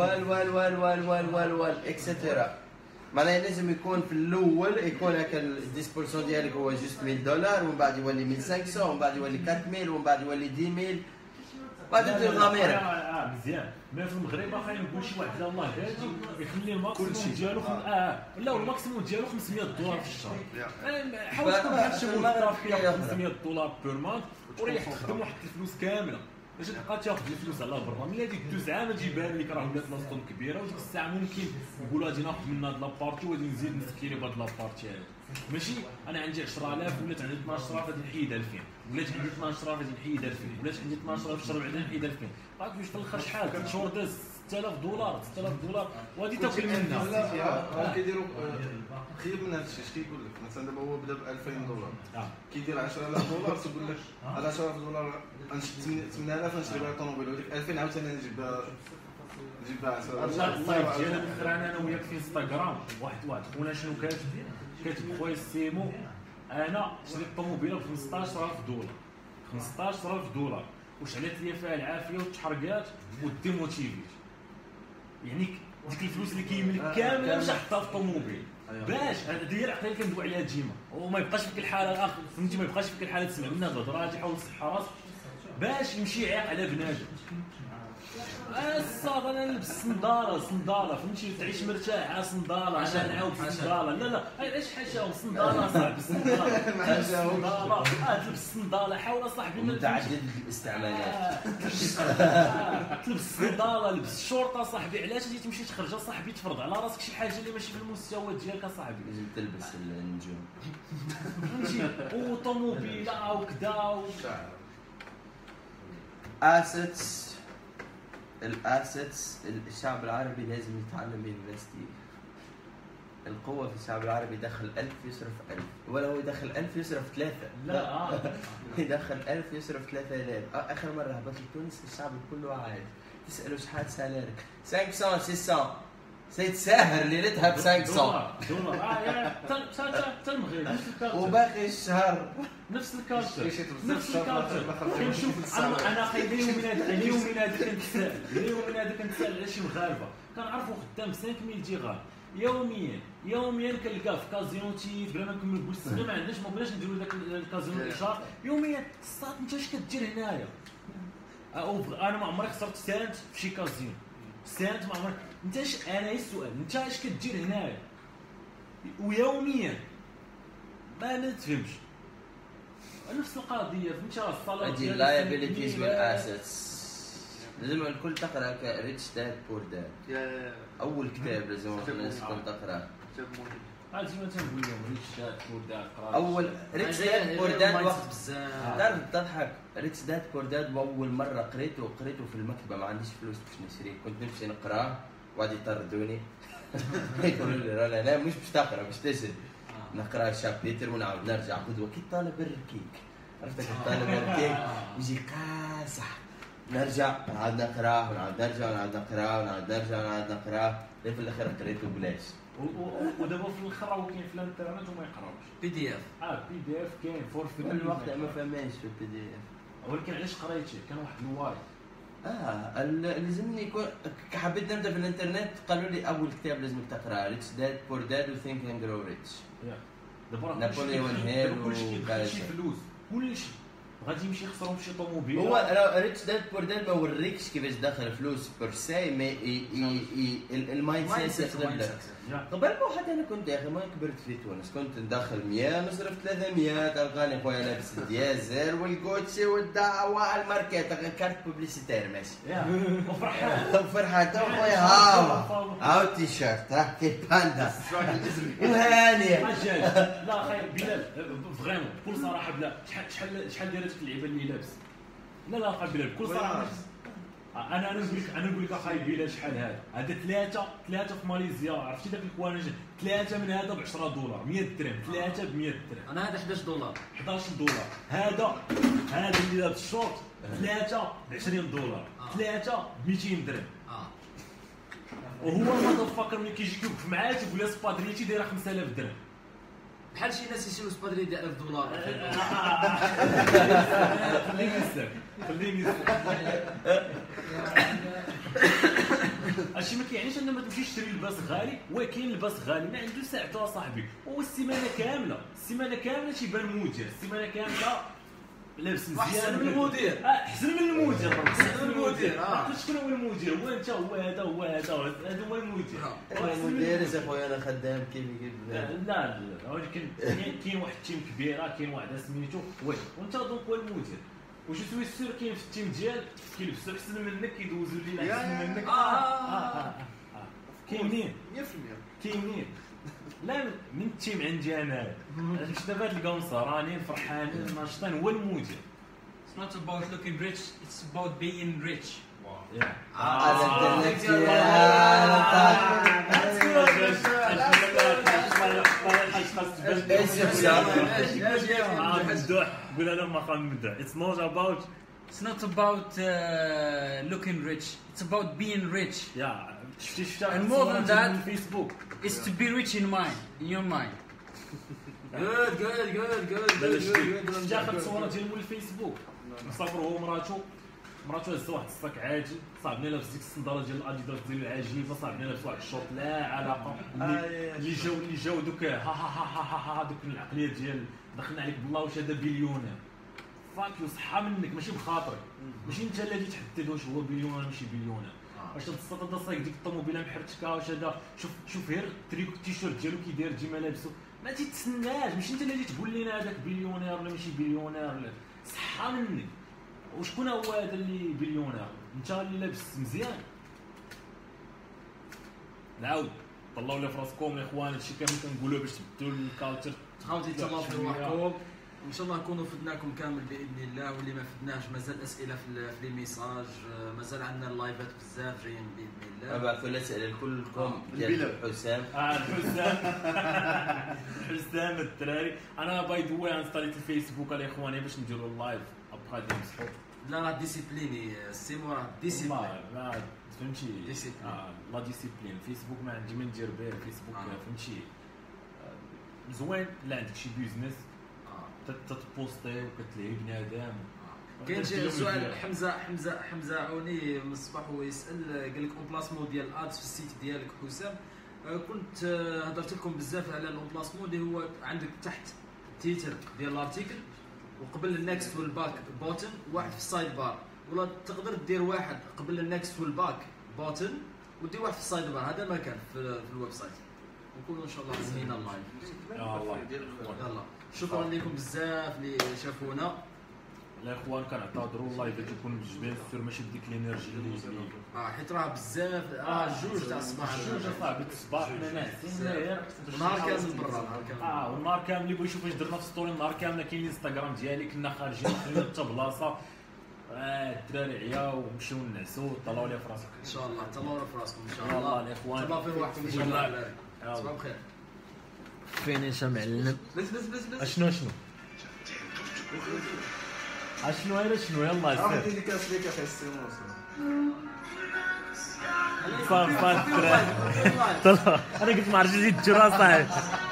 S3: اكسترا. معناها لازم يكون في الاول يكون هكا ال 10% ديالك هو جوست $1000 ومن بعد يولي 1500 ومن بعد يولي 4000 ومن بعد يولي 10000 بعد دير ضميرك.
S1: مزيان. ما في المغرب اخي نقول شي واحد الله هادي يخلي الماكسيموم ديالو لا الماكسيموم ديالو $500 في الشهر. حاول تكون بحال شي موظف كياخذ $500 بير مانث وريح تخدم واحد الفلوس كامله باش تبقى تاخذ الفلوس على برا. ملي هذيك دوز عام تجيبها لك راه ولات لاصطون كبيره وديك الساعه ممكن نقولوا غادي ناخذ من هاد لابارتي وغادي نزيد نسكيري بهاد لابارتي هادي. ماشي انا عندي 10000 ولات عندي 12000 غادي نحيد 2000 ولات عندي 12000 غادي نحيد 2000 ولات عندي 12000 الشهر بعدا نحيد 2000. عرفت واش في الاخر شحال 3 شهور داز $6000 وغادي تاكل منها.
S4: لا كيديروا خير من هذا الشيء. اش كيقول لك مثلا دابا هو بدا ب $2000 كيدير $10000 تقول لك هذا $10000 غنشد 8000 نشري بها طوموبيل وديك 2000 عاوتاني نجيب بها
S1: اللايف ديالنا الاخر انا وياك في انستغرام واحد خونا شنو كاتب خويا سيمو انا شريت طوموبيله ب $15000 وشعلت لي فيها العافيه وتحرقات وديموتيفيت. يعني ديك الفلوس اللي كيملك كامله مش حطها في الطوموبيل باش هذه هي العقليه اللي كندوي عليها ديما. وما يبقاش فيك الحاله الاخر فهمتي ما يبقاش فيك الحاله تسمع منها الهضره يحاول يصحى راسك باش يمشي يعيق على بنادم. الصاد انا نلبس صنداله فهمتي تعيش مرتاح صنداله عشان نعاود صنداله. لا علاش حاشا صنداله صاحبي صنداله تلبس صنداله حاول اصاحبي
S3: متعدد الاستعمالات.
S1: تلبس صنداله لبس الشرطه صاحبي. علاش غادي تمشي تخرج صاحبي تفرض على راسك شي حاجه اللي ماشي في المستوى ديالك صاحبي.
S3: لازم تلبس النجوم
S1: فهمتي وطوموبيله وكذا الاسيتس. الشعب العربي لازم يتعلم ينفستي.
S3: القوة في الشعب العربي يدخل 1000 يصرف 1000 ولا هو يدخل 1000 يصرف 3
S1: لا
S3: يدخل 1000 يصرف 3000 آخر مرة هبط لتونس الشعب كله عاد تسأله شحال سالارك 500 600 سيتساهر ليلتها ب 500
S1: دولار يا حتى المغرب نفس الكارت
S3: وباقي الشهر
S1: نفس الكارت كنشوف انا اليوم من هذا كنتسائل على شي مغاربه كنعرفوا خدام 5000 درهم يوميا كنلقاه في كازينو تيف بلا ما نكمل بوس ما عندناش ما بغيناش نديروا داك الكازينو الاشهار يوميا الصاد انت اش كدير هنايا انا ما عمري خسرت سنت في شي كازينو سنت ما عمري انت اش انا السؤال انت اش كدير هنايا ويوميا ما نتفهمش نفس القضيه فهمتي راه الصلاه
S3: هذه اللايبيليتيز والاسيتس لازم الكل تقرا ريتش داد بور داد اول كتاب لازم الناس تكون تقرا
S1: هادي ما تنقول لهم ريتش داد بور داد
S3: اول ريتش داد بور داد وقت تعرف تضحك ريتش داد بور داد واول مره قريته في المكتبه ما عنديش فلوس باش نشريه كنت نمشي نقراه وغادي يطردوني يقولوا لي راه انا مش باش تقرا باش تسد نقرا شابيتر ونعاود نرجع قدوه كي طالب الركيك عرفتك الطالب الركيك يجي قاصح نرجع نعاود نقراه ونعاود نرجع ونعاود نقراه ونعاود نرجع ونعاود نقراه في الاخر قريته بلاش
S1: ودابا في الاخر راه كاين في الانترنت وما يقراوش
S2: PDF
S1: PDF كاين فور فري
S3: الوقت ما فهماش في PDF
S1: ولكن علاش قريتي كان واحد الواري
S3: لازمني يكون حبيت نبدا في الانترنت قالوا لي اول كتاب لازمك تقراه ريتش داد بور داد وثينك اند جرو ريتش
S1: دابا
S3: نابليون هيل
S1: كلشي فلوس كلشي غادي يمشي يخسرهم في شي طوموبيل
S3: هو ريتش داد بور داد ما وريكش كيفاش دخل فلوس بيرساي مي المايند سيت يخدم لك قبل ما حتى انا كنت يا اخي ما كبرت في تونس كنت ندخل 100 نصرف 300 تلقاني خويا لابس الديازر والكوتشي والدعوه الماركات كارت بوبليسيتير ماشي وفرحان تو خويا هاو تيشيرت راه كي باندا وهاني
S1: لا خايب بلال فريمون بكل صراحه بلا شحال دايره ديك اللعيبه اللي لابس لا خايب بلال بكل صراحه انا نقول لك اخاي بلال شحال هذا ثلاثه في ماليزيا عرفتي داك الكوانج ثلاثه من هذا ب $10 100 درهم ثلاثه ب 100 درهم
S2: انا هذا $11
S1: هذا اللي لابس الشورت ثلاثه ب $20 ثلاثه ب 200 درهم وهو ما فاكر ملي كيجي كيوقف معاه تيقول لها سبادريتي دايره 5000 درهم
S2: بحال شي ناس يشريو سبادري ديال $1000
S1: خليني هادشي ما كيعنيش ان ما تمشيش تشري لباس غالي وكاين لباس غالي ما عنده ساعته صاحبي هو السيمانه كامله تيبان مودير السيمانه كامله لابس مزيان
S2: احسن من المدير
S1: احسن من المدير شكون هو المدير هو انت هو هذا هو المدير
S3: المدير يا خويا انا خدام كيف
S1: لا ولكن كاين واحد التيم كبيره كاين واحد سميتو وانت دونك هو المدير وجو سوي سور كاين في التيم ديالك كيلبسوا احسن منك كيدوزوا الليل احسن منك كاينين 100% لا من التيم عندي انا باش دابا تلقاو مسهرانين فرحانين ناشطين هو المدير
S7: It's not about looking rich, it's about being rich. It's not about looking rich, it's about being rich. And more than that, it's to be rich in your mind.
S2: Good.
S1: جا خد صوره ديال مول الفيسبوك مسافر هو ومراته هز واحد الصاك عاجي صاحبنا لابس ديك الصنداله ديال الاديداس ديال العجيبه صاحبنا لابس واحد الشورت لا علاقه اللي جاو دوك ها دوك العقليه ديال دخلنا عليك بالله واش هذا بليونير فاك يصحى منك ماشي بخاطرك ماشي انت اللي تحدد واش هو بليونير ماشي بليونير واش هاد السطا صايك ديك الطوموبيله محرتكه واش هذا شوف غير التريك التيشيرت ديالو كي داير ديما لابسو ما تيتسناش ماشي انت اللي تقول لنا هذاك بليونير ولا ماشي بليونير ولا صحى منك وشكون هو هذا اللي بليونير انت اللي لابس مزيان نعاود طلعوا لي في راسكم يا اخوان هادشي كامل كنقولوه باش تبدلوا الكالتشر
S2: تحاولوا تهلاو في روحكم ان شاء الله نكونوا فدناكم كامل باذن الله، واللي ما فدناش مازال اسئله في لي ميساج، مازال عندنا اللايفات بزاف جايين باذن الله.
S3: ابعثوا الاسئله لكلكم ديال حسام.
S1: حسام الدراري. انا باي ذا واي انستاليت الفيسبوك الاخواني باش نديروا اللايف ابقى نمسحوا.
S2: لا راه ديسيبليني السيمو راه ديسيبلين.
S1: لا فهمتي لا ديسيبلين. فيسبوك ما عندي ما ندير به. فيسبوك فهمتي زوين لا عندك شي بيزنس تتبوستي وكتلهي بنادم.
S2: كاين شي سؤال حمزه عوني من الصباح هو يسال قال لك اونبلاسمون ديال الادز في السيت ديالك حسام. كنت هضرت لكم بزاف على الاونبلاسمون اللي هو عندك تحت التيتر ديال الارتيكل وقبل النكست والباك بوتن واحد في السايد بار، ولا تقدر دير واحد قبل النكست والباك بوتن ودير واحد في السايد بار. هذا ما كان في الويب سايت. ونكونوا ان شاء الله زينا اللايف. يلا شكرا لكم بزاف اللي شافونا.
S1: الاخوان كنعتذروا اللايف تكون بالجبال سير ماشي بديك الانرجي اللي
S2: حيت راه بزاف جوج تاع الصباح
S1: جوج صاحبي الصباح حنا ناعسين
S2: النهار كامل برا.
S1: والنهار كامل اللي بغى يشوف اش درنا في ستوري النهار كامل كاين الانستغرام ديالي كنا خارجين خلينا حتى بلاصه الدراري عياو ومشيو نعسوا طلعوا لي في راسك
S2: ان شاء الله. طلعوا في راسكم ان شاء
S1: الله الاخوان.
S2: الله في روحكم ان شاء الله. صباح الخير.
S1: فينيش معلم.
S2: بس
S1: اشنو يلا
S4: عرفتي اللي كاسليك اخي السيمو
S1: صافي انا قلت ما عرفتش نزيد الجرا صاحبي.